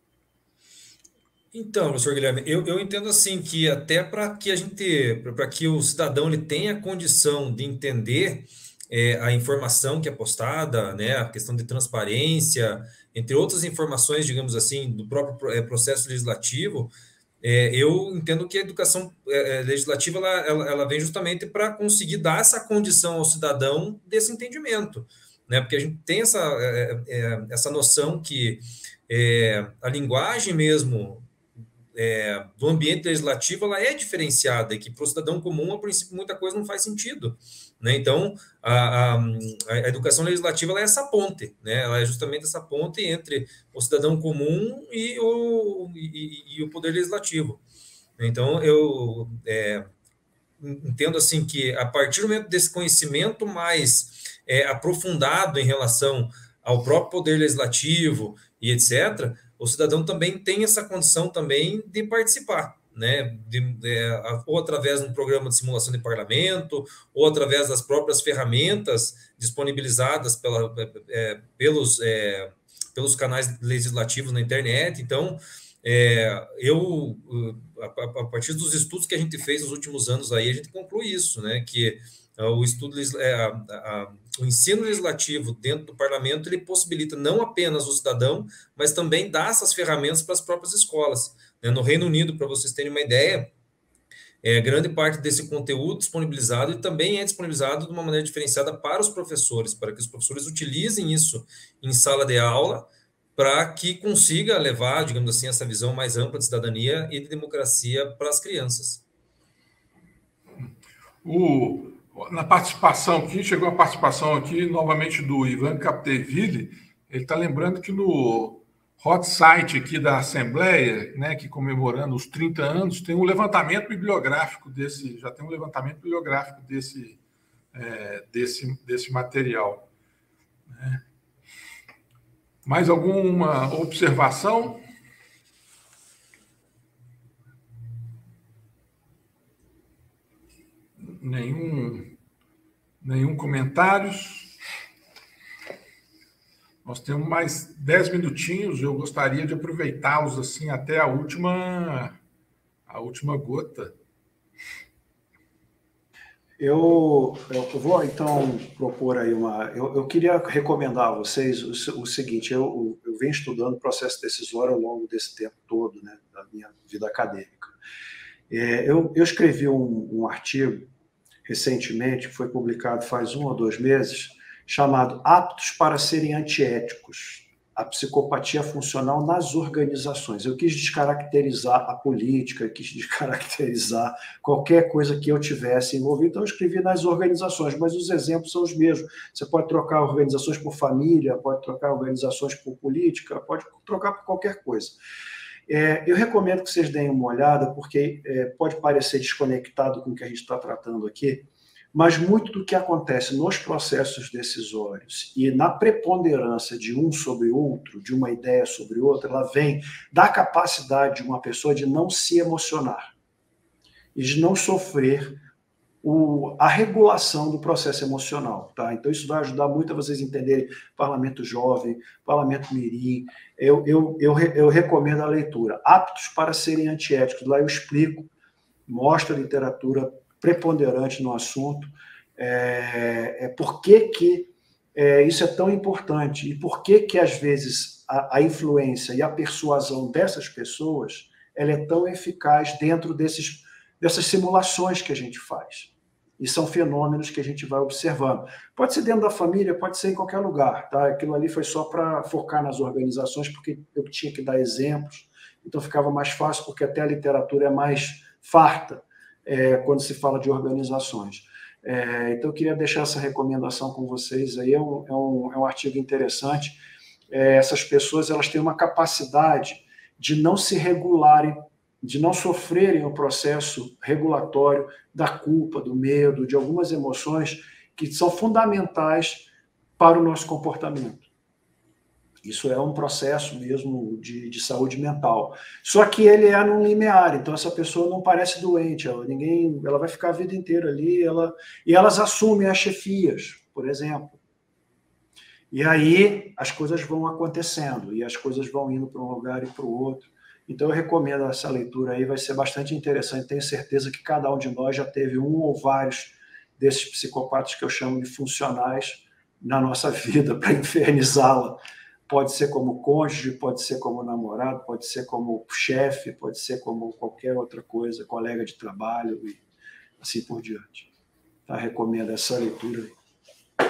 Então, professor Guilherme, eu, eu entendo assim que até para que a gente, para que o cidadão ele tenha condição de entender é, a informação que é postada, né, a questão de transparência, entre outras informações, digamos assim, do próprio é, processo legislativo, é, eu entendo que a educação é, legislativa ela, ela, ela vem justamente para conseguir dar essa condição ao cidadão desse entendimento, né, porque a gente tem essa, é, é, essa noção que é, a linguagem mesmo É, do ambiente legislativo, ela é diferenciada, e que para o cidadão comum, a princípio, muita coisa não faz sentido, né? Então, a, a, a educação legislativa ela é essa ponte, né? Ela é justamente essa ponte entre o cidadão comum e o, e, e o poder legislativo. Então, eu é, entendo assim que, a partir do momento desse conhecimento mais é, aprofundado em relação ao próprio poder legislativo e etcétera, o cidadão também tem essa condição também de participar, né? De, de, ou através de um programa de simulação de parlamento, ou através das próprias ferramentas disponibilizadas pela, é, pelos, é, pelos canais legislativos na internet. Então, é, eu, a, a partir dos estudos que a gente fez nos últimos anos aí, a gente conclui isso, né? Que o estudo, é, a, a, o ensino legislativo dentro do parlamento, ele possibilita não apenas o cidadão, mas também dá essas ferramentas para as próprias escolas. No Reino Unido, para vocês terem uma ideia, é, grande parte desse conteúdo disponibilizado e também é disponibilizado de uma maneira diferenciada para os professores, para que os professores utilizem isso em sala de aula, para que consiga levar, digamos assim, essa visão mais ampla de cidadania e de democracia para as crianças. O... Na participação aqui, chegou a participação aqui novamente do Ivan Capdeville. Ele está lembrando que no hot site aqui da Assembleia, né, que comemorando os trinta anos, tem um levantamento bibliográfico desse, já tem um levantamento bibliográfico desse, é, desse, desse material. Né? Mais alguma observação? Nenhum, nenhum comentário. Nós temos mais dez minutinhos. Eu gostaria de aproveitá-los assim até a última, a última gota. Eu, eu vou então propor aí uma. Eu, eu queria recomendar a vocês o, o seguinte: eu, eu venho estudando o processo decisório ao longo desse tempo todo, né, da minha vida acadêmica. É, eu, eu escrevi um, um artigo recentemente, que foi publicado faz um ou dois meses, chamado Aptos para Serem Antiéticos. a psicopatia funcional nas organizações. Eu quis descaracterizar a política, quis descaracterizar qualquer coisa que eu tivesse envolvido, então eu escrevi nas organizações, mas os exemplos são os mesmos. Você pode trocar organizações por família, pode trocar organizações por política, pode trocar por qualquer coisa. É, eu recomendo que vocês deem uma olhada, porque é, pode parecer desconectado com o que a gente está tratando aqui, mas muito do que acontece nos processos decisórios e na preponderância de um sobre outro, de uma ideia sobre outra, ela vem da capacidade de uma pessoa de não se emocionar e de não sofrer o, a regulação do processo emocional. Tá? Então, isso vai ajudar muito a vocês entenderem parlamento jovem, parlamento mirim. Eu, eu, eu, eu recomendo a leitura. Aptos para serem antiéticos. Lá eu explico, mostro a literatura preponderante no assunto, é, é por que, que é, isso é tão importante e por que, que às vezes, a, a influência e a persuasão dessas pessoas ela é tão eficaz dentro desses, dessas simulações que a gente faz. E são fenômenos que a gente vai observando. Pode ser dentro da família, pode ser em qualquer lugar. Tá? Aquilo ali foi só para focar nas organizações, porque eu tinha que dar exemplos, então ficava mais fácil, porque até a literatura é mais farta, É, quando se fala de organizações. É, então, eu queria deixar essa recomendação com vocês. Aí é, um, é, um, é um artigo interessante. É, essas pessoas elas têm uma capacidade de não se regularem, de não sofrerem o processo regulatório da culpa, do medo, de algumas emoções que são fundamentais para o nosso comportamento. Isso é um processo mesmo de, de saúde mental. Só que ele é num limiar, então essa pessoa não parece doente, ela, ninguém, ela vai ficar a vida inteira ali, ela, e elas assumem as chefias, por exemplo. E aí as coisas vão acontecendo, e as coisas vão indo para um lugar e para o outro. Então eu recomendo essa leitura aí, vai ser bastante interessante, tenho certeza que cada um de nós já teve um ou vários desses psicopatas que eu chamo de funcionais na nossa vida, para infernizá-la. Pode ser como cônjuge, pode ser como namorado, pode ser como chefe, pode ser como qualquer outra coisa, colega de trabalho e assim por diante. Tá? Recomendo essa leitura aí.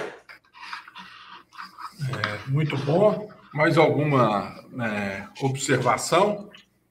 É, muito bom. Mais alguma é, observação?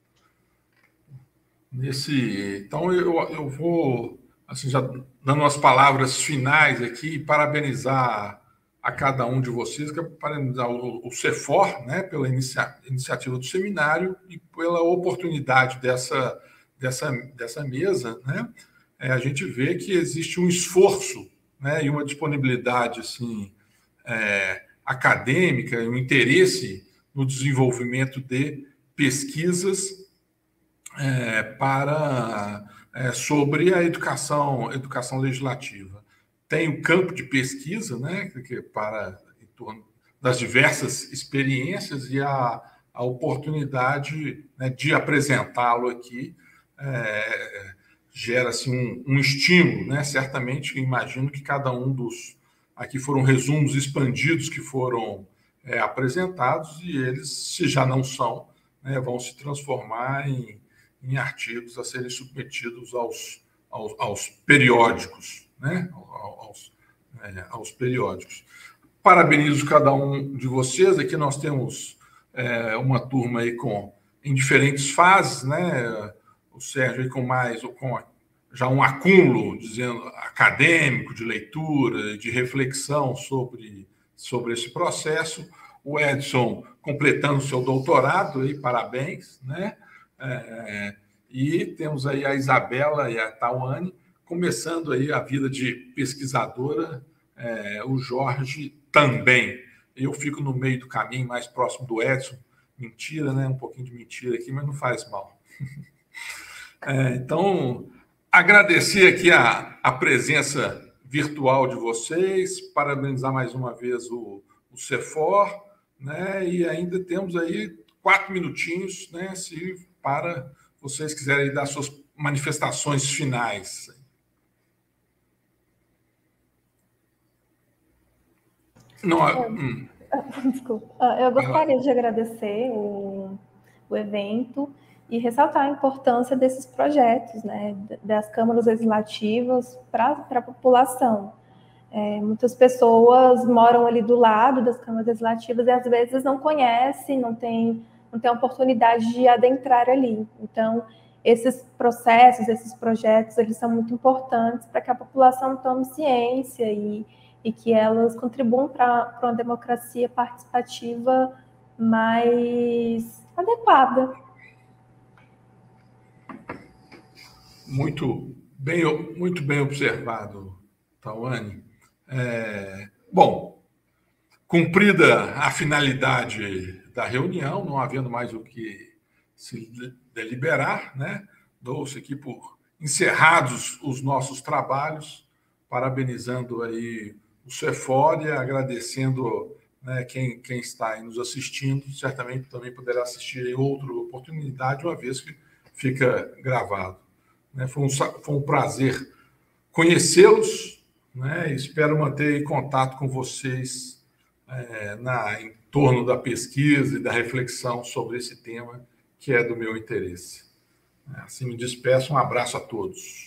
Nesse, então, eu, eu vou, assim, já dando as palavras finais aqui, parabenizar a cada um de vocês, que é parabenizar o, o CEFOR, né, pela inicia, iniciativa do seminário e pela oportunidade dessa, dessa, dessa mesa, né? É, a gente vê que existe um esforço, né, e uma disponibilidade assim, é, acadêmica, um interesse no desenvolvimento de pesquisas é, para, é, sobre a educação, educação legislativa. Tem o campo de pesquisa, né, que para em torno das diversas experiências e a, a oportunidade, né, de apresentá-lo aqui é, gera-se um, um estímulo, né? Certamente, imagino que cada um dos aqui foram resumos expandidos que foram é, apresentados e eles, se já não são, né, vão se transformar em, em artigos a serem submetidos aos, aos, aos periódicos. Né, aos, é, aos periódicos. Parabenizo cada um de vocês. Aqui nós temos é, uma turma aí com, em diferentes fases, né? O Sérgio aí com mais, ou com já um acúmulo, dizendo, acadêmico, de leitura, de reflexão sobre, sobre esse processo. O Edson completando seu doutorado, aí, parabéns, né? É, e temos aí a Isabela e a Tawane começando aí a vida de pesquisadora, é, o Jorge também. Eu fico no meio do caminho, mais próximo do Edson. Mentira, né? Um pouquinho de mentira aqui, mas não faz mal. É, então, agradecer aqui a, a presença virtual de vocês, parabenizar mais uma vez o, o CEFOR, né? E ainda temos aí quatro minutinhos, né? Se para vocês quiserem dar suas manifestações finais. Não, hum. Desculpa. Eu gostaria de agradecer o, o evento e ressaltar a importância desses projetos, né, das câmaras legislativas para a população. É, muitas pessoas moram ali do lado das câmaras legislativas e às vezes não conhecem, não tem, não tem a oportunidade de adentrar ali. Então, esses processos, esses projetos, eles são muito importantes para que a população tome ciência e, e que elas contribuam para uma democracia participativa mais adequada. Muito bem, muito bem observado, Tawane. É, bom, cumprida a finalidade da reunião, não havendo mais o que se deliberar, né? Dou-se aqui por encerrados os nossos trabalhos, parabenizando aí o Cefória, agradecendo, né, quem, quem está aí nos assistindo, certamente também poderá assistir em outra oportunidade, uma vez que fica gravado. Né? Foi, um, foi um prazer conhecê-los, né? Espero manter contato com vocês é, na, em torno da pesquisa e da reflexão sobre esse tema que é do meu interesse. Assim me despeço, um abraço a todos.